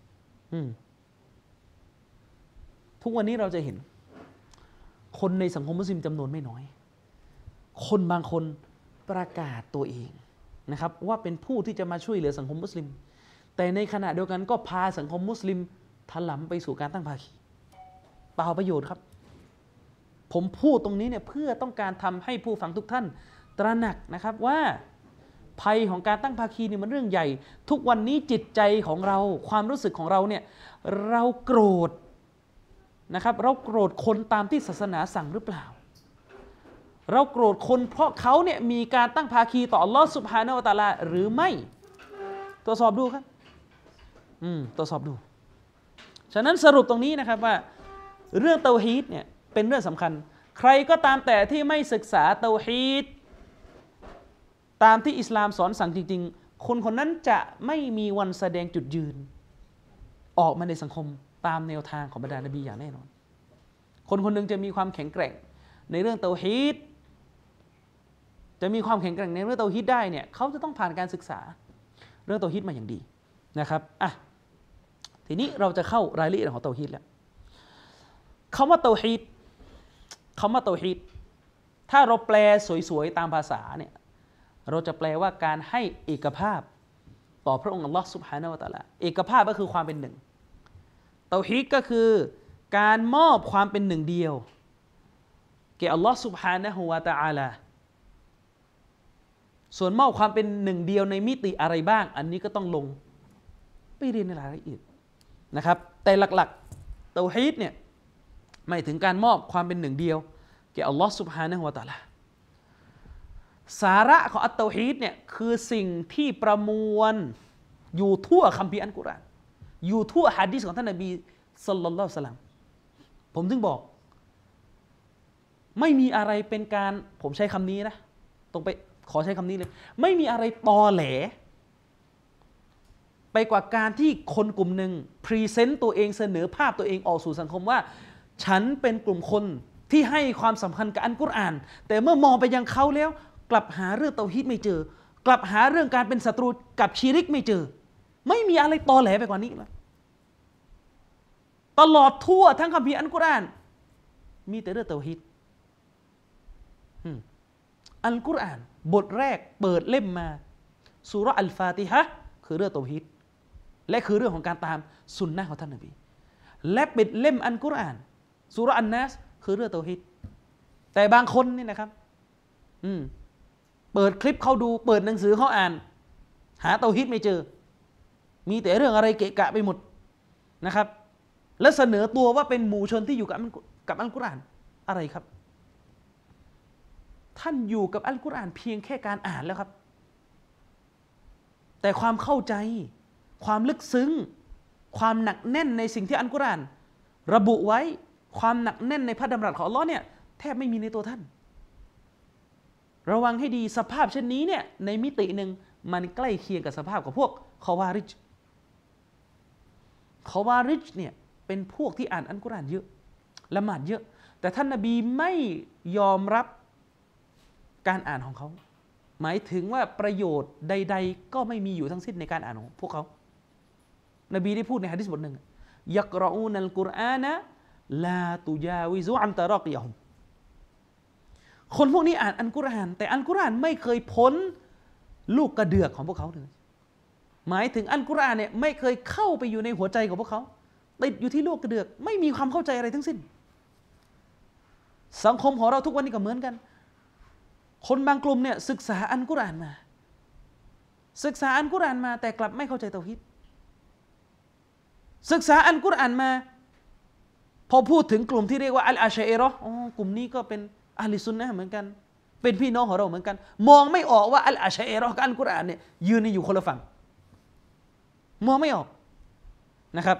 ทุกวันนี้เราจะเห็นคนในสังคมมุสลิมจำนวนไม่น้อยคนบางคนประกาศตัวเองนะครับว่าเป็นผู้ที่จะมาช่วยเหลือสังคมมุสลิมแต่ในขณะเดียวกันก็พาสังคมมุสลิมถลำไปสู่การตั้งภาคีเปล่าประโยชน์ครับผมพูดตรงนี้เนี่ยเพื่อต้องการทำให้ผู้ฟังทุกท่านตระหนักนะครับว่าภัยของการตั้งภาคีเนี่ยมันเรื่องใหญ่ทุกวันนี้จิตใจของเราความรู้สึกของเราเนี่ยเราโกรธนะครับเราโกรธคนตามที่ศาสนาสั่งหรือเปล่าเราโกรธคนเพราะเขาเนี่ยมีการตั้งภาคีต่ออัลลอฮฺซุบฮานะฮูวะตะอาลาหรือไม่ตรวจสอบดูครับตรวจสอบดูฉะนั้นสรุปตรงนี้นะครับว่าเรื่องเตาฮีดเนี่ยเป็นเรื่องสำคัญใครก็ตามแต่ที่ไม่ศึกษาเตาฮีดตามที่อิสลามสอนสั่งจริงๆคนคนนั้นจะไม่มีวันแสดงจุดยืนออกมาในสังคมตามแนวทางของบรรดานบีอย่างแน่นอนคนคนหนึ่งจะมีความแข็งแกร่งในเรื่องเตาฮีดจะมีความแข็งแกร่งในเรื่องเตาฮีดได้เนี่ยเขาจะต้องผ่านการศึกษาเรื่องเตาฮีดมาอย่างดีนะครับทีนี้เราจะเข้ารายละเอียดของเตาฮีดแล้วคำว่าเตาฮีดถ้าเราแปลสวยๆตามภาษาเนี่ยเราจะแปลว่าการให้เอกภาพต่อพระองค์อัลลอฮฺซุบฮานะฮูวะตะอาลาเอกภาพก็คือความเป็นหนึ่งเตาฮีดก็คือการมอบความเป็นหนึ่งเดียวแก่อัลลอฮฺซุบฮานะฮูวะตะอาลาส่วนมอบความเป็นหนึ่งเดียวในมิติอะไรบ้างอันนี้ก็ต้องลงไปเรียนในรายละเอียดนะครับแต่หลักๆเตาฮีดเนี่ยหมายถึงการมอบความเป็นหนึ่งเดียวแก่อัลลอฮฺซุบฮานะฮูวะตะอาลาสาระของอัตเตาฮีดเนี่ยคือสิ่งที่ประมวลอยู่ทั่วคัมภีร์อัลกุรอานอยู่ทั่วหะดีษของท่านนบีศ็อลลัลลอฮุอะลัยฮิวะซัลลัมผมถึงบอกไม่มีอะไรเป็นการผมใช้คำนี้นะต้องไปขอใช้คำนี้เลยไม่มีอะไรตอแหลไปกว่าการที่คนกลุ่มหนึ่งพรีเซนต์ตัวเองเสนอภาพตัวเองออกสู่สังคมว่าฉันเป็นกลุ่มคนที่ให้ความสำคัญกับอัลกุรอานแต่เมื่อมองไปยังเขาแล้วกลับหาเรื่องเตาฮีดไม่เจอกลับหาเรื่องการเป็นศัตรูกับชิริกไม่เจอไม่มีอะไรตอแหลไปกว่านี้แล้วตลอดทั่วทั้งคัมภีร์อัลกุรอานมีแต่เรื่องเตาฮีดอัลกุรอานบทแรกเปิดเล่มมาซูเราะห์อัลฟาติฮะห์คือเรื่องเตาฮีดและคือเรื่องของการตามสุนนะของท่านนบีและปิดเล่มอัลกุรอานซูเราะห์อันนัสคือเรื่องเตาฮีดแต่บางคนนี่นะครับเปิดคลิปเขาดูเปิดหนังสือเขาอ่านหาเตาฮีดไม่เจอมีแต่เรื่องอะไรเกะกะไปหมดนะครับและเสนอตัวว่าเป็นหมู่ชนที่อยู่กับอัลกุรอานอะไรครับท่านอยู่กับอัลกุรอานเพียงแค่การอ่านแล้วครับแต่ความเข้าใจความลึกซึ้งความหนักแน่นในสิ่งที่อัลกุรอานระบุไว้ความหนักแน่นในพระดำรัสของอัลเลาะห์เนี่ยแทบไม่มีในตัวท่านระวังให้ดีสภาพเช่นนี้เนี่ยในมิติหนึ่งมันใกล้เคียงกับสภาพของพวกคอวาริจเนี่ยเป็นพวกที่อ่านอัลกุรอานเยอะละหมาดเยอะแต่ท่านนบีไม่ยอมรับการอ่านของเขาหมายถึงว่าประโยชน์ใดๆก็ไม่มีอยู่ทั้งสิ้นในการอ่านของพวกเขานบีได้พูดในหะดีษบทหนึ่งยักรออูนัลกุรอานะลาตุยาวิซุอันตะรอกิยะฮุมคนพวกนี้อ่านอัลกุรอานแต่อัลกุรอานไม่เคยพ้นลูกกระเดือกของพวกเขาเลยหมายถึงอัลกุรอานเนี่ยไม่เคยเข้าไปอยู่ในหัวใจของพวกเขาติดอยู่ที่ลูกกระเดือกไม่มีความเข้าใจอะไรทั้งสิ้นสังคมของเราทุกวันนี้ก็เหมือนกันคนบางกลุ่มเนี่ยศึกษาอัลกุรอานมาแต่กลับไม่เข้าใจเตาฮีดศึกษาอัลกุรอานมาพอพูดถึงกลุ่มที่เรียกว่าอัลอาชัยเราะห์กลุ่มนี้ก็เป็นอะห์ลิซุนนะห์เหมือนกันเป็นพี่น้องของเราเหมือนกันมองไม่ออกว่าอัลอาชัยเราะห์กับอัลกุรอานเนี่ยยืนอยู่คนละฝั่งมองไม่ออกนะครับ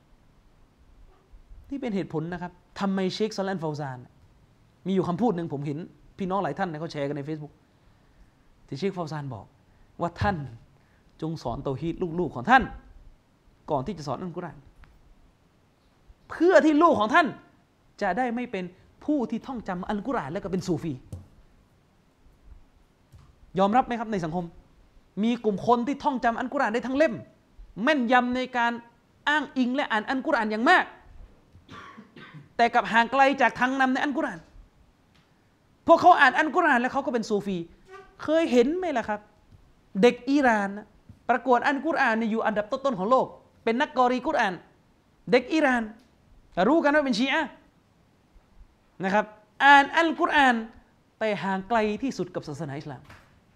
นี่เป็นเหตุผลนะครับทำไมเชคซอลันฟาวซานมีอยู่คำพูดหนึ่งผมเห็นพี่น้องหลายท่านเขาแชร์กันใน Facebook ที่เชคฟาวซานบอกว่าท่านจงสอนเตาฮีดลูกๆของท่านก่อนที่จะสอนอัลกุรอานเพื่อที่ลูกของท่านจะได้ไม่เป็นผู้ที่ท่องจำอัลกุรอานแล้วก็เป็นซูฟียอมรับไหมครับในสังคมมีกลุ่มคนที่ท่องจำอัลกุรอานได้ทั้งเล่มแม่นยำในการอ้างอิงและอ่านอัลกุรอานอย่างมากแต่กับห่างไกลจากทางนำในอัลกุรอานพวกเขาอ่านอัลกุรอานแล้วเขาก็เป็นซูฟีเคยเห็นไหมล่ะครับเด็กอิหร่านประกวดอัลกุรอานอยู่อันดับต้นๆของโลกเป็นนักกอรีกุรอานเด็กอิหร่านรู้กันว่าเป็นชีอะห์นะครับอ่านอัลกุรอานแต่ห่างไกลที่สุดกับศาสนาอิสลาม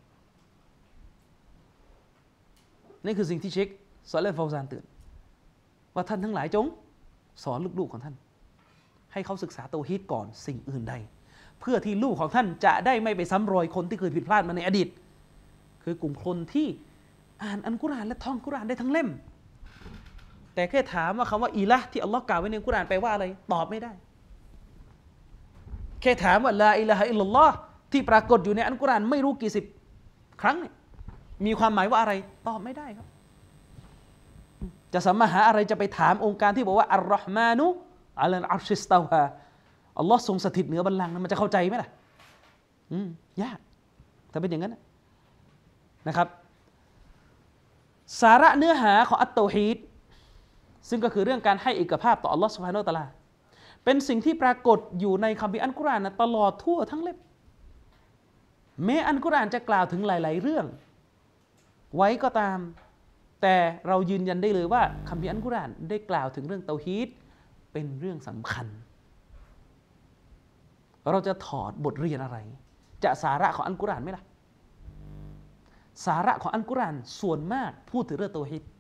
นี่คือสิ่งที่เชคซอเลห์ฟาวซานเตือนว่าท่านทั้งหลายจงสอนลูกๆของท่านให้เขาศึกษาเตาฮีดก่อนสิ่งอื่นใดเพื่อที่ลูกของท่านจะได้ไม่ไปซ้ำรอยคนที่เคยผิดพลาดมาในอดีตคือกลุ่มคนที่อ่านอัลกุรอานและท่องกุรอานได้ทั้งเล่มแต่แค่ถามว่าคำว่าอิละห์ที่อัลลอฮ์กล่าวไว้ในกุรอานแปลว่าอะไรตอบไม่ได้แค่ถามว่าลาอิลาฮะอิลลัลลอฮ์ที่ปรากฏอยู่ในอัลกุรอานไม่รู้กี่สิบครั้งเนี่ยมีความหมายว่าอะไรตอบไม่ได้ครับจะสามารถหาอะไรจะไปถามองค์การที่บอกว่าอัลเราะห์มานุอะลัลอัรชิสตาวาอัลลอฮ์ทรงสถิตเหนือบัลลังก์มันจะเข้าใจไหมล่ะยากถ้าเป็นอย่างนั้นนะครับสาระเนื้อหาของอัตเตาฮีดซึ่งก็คือเรื่องการให้เอกภาพต่ออัลลอฮ์ซุบฮานะฮูวะตะอาลาเป็นสิ่งที่ปรากฏอยู่ในคัมภีร์อัลกุรอานตลอดทั่วทั้งเล่มแม้อัลกุรอานจะกล่าวถึงหลายๆเรื่องไว้ก็ตามแต่เรายืนยันได้เลยว่าคัมภีร์อัลกุรอานได้กล่าวถึงเรื่องเตาฮีดเป็นเรื่องสำคัญเราจะถอดบทเรียนอะไรจะสาระของอัลกุรอานไหมล่ะสาระของอัลกุรอานส่วนมากพูดถึงเรื่องเตาฮีด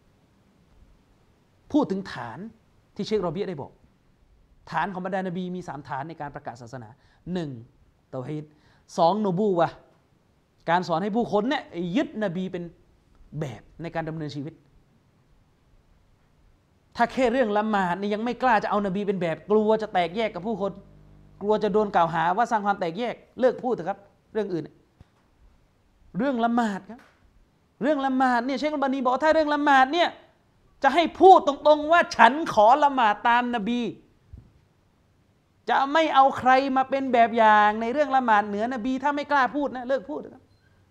พูดถึงฐานที่เชคโรเบียได้บอกฐานของบรรดานบีมี3ฐานในการประกาศศาสนา1เตาฮีด2นูบูวะห์การสอนให้ผู้คนเนี่ยยึดนบีเป็นแบบในการดำเนินชีวิตถ้าแค่เรื่องละหมาดนี่ยังไม่กล้าจะเอานบีเป็นแบบกลัวจะแตกแยกกับผู้คนกลัวจะโดนกล่าวหาว่าสร้างความแตกแยกเลิกพูดเถอะครับเรื่องอื่นเรื่องละหมาดครับเรื่องละหมาดเนี่ยเชคอัลบานีบอกถ้าเรื่องละหมาดเนี่ยจะให้พูดตรงๆว่าฉันขอละหมาดตามนบีจะไม่เอาใครมาเป็นแบบอย่างในเรื่องละหมาดเหนือนบีถ้าไม่กล้าพูดนะเลิกพูดครับ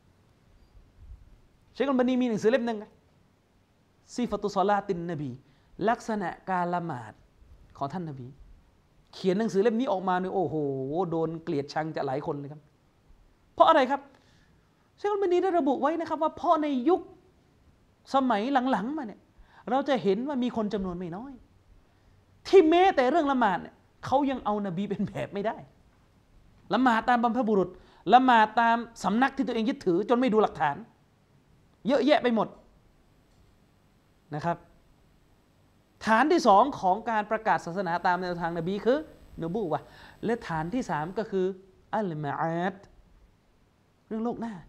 เชคอัลบานีมีหนังสือเล่มนึงซิฟะตุศอลาตินนบีลักษณะการละหมาดของท่านนบีเขียนหนังสือเล่มนี้ออกมาเนี่ยโอ้โหโดนเกลียดชังจากหลายคนเลยครับเพราะอะไรครับเชคอัลบานีได้ระบุไว้นะครับว่าเพราะในยุคสมัยหลังๆมาเนี่ยเราจะเห็นว่ามีคนจำนวนไม่น้อยที่แม้แต่เรื่องละหมาดเนี่ยเขายังเอานบีเป็นแบบไม่ได้ละหมาดตามบรรพบุรุษละหมาดตามสำนักที่ตัวเองยึดถือจนไม่ดูหลักฐานเยอะแยะไปหมดนะครับฐานที่สองของการประกาศศาสนาตามแนวทางนบีคือนบูวะห์และฐานที่สามก็คืออัลมาอาดเรื่องโลกหน้า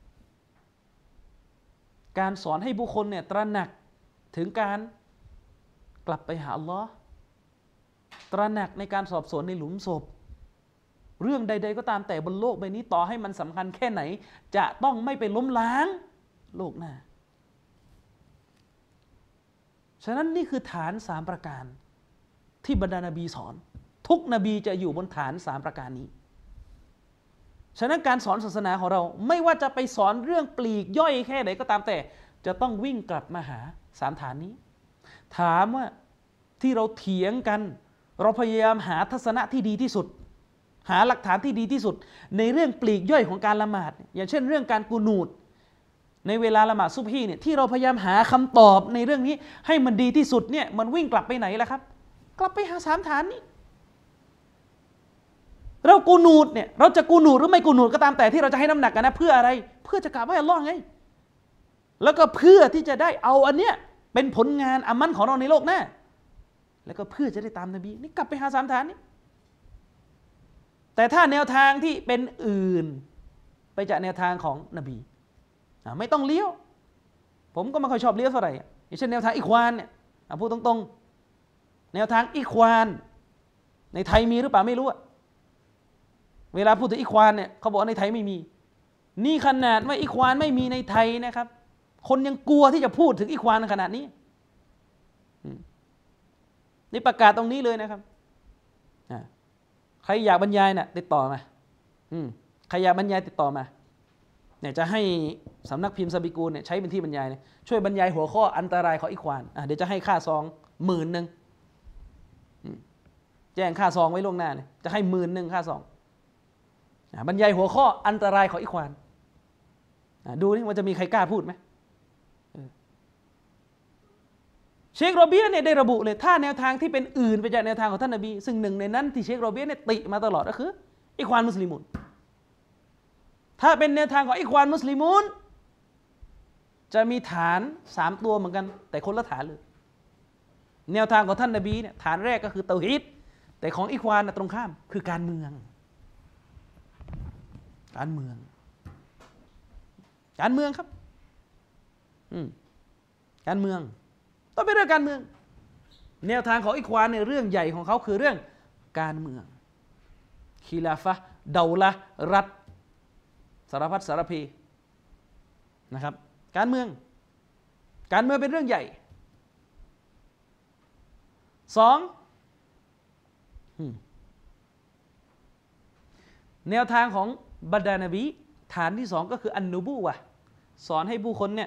การสอนให้บุคคลเนี่ยตระหนักถึงการกลับไปหาอัลลอฮ์ตระหนักในการสอบสวนในหลุมศพเรื่องใดๆก็ตามแต่บนโลกใบนี้ต่อให้มันสำคัญแค่ไหนจะต้องไม่ไปล้มล้างโลกหน้าฉะนั้นนี่คือฐาน3ประการที่บรรดานบีสอนทุกนบีจะอยู่บนฐาน3ประการนี้ฉะนั้นการสอนศาสนาของเราไม่ว่าจะไปสอนเรื่องปลีกย่อยแค่ไหนก็ตามแต่จะต้องวิ่งกลับมาหา3ฐานนี้ถามว่าที่เราเถียงกันเราพยายามหาทัศนะที่ดีที่สุดหาหลักฐานที่ดีที่สุดในเรื่องปลีกย่อยของการละหมาดอย่างเช่นเรื่องการกุนูตในเวลาละหมาดซุบฮีเนี่ยที่เราพยายามหาคำตอบในเรื่องนี้ให้มันดีที่สุดเนี่ยมันวิ่งกลับไปไหนล่ะครับกลับไปหา3ฐานนี้เรากูนูตเนี่ยเราจะกูนูตหรือไม่กูนูตก็ตามแต่ที่เราจะให้น้ำหนักกันนะเพื่ออะไรเพื่อจะกราบไหว้อัลเลาะห์ไงแล้วก็เพื่อที่จะได้เอาอันเนี้ยเป็นผลงานอามันของเราในโลกหน้าแล้วก็เพื่อจะได้ตามนบีนี่กลับไปหา3ฐานนี้แต่ถ้าแนวทางที่เป็นอื่นไปจากแนวทางของนบีไม่ต้องเลี้ยวผมก็ไม่ค่อยชอบเลี้ยวเท่าไหร่อย่างเช่นแนวทางอิควานเนี่ยพูดตรงๆแนวทางอิควานในไทยมีหรือเปล่าไม่รู้อะเวลาพูดถึงอิควานเนี่ยเขาบอกในไทยไม่มีนี่ขนาดว่าอิควานไม่มีในไทยนะครับคนยังกลัวที่จะพูดถึงอิควานขนาดนี้นี่ประกาศตรงนี้เลยนะครับใครอยากบรรยายน่ะติดต่อมาใครอยากบรรยายติดต่อมาเนี่ยจะให้สำนักพิมพ์ซาบิกูลเนี่ยใช้เป็นที่บรรยายเนี่ยช่วยบรรยายหัวข้ออันตรายของอิควานเดี๋ยวจะให้ค่าซอง10,000แจ้งค่าซองไว้ล่วงหน้าเนี่ยจะให้10,000ค่าซองบรรยายหัวข้ออันตรายของอิควานดูนี่ว่าจะมีใครกล้าพูดไหมเชคโรเบียเนี่ยได้ระบุเลยถ้าแนวทางที่เป็นอื่นไปจากแนวทางของท่านนบีซึ่งหนึ่งในนั้นที่เชคโรเบียเนี่ยติมาตลอดก็คืออิควานมุสลิมุนถ้าเป็นแนวทางของอิควานมุสลิมุนจะมีฐาน3ตัวเหมือนกันแต่คนละฐานเลยแนวทางของท่านนบีเนี่ยฐานแรกก็คือเตาฮีดแต่ของอิควานตรงข้ามคือการเมืองครับการเมืองต้องเป็นเรื่องการเมืองแนวทางของอิควานเนี่ยเรื่องใหญ่ของเขาคือเรื่องการเมืองคีลาฟะห์เดาละห์รัฐสารพัดสารพีนะครับการเมืองเป็นเรื่องใหญ่แนวทางของบรรดานบีฐานที่2ก็คืออันนูบูวะห์สอนให้ผู้คนเนี่ย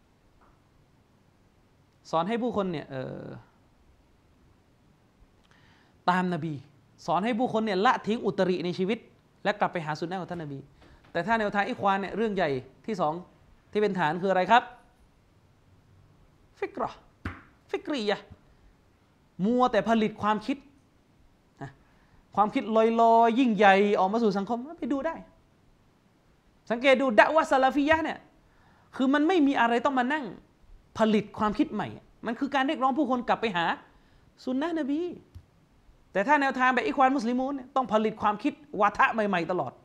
ตามนบีสอนให้ผู้คนเนี่ยละทิ้งอุตริในชีวิตและกลับไปหาสุนนะของท่านนบีแต่ถ้าแนวทางอิควานเนี่ยเรื่องใหญ่ที่2ที่เป็นฐานคืออะไรครับฟิกรียะมัวแต่ผลิตความคิดลอยๆยิ่งใหญ่ออกมาสู่สังคมไปดูได้สังเกตดูดะวะห์ซะลาฟียะห์เนี่ยคือมันไม่มีอะไรต้องมานั่งผลิตความคิดใหม่มันคือการเรียกร้องผู้คนกลับไปหาสุนนะนบีแต่ถ้าแนวทางแบบอิควานมุสลิมูนเนี่ยต้องผลิตความคิดวาทะใหม่ๆตลอด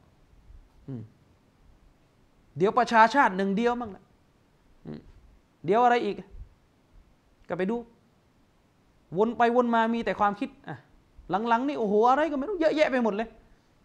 เดี๋ยวประชาชาติหนึ่งเดียวมั่งนะเดี๋ยวอะไรอีกก็ไปดูวนไปวนมามีแต่ความคิดหลังๆนี่โอ้โหอะไรก็ไม่รู้เยอะแยะไปหมดเลย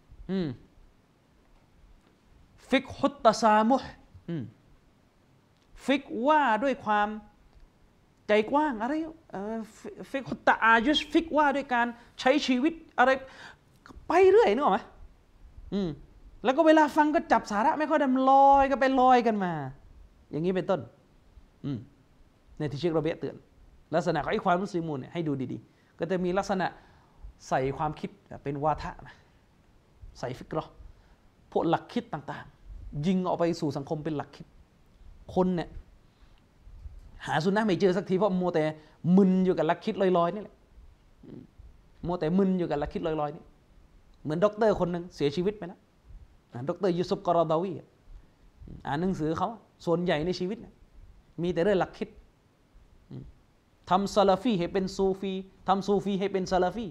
ฟิกฮุตตะซามุฮฟิกว่าด้วยความใจกว้างอะไรฟิกฮุตตะอายุชฟิกว่าด้วยการใช้ชีวิตอะไรไปเรื่อยนึกออกไหมแล้วก็เวลาฟังก็จับสาระไม่ค่อยดำลอยก็ไปลอยกันมาอย่างนี้เป็นต้นในที่เชคโรเบียเตือนลักษณะของไอ้ความมุสลิมูนเนี่ยให้ดูดีๆก็จะมีลักษณะใส่ความคิดเป็นวาทะใส่ฟิกรอพวกหลักคิดต่างยิงออกไปสู่สังคมเป็นหลักคิดคนเนี่ยหาสุนนะไม่เจอสักทีเพราะมัวแต่มึนอยู่กับหลักคิดลอยๆนี่แหละมัวแต่มึนอยู่กับหลักคิดลอยๆนี่เหมือนด็อกเตอร์คนหนึ่งเสียชีวิตไปแล้วด็อกเตอร์ยูซุฟกอรอดาวีอ่านหนังสือเขาส่วนใหญ่ในชีวิตมีแต่เรื่องหลักคิดทำซาลาฟีให้เป็นซูฟีทำซูฟีให้เป็นซาลาฟี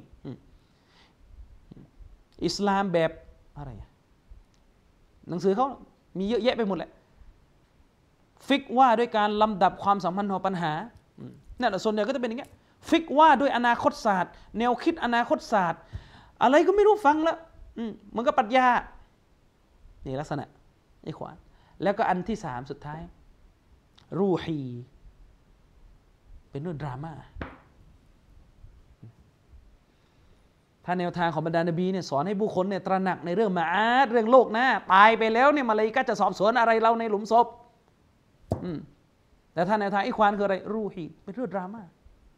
อิสลามแบบอะไรหนังสือเขามีเยอะแยะไปหมดแหละฟิกว่าด้วยการลำดับความสัมพันธ์ของปัญหานั่นแหละส่วนใหญ่ก็จะเป็นอย่างเงี้ยฟิกว่าด้วยอนาคตศาสตร์แนวคิดอนาคตศาสตร์อะไรก็ไม่รู้ฟังแล้วมันก็ปรัชญานี่ลักษณะไอ้ขวานแล้วก็อันที่สามสุดท้ายรูฮีเป็นเรื่องดราม่าถ้าแนวทางของบรรดานบีเนี่ยสอนให้ผู้คนเนี่ยตระหนักในเรื่องมาอาดเรื่องโลกหน้าตายไปแล้วเนี่ยมาเลยก็จะสอบสวนอะไรเราในหลุมศพแต่ถ้าแนวทางอิควานคืออะไรรูฮีเป็นเรื่องดราม่า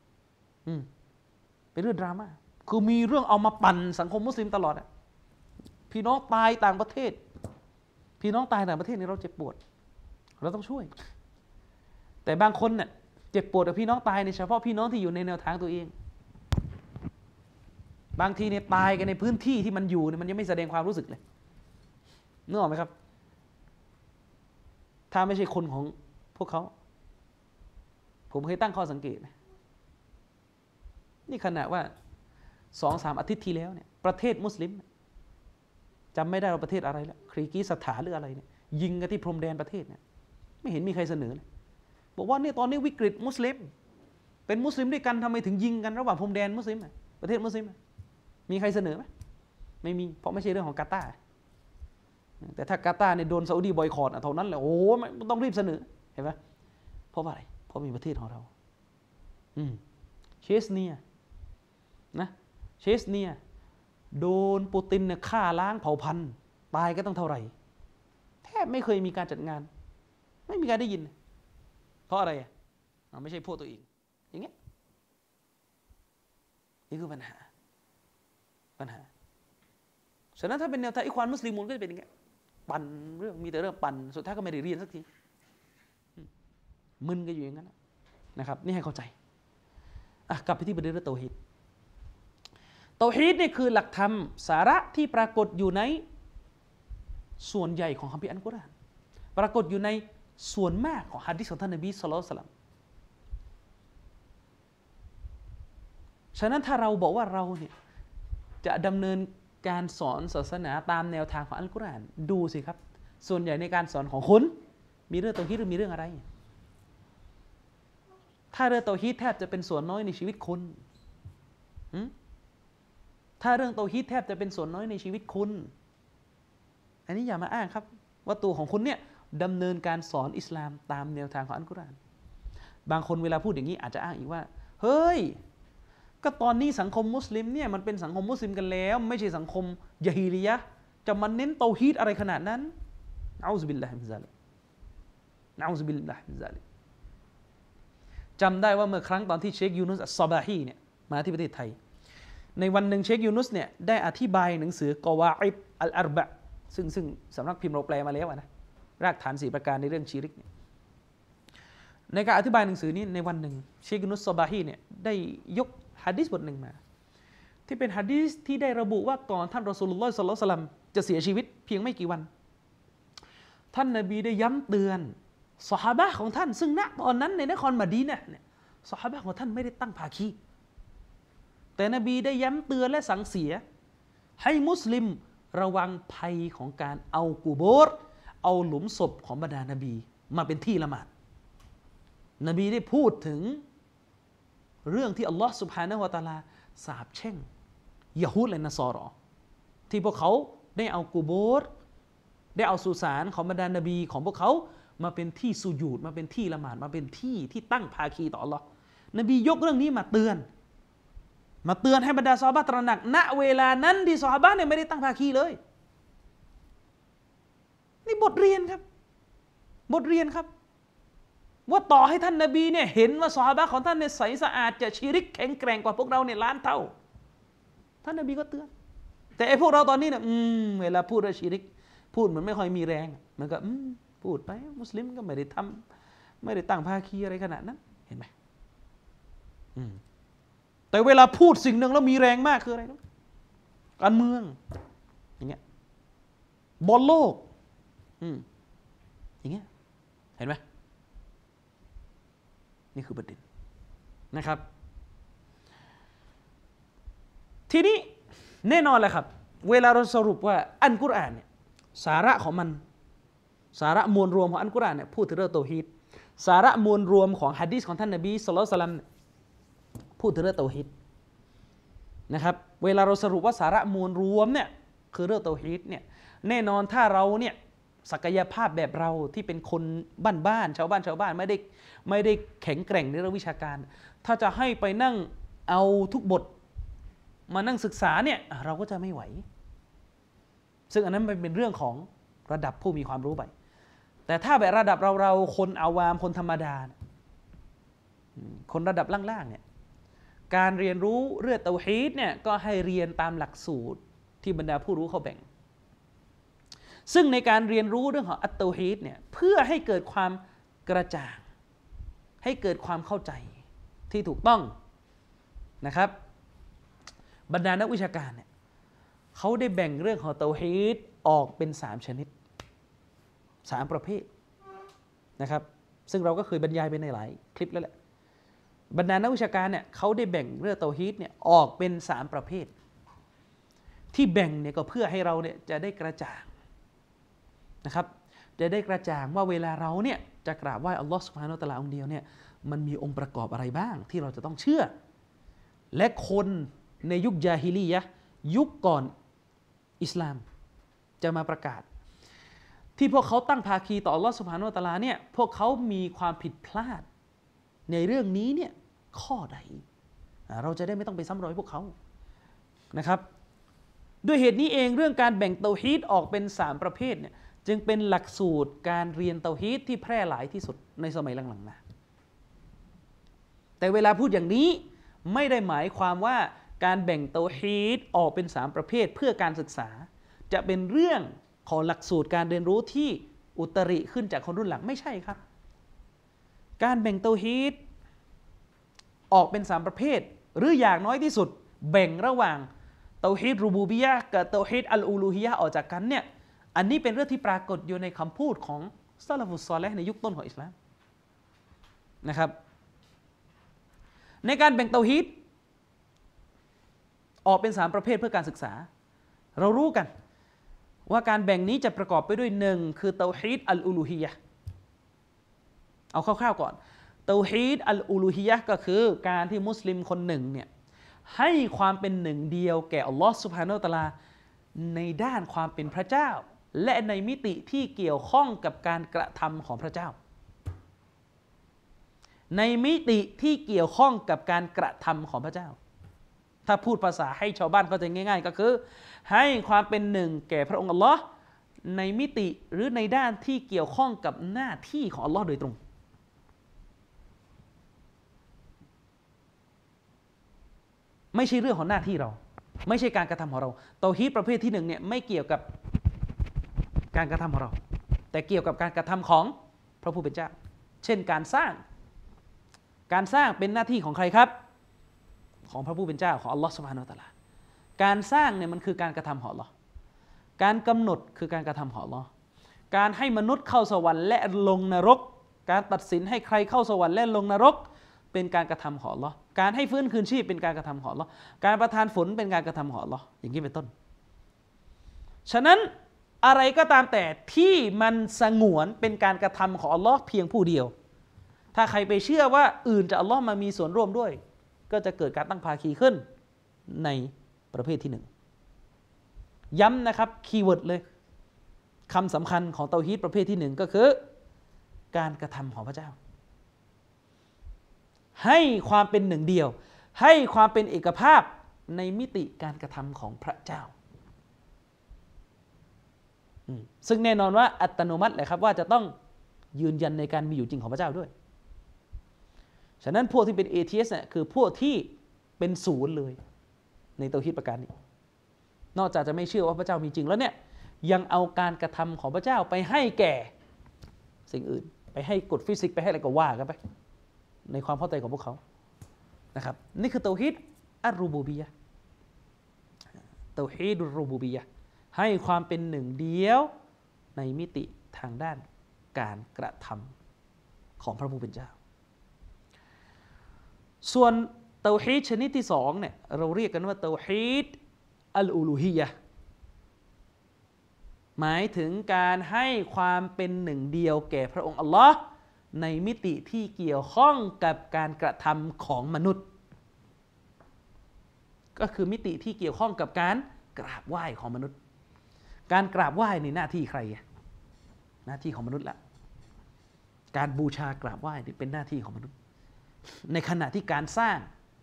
เป็นเรื่องดราม่าคือมีเรื่องเอามาปั่นสังคมมุสลิมตลอดพี่น้องตายต่างประเทศพี่น้องตายต่างประเทศนี่เราเจ็บปวดเราต้องช่วยแต่บางคนเนี่ยเจ็บปวดกับพี่น้องตายในเฉพาะพี่น้องที่อยู่ในแนวทางตัวเองบางทีเนี่ยตายกันในพื้นที่ที่มันอยู่เนี่ยมันยังไม่แสดงความรู้สึกเลยนึกออกไหมครับถ้าไม่ใช่คนของพวกเขาผมเคยตั้งข้อสังเกตนะนี่ขณะว่า 2-3 อาทิตย์ที่แล้วเนี่ยประเทศมุสลิมจำไม่ได้ว่าประเทศอะไรแล้วครีกีสถานหรืออะไรเนี่ยยิงกันที่พรมแดนประเทศเนี่ยไม่เห็นมีใครเสนอเลยบอกว่าเนี่ยตอนนี้วิกฤตมุสลิมเป็นมุสลิมด้วยกันทำไมถึงยิงกันระหว่างพรมแดนมุสลิมประเทศมุสลิมมีใครเสนอไหมไม่มีเพราะไม่ใช่เรื่องของกาตาร์แต่ถ้ากาตาร์เนี่ยโดนซาอุดีบอยคอตเท่านั้นแหละโอ้ต้องรีบเสนอเห็นไหมเพราะอะไรเพราะมีประเทศของเราเชสเนียนะเชสเนียโดนปูตินเนี่ยฆ่าล้างเผ่าพันธุ์ตายก็ต้องเท่าไหร่แทบไม่เคยมีการจัดงานไม่มีการได้ยินเพราะอะไรไม่ใช่พวกตัวเองอย่างเงี้ยนี่คือปัญหาฉะนั้นถ้าเป็นแนวทางอิควานมุสลิมูนก็จะเป็นอย่างเงี้ยปั่นเรื่องมีแต่เรื่องปั่นสุดท้ายก็ไม่ได้เรียนสักทีมึนกันอยู่อย่างนั้นนะครับนี่ให้เข้าใจกลับไปที่ประเด็นเรื่องเตาฮีดเตาฮีดนี่คือหลักธรรมสาระที่ปรากฏอยู่ในส่วนใหญ่ของคัมภีร์อัลกุรอานปรากฏอยู่ในส่วนมากของหะดีษของท่านนบีศ็อลลัลลอฮุอะลัยฮิวะซัลลัมฉะนั้นถ้าเราบอกว่าเราเนี่ยจะดำเนินการสอนศาสนาตามแนวทางของอัลกุรอานดูสิครับส่วนใหญ่ในการสอนของคุณมีเรื่องเตาฮีดหรือมีเรื่องอะไรถ้าเรื่องเตาฮีดแทบจะเป็นส่วนน้อยในชีวิตคุณถ้าเรื่องเตาฮีดแทบจะเป็นส่วนน้อยในชีวิตคุณอันนี้อย่ามาอ้างครับว่าตัวของคุณเนี่ยดำเนินการสอนอิสลามตามแนวทางของอัลกุรอานบางคนเวลาพูดอย่างนี้อาจจะอ้างอีกว่าเฮ้ยก็ตอนนี้สังคมมุสลิมเนี่ยมันเป็นสังคมมุสลิมกันแล้วไม่ใช่สังคมยะฮีลิยะห์จะมาเน้นเตาฮีดอะไรขนาดนั้นนะอูซุบิลลาฮิมินซาลิกนะอูซุบิลลาฮิมินซาลิกจำได้ว่าเมื่อครั้งตอนที่เชคยูนุสอัสซอบาฮีเนี่ยมาที่ประเทศไทยในวันหนึ่งเชคยูนุสเนี่ยได้อธิบายหนังสือกอวาอิดอัลอาร์บะซึ่งสำนักพิมพ์เราแปลมาแล้วนะรากฐาน4ประการในเรื่องชีริกเนี่ยในการอธิบายหนังสือนี้ในวันหนึ่งเชคยูนุสซอบาฮีเนี่ยได้ยกหะดีษบทหนึ่งมาที่เป็นหะดีษที่ได้ระบุว่าก่อนท่านรอซูลุลลอฮ์ศ็อลลัลลอฮุอะลัยฮิวะซัลลัมจะเสียชีวิตเพียงไม่กี่วันท่านนบีได้ย้ำเตือนซอฮาบะห์ของท่านซึ่งณตอนนั้นในนครมะดีนะห์เนี่ยซอฮาบะห์ของท่านไม่ได้ตั้งภาคีแต่นบีได้ย้ำเตือนและสั่งเสียให้มุสลิมระวังภัยของการเอากุโบร์เอาหลุมศพของบรรดานบีมาเป็นที่ละหมาดนบีได้พูดถึงเรื่องที่อัลลอฮฺซุบฮานะฮูวะตะอาลาสาปแช่งยะฮูดและนัสรอที่พวกเขาได้เอากุโบร์ได้เอาสุสานของบรรดานบีของพวกเขามาเป็นที่สุญูดมาเป็นที่ละหมาดมาเป็นที่ที่ตั้งภาคีต่ออัลลอฮ์นบียกเรื่องนี้มาเตือนให้บรรดาซอฮาบะห์ตระหนักณเวลานั้นที่ซอฮาบะห์เนี่ยไม่ได้ตั้งภาคีเลยนี่บทเรียนครับว่าต่อให้ท่านนบีเนี่ยเห็นว่าซอฮาบะห์ของท่านเนี่ยใสสะอาดจะชิริกแข็งแกร่งกว่าพวกเราเนี่ยล้านเท่าท่านนบีก็เตือนแต่ไอ้พวกเราตอนนี้เนี่ยเวลาพูดเรื่องชิริกพูดเหมือนไม่ค่อยมีแรงมันก็พูดไปมุสลิมก็ไม่ได้ทำไม่ได้ตั้งภาคีอะไรขนาดนั้นเห็นไหมแต่เวลาพูดสิ่งหนึ่งแล้วมีแรงมากคืออะไรรู้การเมืองอย่างเงี้ยบอลโลกอย่างเงี้ยเห็นไหมนี่คือประเด็นนะครับทีนี้แน่นอนแหละครับเวลาเราสรุปว่าอัลกุรอานเนี่ยสาระของมันสาระมวลรวมของอัลกุรอานเนี่ยพูดถึงเรื่องเตาฮีดสาระมวลรวมของหะดีษของท่านนบีศ็อลลัลลอฮุอะลัยฮิวะซัลลัมพูดถึงเรื่องเตาฮีดนะครับเวลาเราสรุปว่าสาระมวลรวมเนี่ยคือเรื่องเตาฮีดเนี่ยแน่นอนถ้าเราเนี่ยศักยภาพแบบเราที่เป็นคนบ้านๆชาวบ้านไม่ได้แข็งแกร่งในเรื่องวิชาการถ้าจะให้ไปนั่งเอาทุกบทมานั่งศึกษาเนี่ยเราก็จะไม่ไหวซึ่งอันนั้นเป็นเรื่องของระดับผู้มีความรู้ไปแต่ถ้าแบบระดับเราคนอาวามคนธรรมดาคนระดับล่างๆเนี่ยการเรียนรู้เรื่องเตาฮีดเนี่ยก็ให้เรียนตามหลักสูตรที่บรรดาผู้รู้เขาแบ่งซึ่งในการเรียนรู้เรื่องของอัตเตาฮีดเนี่ยเพื่อให้เกิดความกระจ่างให้เกิดความเข้าใจที่ถูกต้องนะครับบรรดานักวิชาการเนี่ยเขาได้แบ่งเรื่องของเตาฮีดออกเป็น3ชนิด3ประเภทนะครับซึ่งเราก็เคยบรรยายไปในหลายคลิปแล้วแหละบรรดานักวิชาการเนี่ยเขาได้แบ่งเรื่องเตาฮีดเนี่ยออกเป็น3ประเภทที่แบ่งเนี่ยก็เพื่อให้เราเนี่ยจะได้กระจ่างนะครับจะได้กระจ่างว่าเวลาเราเนี่ยจะกราบไหว้อัลลอฮฺซุบฮานะฮูวะตะอาลาองค์เดียวเนี่ยมันมีองค์ประกอบอะไรบ้างที่เราจะต้องเชื่อและคนในยุคญาฮิลียะห์ยุคก่อนอิสลามจะมาประกาศที่พวกเขาตั้งภาคีต่ออัลลอฮฺซุบฮานะฮูวะตะอาลาเนี่ยพวกเขามีความผิดพลาดในเรื่องนี้เนี่ยข้อใดเราจะได้ไม่ต้องไปซ้ำรอยพวกเขานะครับด้วยเหตุนี้เองเรื่องการแบ่งเตาฮีดออกเป็น3ประเภทเนี่ยจึงเป็นหลักสูตรการเรียนเตาฮีดที่แพร่หลายที่สุดในสมัยหลังๆมาแต่เวลาพูดอย่างนี้ไม่ได้หมายความว่าการแบ่งเตาฮีดออกเป็น3ประเภทเพื่อการศึกษาจะเป็นเรื่องของหลักสูตรการเรียนรู้ที่อุตริขึ้นจากคนรุ่นหลังไม่ใช่ครับการแบ่งเตาฮีดออกเป็น3ประเภทหรืออย่างน้อยที่สุดแบ่งระหว่างเตาฮีดรูบูบิยะห์กับเตาฮีดอัลอูลูฮิยะห์ออกจากกันเนี่ยอันนี้เป็นเรื่องที่ปรากฏอยู่ในคำพูดของซะลาฟุสซอลิห์ในยุคต้นของอิสลามนะครับในการแบ่งเตาฮีดออกเป็น3ประเภทเพื่อการศึกษาเรารู้กันว่าการแบ่งนี้จะประกอบไปด้วย1คือเตาฮีดอัลอูลูฮิยะห์เอาคร่าวๆก่อนเตาฮีดอัลอูลูฮิยะห์ก็คือการที่มุสลิมคนหนึ่งเนี่ยให้ความเป็นหนึ่งเดียวแก่อัลลอฮฺซุบฮานะฮูวะตะอาลาในด้านความเป็นพระเจ้าและในมิติที่เกี่ยวข้องกับการกระทำของพระเจ้าในมิติที่เกี่ยวข้องกับการกระทำของพระเจ้าถ้าพูดภาษาให้ชาวบ้านเข้าใจง่ายๆก็คือให้ความเป็นหนึ่งแก่พระองค์อัลลอฮ์ในมิติหรือในด้านที่เกี่ยวข้องกับหน้าที่ของอัลลอฮ์โดยตรงไม่ใช่เรื่องของหน้าที่เราไม่ใช่การกระทำของเราเตาฮีดประเภทที่1เนี่ยไม่เกี่ยวกับการกระทำของเราแต่เกี่ยวกับการกระทำของพระผู้เป็นเจ้าเช่นการสร้างเป็นหน้าที่ของใครครับของพระผู้เป็นเจ้าของอัลลอฮฺซุบฮานะฮูวะตะอาลาการสร้างเนี่ยมันคือการกระทำของอัลลอฮ์การกำหนดคือการกระทำของอัลลอฮ์การให้มนุษย์เข้าสวรรค์และลงนรกการตัดสินให้ใครเข้าสวรรค์และลงนรกเป็นการกระทำของอัลลอฮ์การให้ฟื้นคืนชีพเป็นการกระทำของอัลลอฮ์การประทานฝนเป็นการกระทำของอัลลอฮ์อย่างนี้เป็นต้นฉะนั้นอะไรก็ตามแต่ที่มันสงวนเป็นการกระทำของอัลลอฮ์เพียงผู้เดียวถ้าใครไปเชื่อว่าอื่นจากอัลลอฮ์มามีส่วนร่วมด้วยก็จะเกิดการตั้งภาคีขึ้นในประเภทที่1ย้ำนะครับคีย์เวิร์ดเลยคำสำคัญของเตาฮีดประเภทที่1ก็คือการกระทำของพระเจ้าให้ความเป็นหนึ่งเดียวให้ความเป็นเอกภาพในมิติการกระทำของพระเจ้าซึ่งแน่นอนว่าอัตโนมัติแหละครับว่าจะต้องยืนยันในการมีอยู่จริงของพระเจ้าด้วยฉะนั้นพวกที่เป็นเอทีเอสเนี่ยคือพวกที่เป็นศูนย์เลยในเตาฮีดประการนี้นอกจากจะไม่เชื่อว่าพระเจ้ามีจริงแล้วเนี่ยยังเอาการกระทำของพระเจ้าไปให้แก่สิ่งอื่นไปให้กฎฟิสิกส์ไปให้อะไรก็ว่ากันไปในความเข้าใจของพวกเขานะครับนี่คือเตาฮีดอัรรูบูบียะห์เตาฮีดุรรูบูบียะห์ให้ความเป็นหนึ่งเดียวในมิติทางด้านการกระทำของพระผู้เป็นเจ้าส่วนเตาฮีดชนิดที่สองเนี่ยเราเรียกกันว่าเตาฮีดอัลอูลูฮียะห์หมายถึงการให้ความเป็นหนึ่งเดียวแก่พระองค์อัลลอฮ์ในมิติที่เกี่ยวข้องกับการกระทำของมนุษย์ก็คือมิติที่เกี่ยวข้องกับการกราบไหว้ของมนุษย์การกราบไหว้นี่หน้าที่ใครหน้าที่ของมนุษย์ละการบูชากราบไหว้นี่เป็นหน้าที่ของมนุษย์ในขณะที่การสร้าง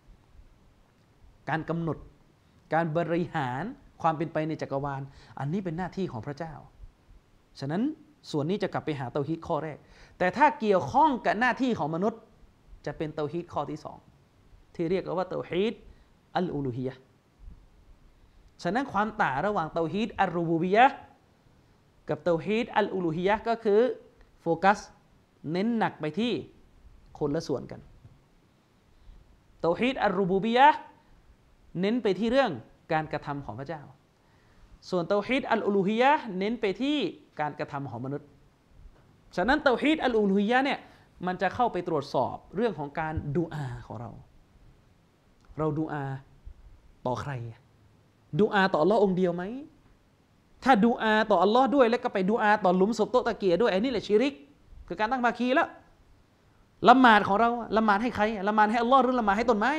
การกำหนดการบริหารความเป็นไปในจักรวาลอันนี้เป็นหน้าที่ของพระเจ้าฉะนั้นส่วนนี้จะกลับไปหาเตาฮีดข้อแรกแต่ถ้าเกี่ยวข้องกับหน้าที่ของมนุษย์จะเป็นเตาฮีดข้อที่สองที่เรียกว่าเตาฮีดอัลอูลูฮียะห์ฉะนั้นความต่างระหว่างเตาฮีดอัรรูบูบียะห์กับเตาฮีดอัลอูลูฮียะห์ก็คือโฟกัสเน้นหนักไปที่คนละส่วนกันเตาฮีดอัรรูบูบียะห์เน้นไปที่เรื่องการกระทำของพระเจ้าส่วนเตาฮีดอัลอูลูฮียะห์เน้นไปที่การกระทำของมนุษย์ฉะนั้นเตาฮีดอัลอูลูฮียะห์เนี่ยมันจะเข้าไปตรวจสอบเรื่องของการดูอาของเราดูอาต่อใครดูอาต่ออัลลอฮ์องเดียวไหมถ้าดูอาต่ออัลลอฮ์ด้วยแล้วก็ไปดูอาต่อหลุมศพโต๊ะตะเกียด้วยไอ้นี่แหละชิริกคือการตั้งภาคีแล้วละหมาดของเราละหมาดให้ใครละหมาดให้อัลลอฮ์หรือละหมาดให้ต้นไม้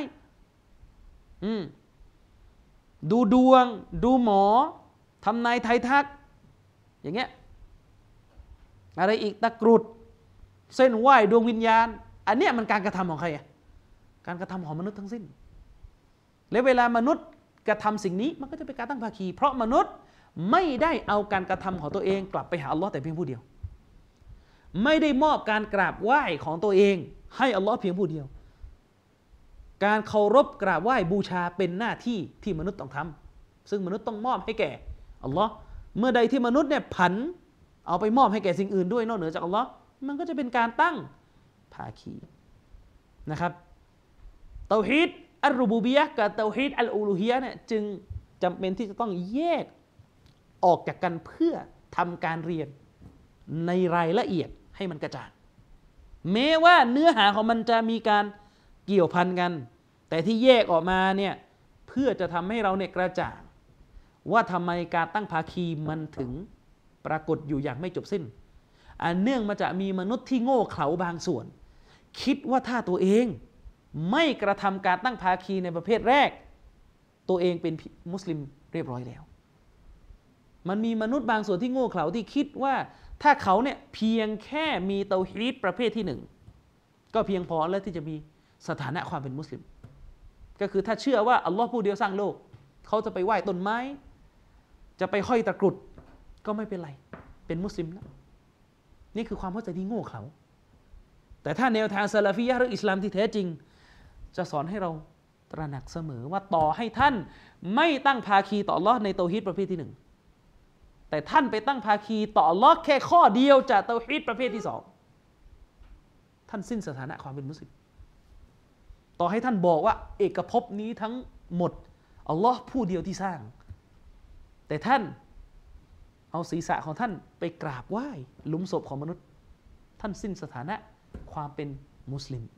ดูดวงดูหมอทำนายไทายทักอย่างเงี้ยอะไรอีกตะกรุดเส้นไหว้ดวงวิญญาณอันเนี้ยมันการกระทำของใครการกระทำของมนุษย์ทั้งสิ้นและเวลามนุษย์กระทำสิ่งนี้มันก็จะเป็นการตั้งภาคีเพราะมนุษย์ไม่ได้เอาการกระทำของตัวเองกลับไปหาอัลลอฮ์แต่เพียงผู้เดียวไม่ได้มอบการกราบไหว้ของตัวเองให้อัลลอฮ์เพียงผู้เดียวการเคารพกราบไหว้บูชาเป็นหน้าที่ที่มนุษย์ต้องทำซึ่งมนุษย์ต้องมอบให้แก่อัลลอฮ์เมื่อใดที่มนุษย์เนี่ยผันเอาไปมอบให้แก่สิ่งอื่นด้วยนอกเหนือจากอัลลอฮ์มันก็จะเป็นการตั้งภาคีนะครับเตาฮีดอัรรูบูบียะห์กับเตาฮีดอัลอูลูฮียะห์เนี่ยจึงจำเป็นที่จะต้องแยกออกจากกันเพื่อทำการเรียนในรายละเอียดให้มันกระจ่างแม้ว่าเนื้อหาของมันจะมีการเกี่ยวพันกันแต่ที่แยกออกมาเนี่ยเพื่อจะทำให้เราเนี่ยกระจ่างว่าทำไมการตั้งภาคีมันถึงปรากฏอยู่อย่างไม่จบสิ้นอันเนื่องมาจากมีมนุษย์ที่โง่เขลาบางส่วนคิดว่าถ้าตัวเองไม่กระทำการตั้งภาคีในประเภทแรกตัวเองเป็นมุสลิมเรียบร้อยแล้วมันมีมนุษย์บางส่วนที่โง่เขลาที่คิดว่าถ้าเขาเนี่ยเพียงแค่มีเตาฮีดประเภทที่หนึ่งก็เพียงพอแล้วที่จะมีสถานะความเป็นมุสลิมก็คือถ้าเชื่อว่าอัลลอฮ์ผู้เดียวสร้างโลกเขาจะไปไหว้ต้นไม้จะไปห้อยตะกรุดก็ไม่เป็นไรเป็นมุสลิมแล้วนี่คือความเข้าใจที่โง่เขลาแต่ถ้าแนวทางซะลาฟียะห์หรืออิสลามที่แท้จริงจะสอนให้เราตระหนักเสมอว่าต่อให้ท่านไม่ตั้งภาคีต่ออัลลอฮ์ในเตาฮีดประเภทที่หนึ่งแต่ท่านไปตั้งภาคีต่ออัลลอฮ์แค่ข้อเดียวจากเตาฮีดประเภทที่สองท่านสิ้นสถานะความเป็นมุสลิมต่อให้ท่านบอกว่าเอกภพนี้ทั้งหมดอัลลอฮ์ผู้เดียวที่สร้างแต่ท่านเอาศีรษะของท่านไปกราบไหว้หลุมศพของมนุษย์ท่านสิ้นสถานะความเป็นมุสลิม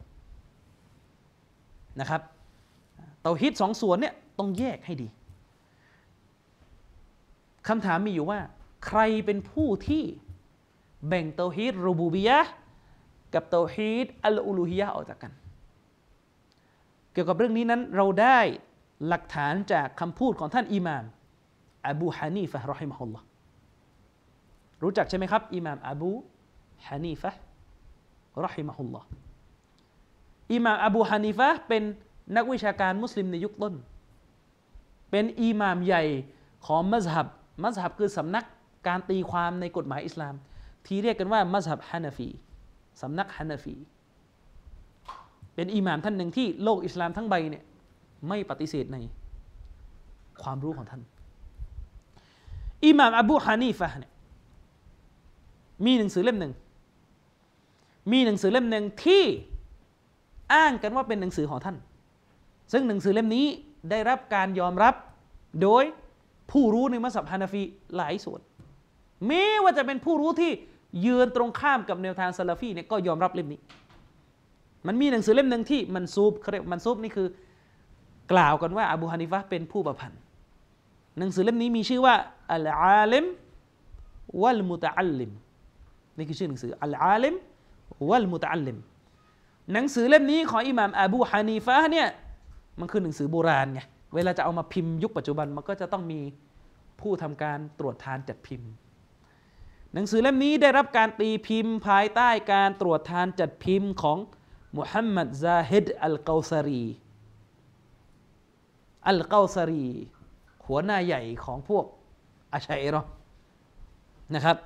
นะครับเตาฮีดสองส่วนเนี่ยต้องแยกให้ดีคำถามมีอยู่ว่าใครเป็นผู้ที่แบ่งเตาฮีดรูบูบียะห์กับเตาฮีดอัลอูลูฮียะห์ออกจากกันเกี่ยวกับเรื่องนี้นั้นเราได้หลักฐานจากคำพูดของท่านอิหม่ามอบูฮานีฟะห์เราะฮิมะฮุลลอฮ์รู้จักใช่ไหมครับอิหม่ามอบูฮานีฟะห์เราะฮิมะฮุลลอฮ์อิหม่ามอบูฮานีฟะห์เป็นนักวิชาการมุสลิมในยุคต้นเป็นอิหม่ามใหญ่ของมัซฮับคือสำนักการตีความในกฎหมายอิสลามที่เรียกกันว่ามัซฮับฮานาฟีสำนักฮานาฟีเป็นอิหม่ามท่านหนึ่งที่โลกอิสลามทั้งใบเนี่ยไม่ปฏิเสธในความรู้ของท่านอิหม่ามอบูฮานีฟะห์เนี่ยมีหนังสือเล่มหนึ่งที่อ้างกันว่าเป็นหนังสือของท่านซึ่งหนังสือเล่มนี้ได้รับการยอมรับโดยผู้รู้ในมัสฮับฮานาฟีหลายส่วนแม้ว่าจะเป็นผู้รู้ที่ยืนตรงข้ามกับแนวทางซะลาฟีเนี่ยก็ยอมรับเล่มนี้มันมีหนังสือเล่มหนึ่งที่มันซูบนี่คือกล่าวกันว่าอบูฮานิฟะห์เป็นผู้ประพันธ์หนังสือเล่มนี้มีชื่อว่าอัลอาลิมวัลมุตะอัลลิมนี่คือชื่อหนังสืออัลอาลิมวัลมุตะอัลลิมหนังสือเล่มนี้ของอิหม่ามอบูฮานีฟะห์เนี่ยมันคือหนังสือโบราณไงเวลาจะเอามาพิมพ์ยุคปัจจุบันมันก็จะต้องมีผู้ทำการตรวจทานจัดพิมพ์หนังสือเล่มนี้ได้รับการตีพิมพ์ภายใต้การตรวจทานจัดพิมพ์ของมุฮัมมัดซาฮิดอัลกอซารีหัวหน้าใหญ่ของพวกอัชอะอิเราะห์นะครับ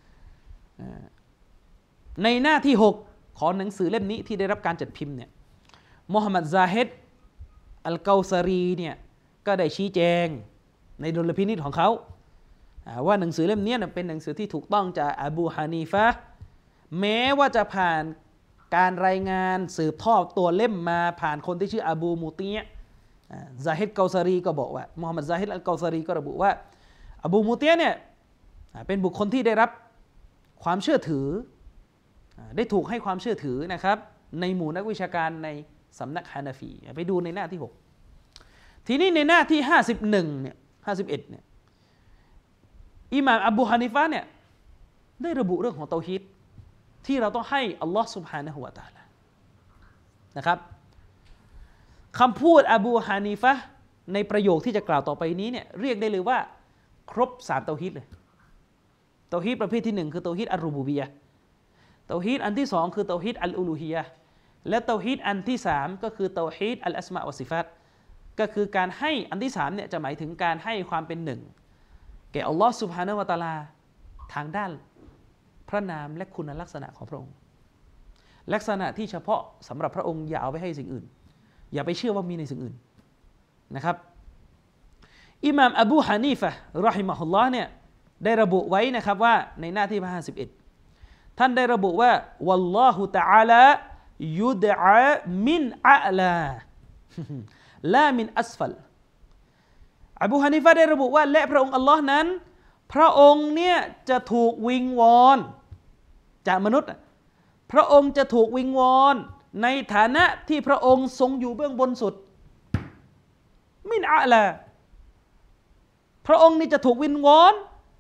ในหน้าที่6ของหนังสือเล่มนี้ที่ได้รับการจัดพิมพ์เนี่ยมุฮัมมัดซาฮิดอัลกอซารีเนี่ยก็ได้ชี้แจงในดุลพินิจของเขาว่าหนังสือเล่มนี้เป็นหนังสือที่ถูกต้องจากอบูฮานีฟะห์แม้ว่าจะผ่านการรายงานสืบทอดตัวเล่มมาผ่านคนที่ชื่ออบูมูตียะซาฮิดเกาซารีก็บอกว่ามุฮัมมัดซาฮิดอัลกอซารีก็ระบุว่าอบูมูตียะเนี่ยเป็นบุคคลที่ได้รับความเชื่อถือได้ถูกให้ความเชื่อถือนะครับในหมู่นักวิชาการในสำนักฮานาฟีไปดูในหน้าที่6ทีนี้ในหน้าที่51เนี่ย51เนี่ยอิหม่ามอบูฮานิฟะห์เนี่ยได้ระบุเรื่องของเตาฮีดที่เราต้องให้อัลลอฮ์ سبحانه และ تعالى นะครับคำพูดอบูฮานิฟะห์ในประโยคที่จะกล่าวต่อไปนี้เนี่ยเรียกได้เลยว่าครบ3เตาฮีดเลยเตาฮีดประเภทที่1คือเตาฮีดอัลรูบูบียะห์เตาฮีดอันที่2คือเตาฮีดอัลอูลูฮียะห์และเตาฮีดอันที่3ก็คือเตาฮีดอัลอัสมาอ์วะซิฟาตก็คือการให้อันที่3เนี่ยจะหมายถึงการให้ความเป็นหนึ่งแก่อัลลอฮ์ سبحانه และ تعالى ทางด้านพระนามและคุณลักษณะของพระองค์ลักษณะที่เฉพาะสำหรับพระองค์อย่าเอาไปให้สิ่งอื่นอย่าไปเชื่อว่ามีในสิ่งอื่นนะครับอิหม่ามอบูฮานีฟะห์เราะฮิมะฮุลลอฮ์เนี่ยได้ระบุไว้นะครับว่าในหน้าที่51ท่านได้ระบุว่าวัลลอฮุตะอาลายุดอะมินอะลาลามินอัสฟัลอบูฮานิฟะห์ได้ระบุว่าและพระองค์อัลลอฮ์นั้นพระองค์เนี่ยจะถูกวิงวอนจากมนุษย์พระองค์จะถูกวิงวอนในฐานะที่พระองค์ทรงอยู่เบื้องบนสุดมินอะลาพระองค์นี่จะถูกวิงวอน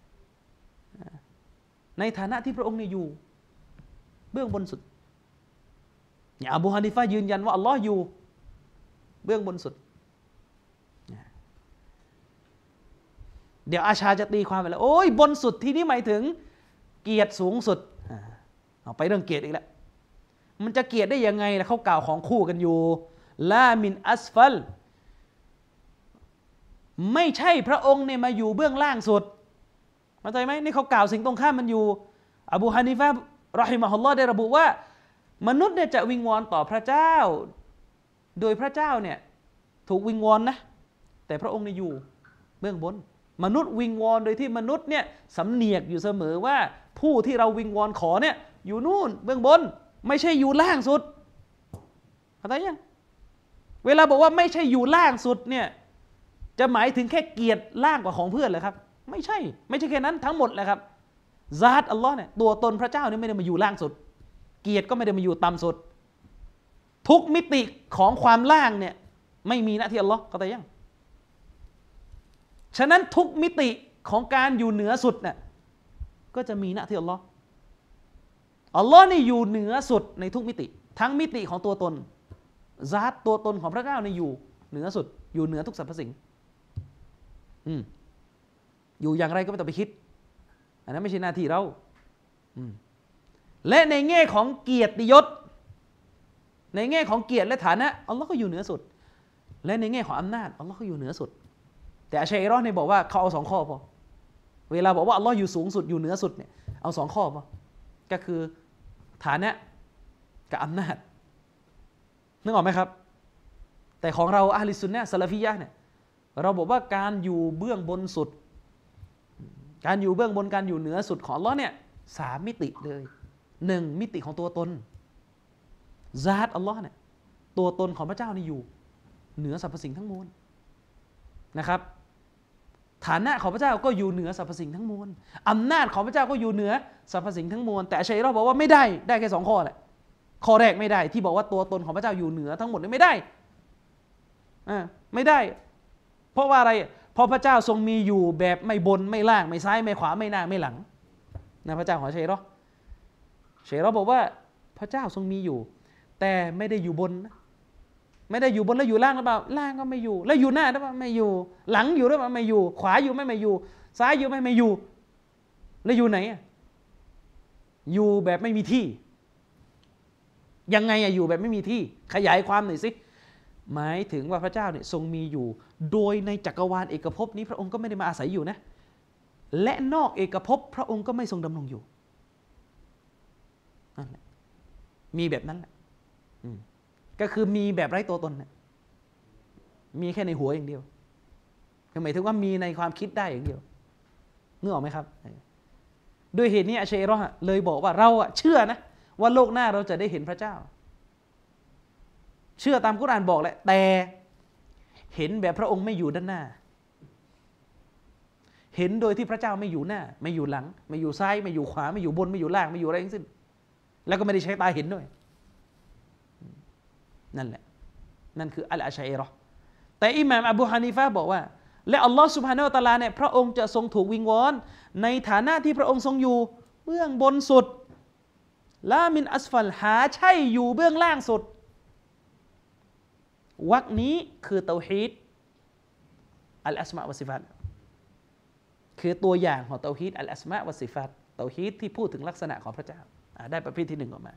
ในฐานะที่พระองค์นี่อยู่เบื้องบนสุดอบูฮานิฟะห์ยืนยันว่าอัลลอฮ์อยู่เบื้องบนสุดเดี๋ยวอาชาจะตีความไปแล้วโอ้ยบนสุดที่นี่หมายถึงเกียรติสูงสุดเอาไปเรื่องเกียรติอีกแล้วมันจะเกียรติได้ยังไงล่ะเขากล่าวของคู่กันอยู่ลามินอัสฟัลไม่ใช่พระองค์เนี่ยมาอยู่เบื้องล่างสุดเข้าใจไหมนี่เขากล่าวสิ่งตรงข้ามมันอยู่อบูฮานิฟะห์เราะฮิมะฮุลลอฮ์ได้ระบุว่ามนุษย์เนี่ยจะวิงวอนต่อพระเจ้าโดยพระเจ้าเนี่ยถูกวิงวอนนะแต่พระองค์เนี่ยอยู่เบื้องบนมนุษย์วิงวอนโดยที่มนุษย์เนี่ยสำเนียกอยู่เสมอว่าผู้ที่เราวิงวอนขอเนี่ยอยู่นู่นเบื้องบนไม่ใช่อยู่ล่างสุดเข้าใจยังเวลาบอกว่าไม่ใช่อยู่ล่างสุดเนี่ยจะหมายถึงแค่เกียรติล่างกว่าของเพื่อนเหรอครับไม่ใช่แค่นั้นทั้งหมดแหละครับซาตอัลลอฮ์เนี่ยตัวตนพระเจ้าเนี่ยไม่ได้มาอยู่ล่างสุดเกียรติก็ไม่ได้มาอยู่ต่ำสุดทุกมิติของความล่างเนี่ยไม่มีหน้าที่อัลลอฮ์เข้าใจยังฉะนั้นทุกมิติของการอยู่เหนือสุดเนี่ยก็จะมีหน้าที่อัลลอฮ์นี่อยู่เหนือสุดในทุกมิติทั้งมิติของตัวตนซาตตัวตนของพระเจ้าเนี่ยอยู่เหนือสุดอยู่เหนือทุกสรรพสิ่งอยู่อย่างไรก็ไม่ต้องไปคิดอันนั้นไม่ใช่หน้าที่เราและในแง่ของเกียรติยศในแง่ของเกียรติและฐานะอัลลอฮ์ก็อยู่เหนือสุดและในแง่ของอำนาจอัลลอฮ์ก็อยู่เหนือสุดแต่อัชอะอิเราะห์เนี่ยบอกว่าเขาเอา2ข้อพอเวลาบอกว่าอัลลอฮ์อยู่สูงสุดอยู่เหนือสุดเนี่ยเอา2ข้อพอก็คือฐานะกับอำนาจนึกออกไหมครับแต่ของเราอะห์ลิสซุนนะฮ์ซะลาฟียะห์เนี่ยเราบอกว่าการอยู่เบื้องบนสุดการอยู่เบื้องบนการอยู่เหนือสุดของอัลเลาะห์เนี่ย3มิติเลย1มิติของตัวตนซาตอัลเลาะห์เนี่ยตัวตนของพระเจ้านี่อยู่เหนือสรรพสิ่งทั้งมวลนะครับฐานะของพระเจ้าก็อยู่เหนือสรรพสิ่งทั้งมวลอำนาจของพระเจ้าก็อยู่เหนือสรรพสิ่งทั้งมวลแต่อัชชัยเราะห์บอกว่าไม่ได้แค่2ข้อแหละข้อแรกไม่ได้ที่บอกว่าตัวตนของพระเจ้าอยู่เหนือทั้งหมดนี่ไม่ได้ไม่ได้เพราะว่าอะไรเพราะพระเจ้าทรงมีอยู่แบบไม่บนไม่ล่างไม่ซ้ายไม่ขวาไม่หน้าไม่หลังนะพระเจ้าของอัชชัยเราะห์บอกว่าพระเจ้าทรงมีอยู่แต่ไม่ได้อยู่บนนะไม่ได้อยู่บนแล้วอยู่ล่างหรือเปล่าล่างก็ไม่อยู่แล้วอยู่หน้าหรือเปล่าไม่อยู่หลังอยู่หรือเปล่าไม่อยู่ขวาอยู่ไม่อยู่ซ้ายอยู่ไม่อยู่แล้วอยู่ไหนอยู่แบบไม่มีที่ยังไงอยู่แบบไม่มีที่ขยายความหน่อยสิหมายถึงว่าพระเจ้าเนี่ยทรงมีอยู่โดยในจักรวาลเอกภพนี้พระองค์ก็ไม่ได้มาอาศัยอยู่นะและนอกเอกภพพระองค์ก็ไม่ทรงดำรงอยู่นั่นแหละมีแบบนั้นแหละก็คือมีแบบไร้ตัวตนนะมีแค่ในหัวอย่างเดียวหมายถึงว่ามีในความคิดได้อย่างเดียวนึกออกไหมครับด้วยเหตุนี้อัชชัยเราะห์เลยบอกว่าเราเชื่อนะว่าโลกหน้าเราจะได้เห็นพระเจ้าเชื่อตามกุรอานบอกแหละแต่เห็นแบบพระองค์ไม่อยู่ด้านหน้าเห็นโดยที่พระเจ้าไม่อยู่หน้าไม่อยู่หลังไม่อยู่ซ้ายไม่อยู่ขวาไม่อยู่บนไม่อยู่ล่างไม่อยู่อะไรทั้งสิ้นแล้วก็ไม่ได้ใช้ตาเห็นด้วยนั่นแหละนั่นคืออัลอัชชัยเราะห์แต่อิหม่ามอบูฮานีฟะห์บอกว่าและอัลลอฮ์ซุบฮานะฮูวะตะอาลาเนี่ยพระองค์จะทรงถูกวิงวอนในฐานะที่พระองค์ทรงอยู่เบื้องบนสุดลามินอัสฟัลหาใช่อยู่เบื้องล่างสุดวรรคนี้คือเตาฮีดอัลอัสมาอ์วะซิฟัตคือตัวอย่างของเตาฮีดอัลอัสมาอ์วะซิฟัตเตาฮีดที่พูดถึงลักษณะของพระเจ้าได้ประเภทที่1ออกมา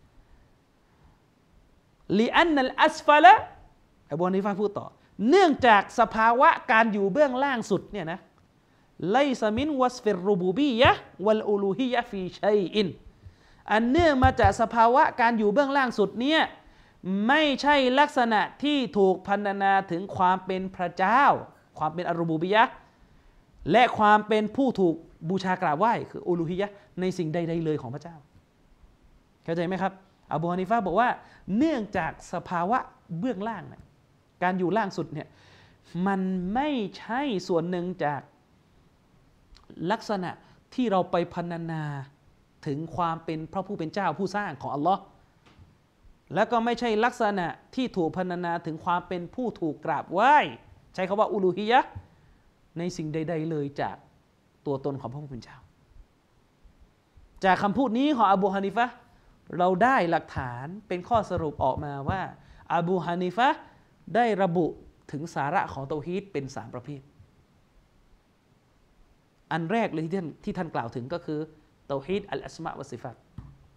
ลิอันนัลอัสฟะละอบูฮานีฟะห์พูดต่อเนื่องจากสภาวะการอยู่เบื้องล่างสุดเนี่ยนะไลซะมินวัสฟิรรุบูบียะฮ์วัลอูลูฮียะฮ์ฟีชัยอินอันเนื่องมาจากสภาวะการอยู่เบื้องล่างสุดเนี่ยไม่ใช่ลักษณะที่ถูกพรรณนาถึงความเป็นพระเจ้าความเป็นอัรรูบูบียะฮ์และความเป็นผู้ถูกบูชากราบไหว้คืออูลูฮียะฮ์ในสิ่งใดๆเลยของพระเจ้าเข้าใจไหมครับอบูฮานีฟะห์บอกว่าเนื่องจากสภาวะเบื้องล่างนะการอยู่ล่างสุดเนี่ยมันไม่ใช่ส่วนหนึ่งจากลักษณะที่เราไปพรรณนาถึงความเป็นพระผู้เป็นเจ้าผู้สร้างของอัลลอฮ์แล้วก็ไม่ใช่ลักษณะที่ถูกพรรณนาถึงความเป็นผู้ถูกกราบไหว้ใช้คำว่าอูลูฮียะฮ์ในสิ่งใดๆเลยจากตัวตนของพระผู้เป็นเจ้าจากคำพูดนี้ของอบูฮานีฟะห์เราได้หลักฐานเป็นข้อสรุปออกมาว่าอบูฮานีฟะห์ได้ระบุถึงสาระของเตาฮีดเป็น3ประเภทอันแรกเลยที่ท่านกล่าวถึงก็คือเตาฮีดอัลอัสมาอ์วะซิฟัต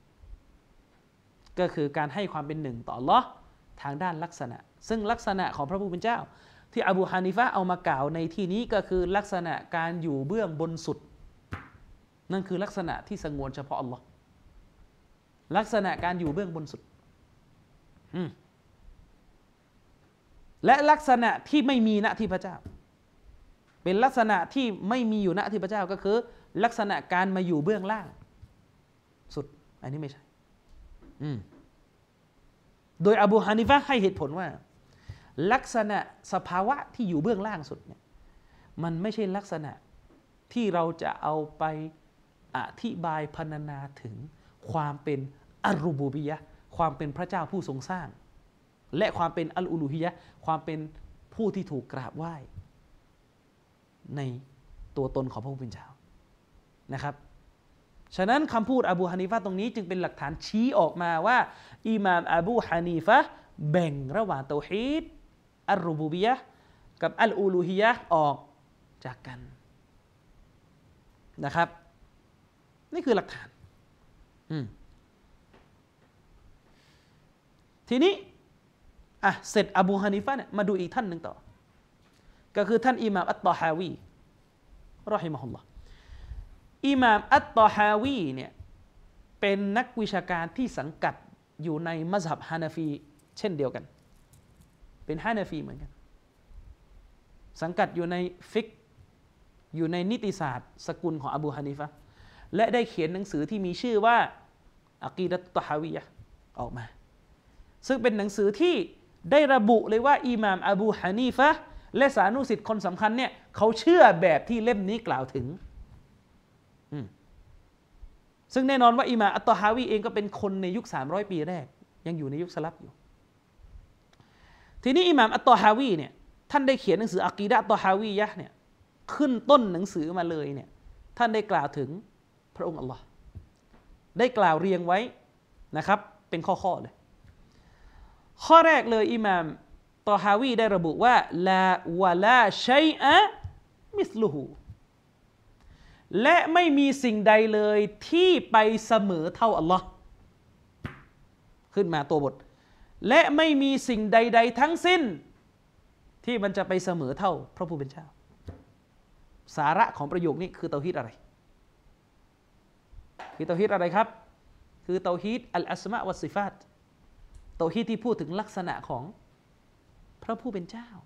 ก็คือการให้ความเป็นหนึ่งต่ออัลเลาะห์ทางด้านลักษณะซึ่งลักษณะของพระผู้เป็นเจ้าที่อบูฮานีฟะห์เอามากล่าวในที่นี้ก็คือลักษณะการอยู่เบื้องบนสุดนั่นคือลักษณะที่สงวนเฉพาะอัลเลาะห์ลักษณะการอยู่เบื้องบนสุดและลักษณะที่ไม่มีณที่พระเจ้าเป็นลักษณะที่ไม่มีอยู่ณที่พระเจ้าก็คือลักษณะการมาอยู่เบื้องล่างสุดอันนี้ไม่ใช่โดยอบูฮานิฟะห์ให้เหตุผลว่าลักษณะสภาวะที่อยู่เบื้องล่างสุดเนี่ยมันไม่ใช่ลักษณะที่เราจะเอาไปอธิบายพรรณนาถึงความเป็นอัรรูบูบียะฮ์ความเป็นพระเจ้าผู้ทรงสร้างและความเป็นอัลอูลูฮียะฮ์ความเป็นผู้ที่ถูกกราบไหว้ในตัวตนของพระผู้เป็นเจ้านะครับฉะนั้นคำพูดอบูฮานีฟะห์ตรงนี้จึงเป็นหลักฐานชี้ออกมาว่าอิหม่ามอบูฮานีฟะห์แบ่งระหว่างเตาฮีดอัรรูบูบียะฮ์กับอัลอูลูฮียะฮ์ออกจากกันนะครับนี่คือหลักฐานทีนี้เสร็จอบูฮานีฟะห์เนี่ยมาดูอีกท่านหนึ่งต่อก็คือท่านอิหม่ามอัตตอฮาวีรอฮิมะฮุลลอฮ์อิหม่ามอัตตอฮาวีเนี่ยเป็นนักวิชาการที่สังกัดอยู่ในมัซฮับฮานาฟีเช่นเดียวกันเป็นฮานาฟีเหมือนกันสังกัดอยู่ในฟิกอยู่ในนิติศาสตร์สกุลของอบูฮานิฟะห์และได้เขียนหนังสือที่มีชื่อว่าอะกีดะตุตะฮาวียะห์ออกมาซึ่งเป็นหนังสือที่ได้ระบุเลยว่าอิหม่ามอบูฮานีฟะห์และสานุสิทธิ์คนสำคัญเนี่ยเขาเชื่อแบบที่เล่มนี้กล่าวถึงซึ่งแน่นอนว่าอิหม่ามอัตตอฮาวีเองก็เป็นคนในยุค300ปีแรกยังอยู่ในยุคสลับอยู่ทีนี้อิหม่ามอัตตอฮาวีเนี่ยท่านได้เขียนหนังสืออะกีดะห์อัตตอฮาวียะห์เนี่ยขึ้นต้นหนังสือมาเลยเนี่ยท่านได้กล่าวถึงพระองค์อัลลอฮ์ได้กล่าวเรียงไว้นะครับเป็นข้อๆเลยข้อแรกเลยอิหม่ามตอฮาวีได้ระบุว่าลาวะลาชัยอะมิสลุฮูและไม่มีสิ่งใดเลยที่ไปเสมอเท่าอัลลอฮ์ขึ้นมาตัวบทและไม่มีสิ่งใดๆทั้งสิ้นที่มันจะไปเสมอเท่าพระผู้เป็นเจ้าสาระของประโยคนี้คือเตาฮีดอะไรคือเตาฮีดอะไรครับคือเตาฮีดอัลอัสมาวัสซิฟาตเตาฮีดที่พูดถึงลักษณะของพระผู้เป็นเจ้า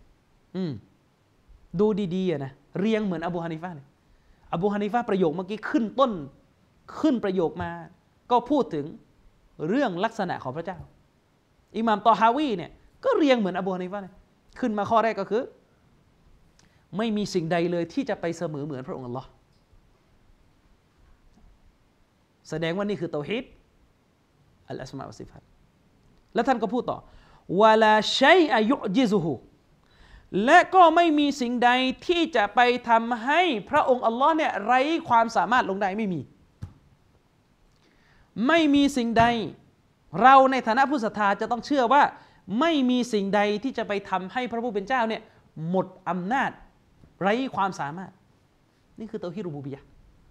ดูดีๆนะเรียงเหมือนอบูฮานิฟะห์เลยอบูฮานิฟะห์ประโยคเมื่อกี้ขึ้นต้นขึ้นประโยคมาก็พูดถึงเรื่องลักษณะของพระเจ้าอิหม่ามตอฮาวีเนี่ยก็เรียงเหมือนอบูฮานิฟะห์เลยขึ้นมาข้อแรกก็คือไม่มีสิ่งใดเลยที่จะไปเสมอเหมือนพระองค์อัลลอฮ์แสดงว่านี่คือเตาฮีดอัลอัสมาวัสซิฟาตแล้วท่านก็พูดต่อวะลาชัยอะยุจิซุฮูและก็ไม่มีสิ่งใดที่จะไปทำให้พระองค์อัลลอฮ์เนี่ยไร้ความสามารถลงได้ไม่มีสิ่งใดเราในฐานะผู้ศรัทธาจะต้องเชื่อว่าไม่มีสิ่งใดที่จะไปทำให้พระผู้เป็นเจ้าเนี่ยหมดอำนาจไร้ความสามารถนี่คือเตาฮีดรุบูบิยะห์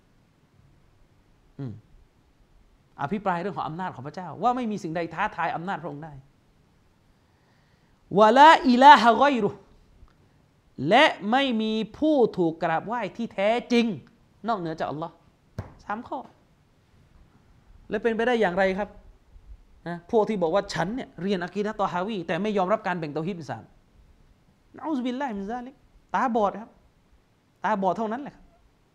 อภิปรายเรื่องของอำนาจของพระเจ้าว่าไม่มีสิ่งใดท้าทายอำนาจพระองค์ได้วะลาอิลาฮะกอยรุและไม่มีผู้ถูกกราบไหว้ที่แท้จริงนอกเหนือจากอัลลอฮ์3 ข้อและเป็นไปได้อย่างไรครับพวกที่บอกว่าฉันเนี่ยเรียนอะกีดะห์ตอฮาวีแต่ไม่ยอมรับการแบ่งเตาฮีดเป็น3นะอูซบิลลาฮิมินซาลิกตาบอดครับตาบอดเท่านั้นแหละครับ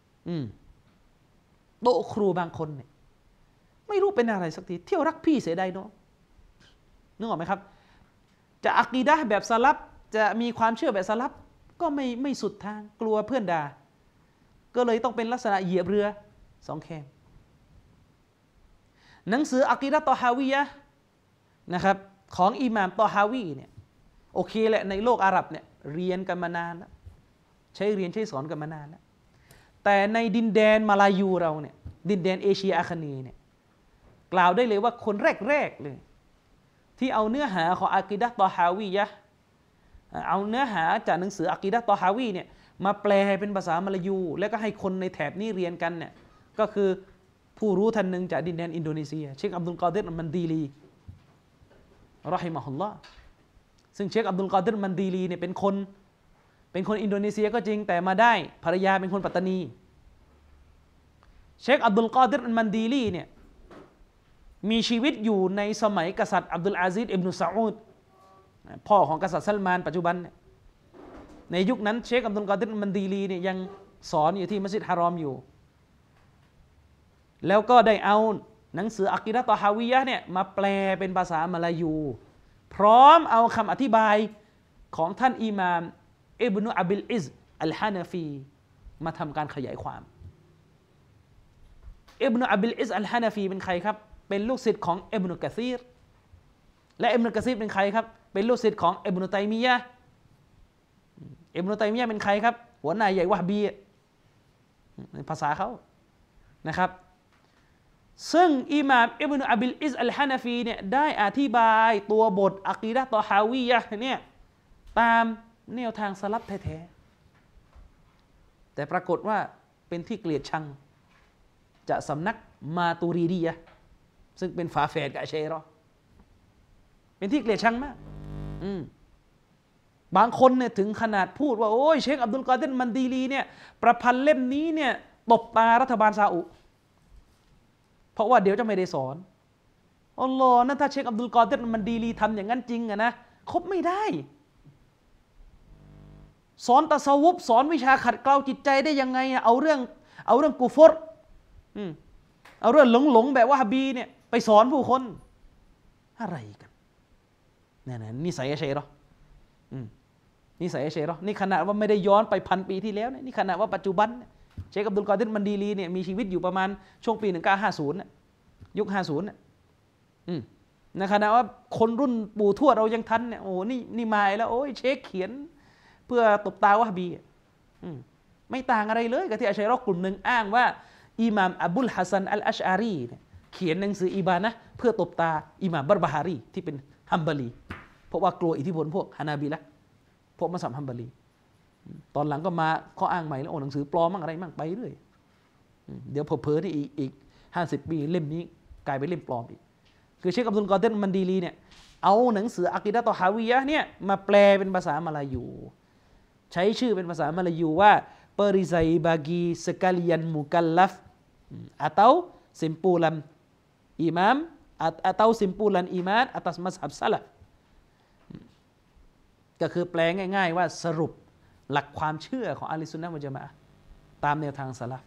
โต๊ะครูบางคนเนี่ยไม่รู้เป็นอะไรสักทีเที่ยวรักพี่เสียดายน้องนึกออกไหมครับจะอะกีดะห์แบบสลับจะมีความเชื่อแบบสลับก็ไม่สุดทางกลัวเพื่อนด่าก็เลยต้องเป็นลักษณะเหยียบเรือ2 แคมหนังสืออะกีดะห์ตอฮาวียะห์นะครับของอิหม่ามตอฮาวีเนี่ยโอเคแหละในโลกอาหรับเนี่ยเรียนกันมานานแล้วใช้เรียนใช้สอนกันมานานแล้วแต่ในดินแดนมาลายูเราเนี่ยดินแดนเอเชียอาคเนย์เนี่ยกล่าวได้เลยว่าคนแรกๆเลยที่เอาเนื้อหาของอะกีดะห์ตอฮาวียะห์เอาเนื้อหาจากหนังสืออะกีดะห์ตอฮาวีเนี่ยมาแปลเป็นภาษามลายูแล้วก็ให้คนในแถบนี้เรียนกันเนี่ยก็คือผู้รู้ท่านหนึ่งจากดินแดนอินโดนีเซียเชคอับดุลกอดิรมันดีลีเราะฮิมะฮุลลอฮ์ซึ่งเชคอับดุลกอดิรมันดีลีเนี่ยเป็นคนอินโดนีเซียก็จริงแต่มาได้ภรรยาเป็นคนปัตตานีเชคอับดุลกอดิรมันดีลีเนี่ยมีชีวิตอยู่ในสมัยกษัตริย์อับดุลอาซิซอิบนุซาอูดพ่อของกษัตริย์ซัลมานปัจจุบันเนี่ยในยุคนั้นเชคอับดุลกอดิรมันดีลีเนี่ยยังสอนอยู่ที่มัสยิดฮารอมอยู่แล้วก็ได้เอาหนังสืออะกีดะห์ตอฮาวียะห์เนี่ยมาแปลเป็นภาษามลายูพร้อมเอาคำอธิบายของท่านอิหม่ามอิบนุอับิลอิซอัลฮานาฟีมาทำการขยายความอิบนุอับิลอิซอัลฮานาฟีเป็นใครครับเป็นลูกศิษย์ของอิบนุกะซีรและอิบนุกะซีรเป็นใครครับเป็นลูกศิษย์ของอิบนุตัยมียะห์อิบนุตัยมียะห์เป็นใครครับหัวหน้าใหญ่วะฮ์บีในภาษาเขานะครับซึ่งอิหม่ามอิบนุอับิลอิซอัลฮานาฟีเนี่ยได้อธิบายตัวบทอะกีดะห์ตอฮาวียะห์เนี่ยตามแนวทางสลับแท้ๆแต่ปรากฏว่าเป็นที่เกลียดชังจากสำนักมาตูรีดียะห์ซึ่งเป็นฝาแฝดกับอัชชัยเราะห์เป็นที่เกลียดชังมากบางคนเนี่ยถึงขนาดพูดว่าโอ้ยเชคอับดุลกอดิรมันดีลีเนี่ยประพันธ์เล่มนี้เนี่ยตบตารัฐบาลซาอุเพราะว่าเดี๋ยวจะไม่ได้สอนอัลลอฮ์นั่นถ้าเชคอับดุลกอดิรมันดีลีทำอย่างนั้นจริงอะนะคบไม่ได้สอนตะซาวุฟสอนวิชาขัดเกลาจิตใจได้ยังไงเอาเรื่องกุฟรเอาเรื่องหลงแบบวะฮาบีเนี่ยไปสอนผู้คนอะไรกันนี่นิสัยอัชอะรีเราะห์นิสัยอัชอะรีเราะห์นี่ขนาดว่าไม่ได้ย้อนไป1,000 ปีที่แล้วนี่ขนาดว่าปัจจุบันเชคอับดุลกอดิรมันดีลีเนี่ยมีชีวิตอยู่ประมาณช่วงปี1950ยุค50ในขณะว่าคนรุ่นปู่ทวดเรายังทันเนี่ยโอ้นี่มาแล้วโอ้ยเชคเขียนเพื่อตบตาวะฮาบีไม่ต่างอะไรเลยกับที่อัชอะรีเราะห์กลุ่มหนึ่งอ้างว่าอิหม่ามอบุลฮัสซันอัลอัชอารีเนี่ยเขียนหนังสืออิบานะห์เพื่อตบตาอิหม่ามบัรบะฮารีที่เป็นฮัมบาลีเพราะว่ากลัวอิทธิพลพวกฮานาบิละห์พวกมัซฮับฮัมบาลีตอนหลังก็มาข้ออ้างใหม่แล้วหนังสือปลอมมั่งอะไรมั่งไปเรื่อยเดี๋ยวเผลอๆนี่อีก50 ปีเล่มนี้กลายเป็นเล่มปลอมอีกคือเชคอับดุลกอดิรมันดีลีเนี่ยเอาหนังสืออะกีดะห์ตอฮาวียะห์เนี่ยมาแปลเป็นภาษามลายูใช้ชื่อเป็นภาษามลายูว่าperisai bagi sekalian mukallaf atau simpulan imam atau simpulan iman atas mazhab salaf ก็คือแปลง่ายๆว่าสรุปหลักความเชื่อของอะห์ลุสซุนนะฮ์วัลญะมาอะห์ตามแนวทางสลัฟ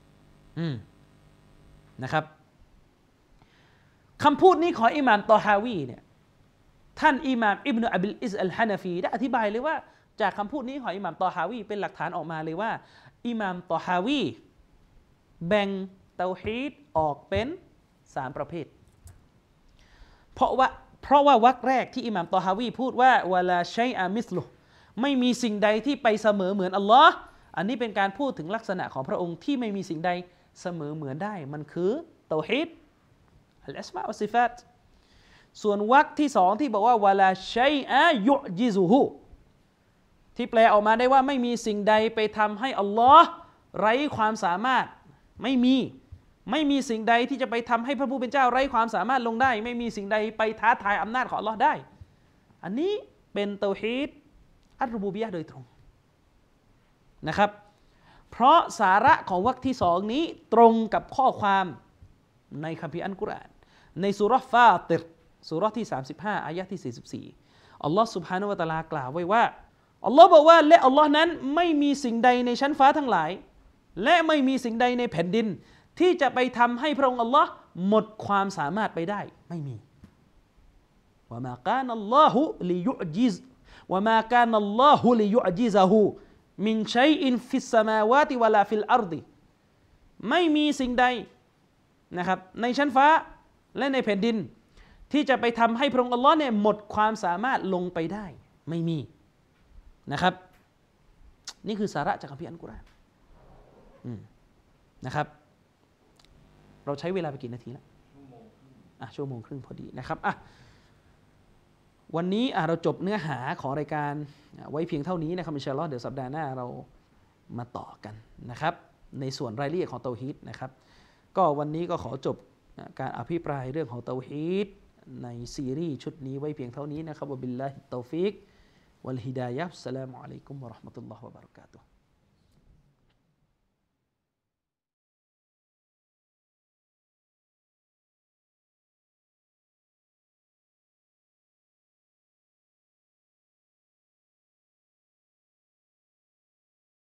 นะครับคำพูดนี้ของอิหม่ามตอฮาวีเนี่ยท่านอิหม่ามอิบนุอับิลอิซอัลฮานะฟีได้อธิบายเลยว่าจากคำพูดนี้ของอิหม่ามตอฮาวีเป็นหลักฐานออกมาเลยว่าอิหม่ามตอฮาวีแบ่งเตาฮีดออกเป็น3 ประเภทเพราะว่าวรรคแรกที่อิหม่ามตอฮาวีพูดว่าวะลาชัยอะมิสลุไม่มีสิ่งใดที่ไปเสมอเหมือนอัลลอฮ์อันนี้เป็นการพูดถึงลักษณะของพระองค์ที่ไม่มีสิ่งใดเสมอเหมือนได้มันคือเตาฮีดอัลอัสมาอ์วัสซิฟาตส่วนวรรคที่2ที่บอกว่าวะลาชัยอะยุจิซุฮูที่แปลออกมาได้ว่าไม่มีสิ่งใดไปทำให้อัลลอฮ์ไร้ความสามารถไม่มีสิ่งใดที่จะไปทำให้พระผู้เป็นเจ้าไร้ความสามารถลงได้ไม่มีสิ่งใดไปท้าทายอำนาจของอัลลอฮ์ได้อันนี้เป็นเตาฮีดอัรบูบิยะห์โดยตรงนะครับเพราะสาระของวรรคที่2นี้ตรงกับข้อความในคัมภีร์อัลกุรอานในซูเราะห์ฟาติรซูเราะห์ที่35อายะห์ที่44อัลลอฮ์ซุบฮานะฮูวะตะอาลากล่าวไว้ว่าอัลลอฮ์บอกว่าและอัลลอฮ์นั้นไม่มีสิ่งใดในชั้นฟ้าทั้งหลายและไม่มีสิ่งใดในแผ่นดินที่จะไปทำให้พระองค์อัลลอฮ์หมดความสามารถไปได้ไม่มีวะมากานัลลอฮุลิยุจิซวะมากานัลลอฮุลิยุจิซะฮูมินชัยอินฟิสสมาวาติวะลาฟิลอัรฎิไม่มีสิ่งใดนะครับในชั้นฟ้าและในแผ่นดินที่จะไปทำให้พระองค์อัลลอฮ์เนี่ยหมดความสามารถลงไปได้ไม่มีนะครับนี่คือสาระจากคัมภีร์อัลกุรอานนะครับเราใช้เวลาไปกี่นาทีแล้วชั่วโมงครึ่งพอดีนะครับวันนี้เราจบเนื้อหาของรายการไว้เพียงเท่านี้นะครับอินชาอัลลอฮ์เดี๋ยวสัปดาห์หน้าเรามาต่อกันนะครับในส่วนรายละเอียดของเตาฮีดนะครับก็วันนี้ก็ขอจบการอภิปรายเรื่องของเตาฮีดในซีรีส์ชุดนี้ไว้เพียงเท่านี้นะครับวะบิลลาฮิตตอฟิกวัลฮิดายะฮ์อัสสลามุอะลัยกุมวะเราะห์มะตุลลอฮ์วะบะเราะกาตุฮ์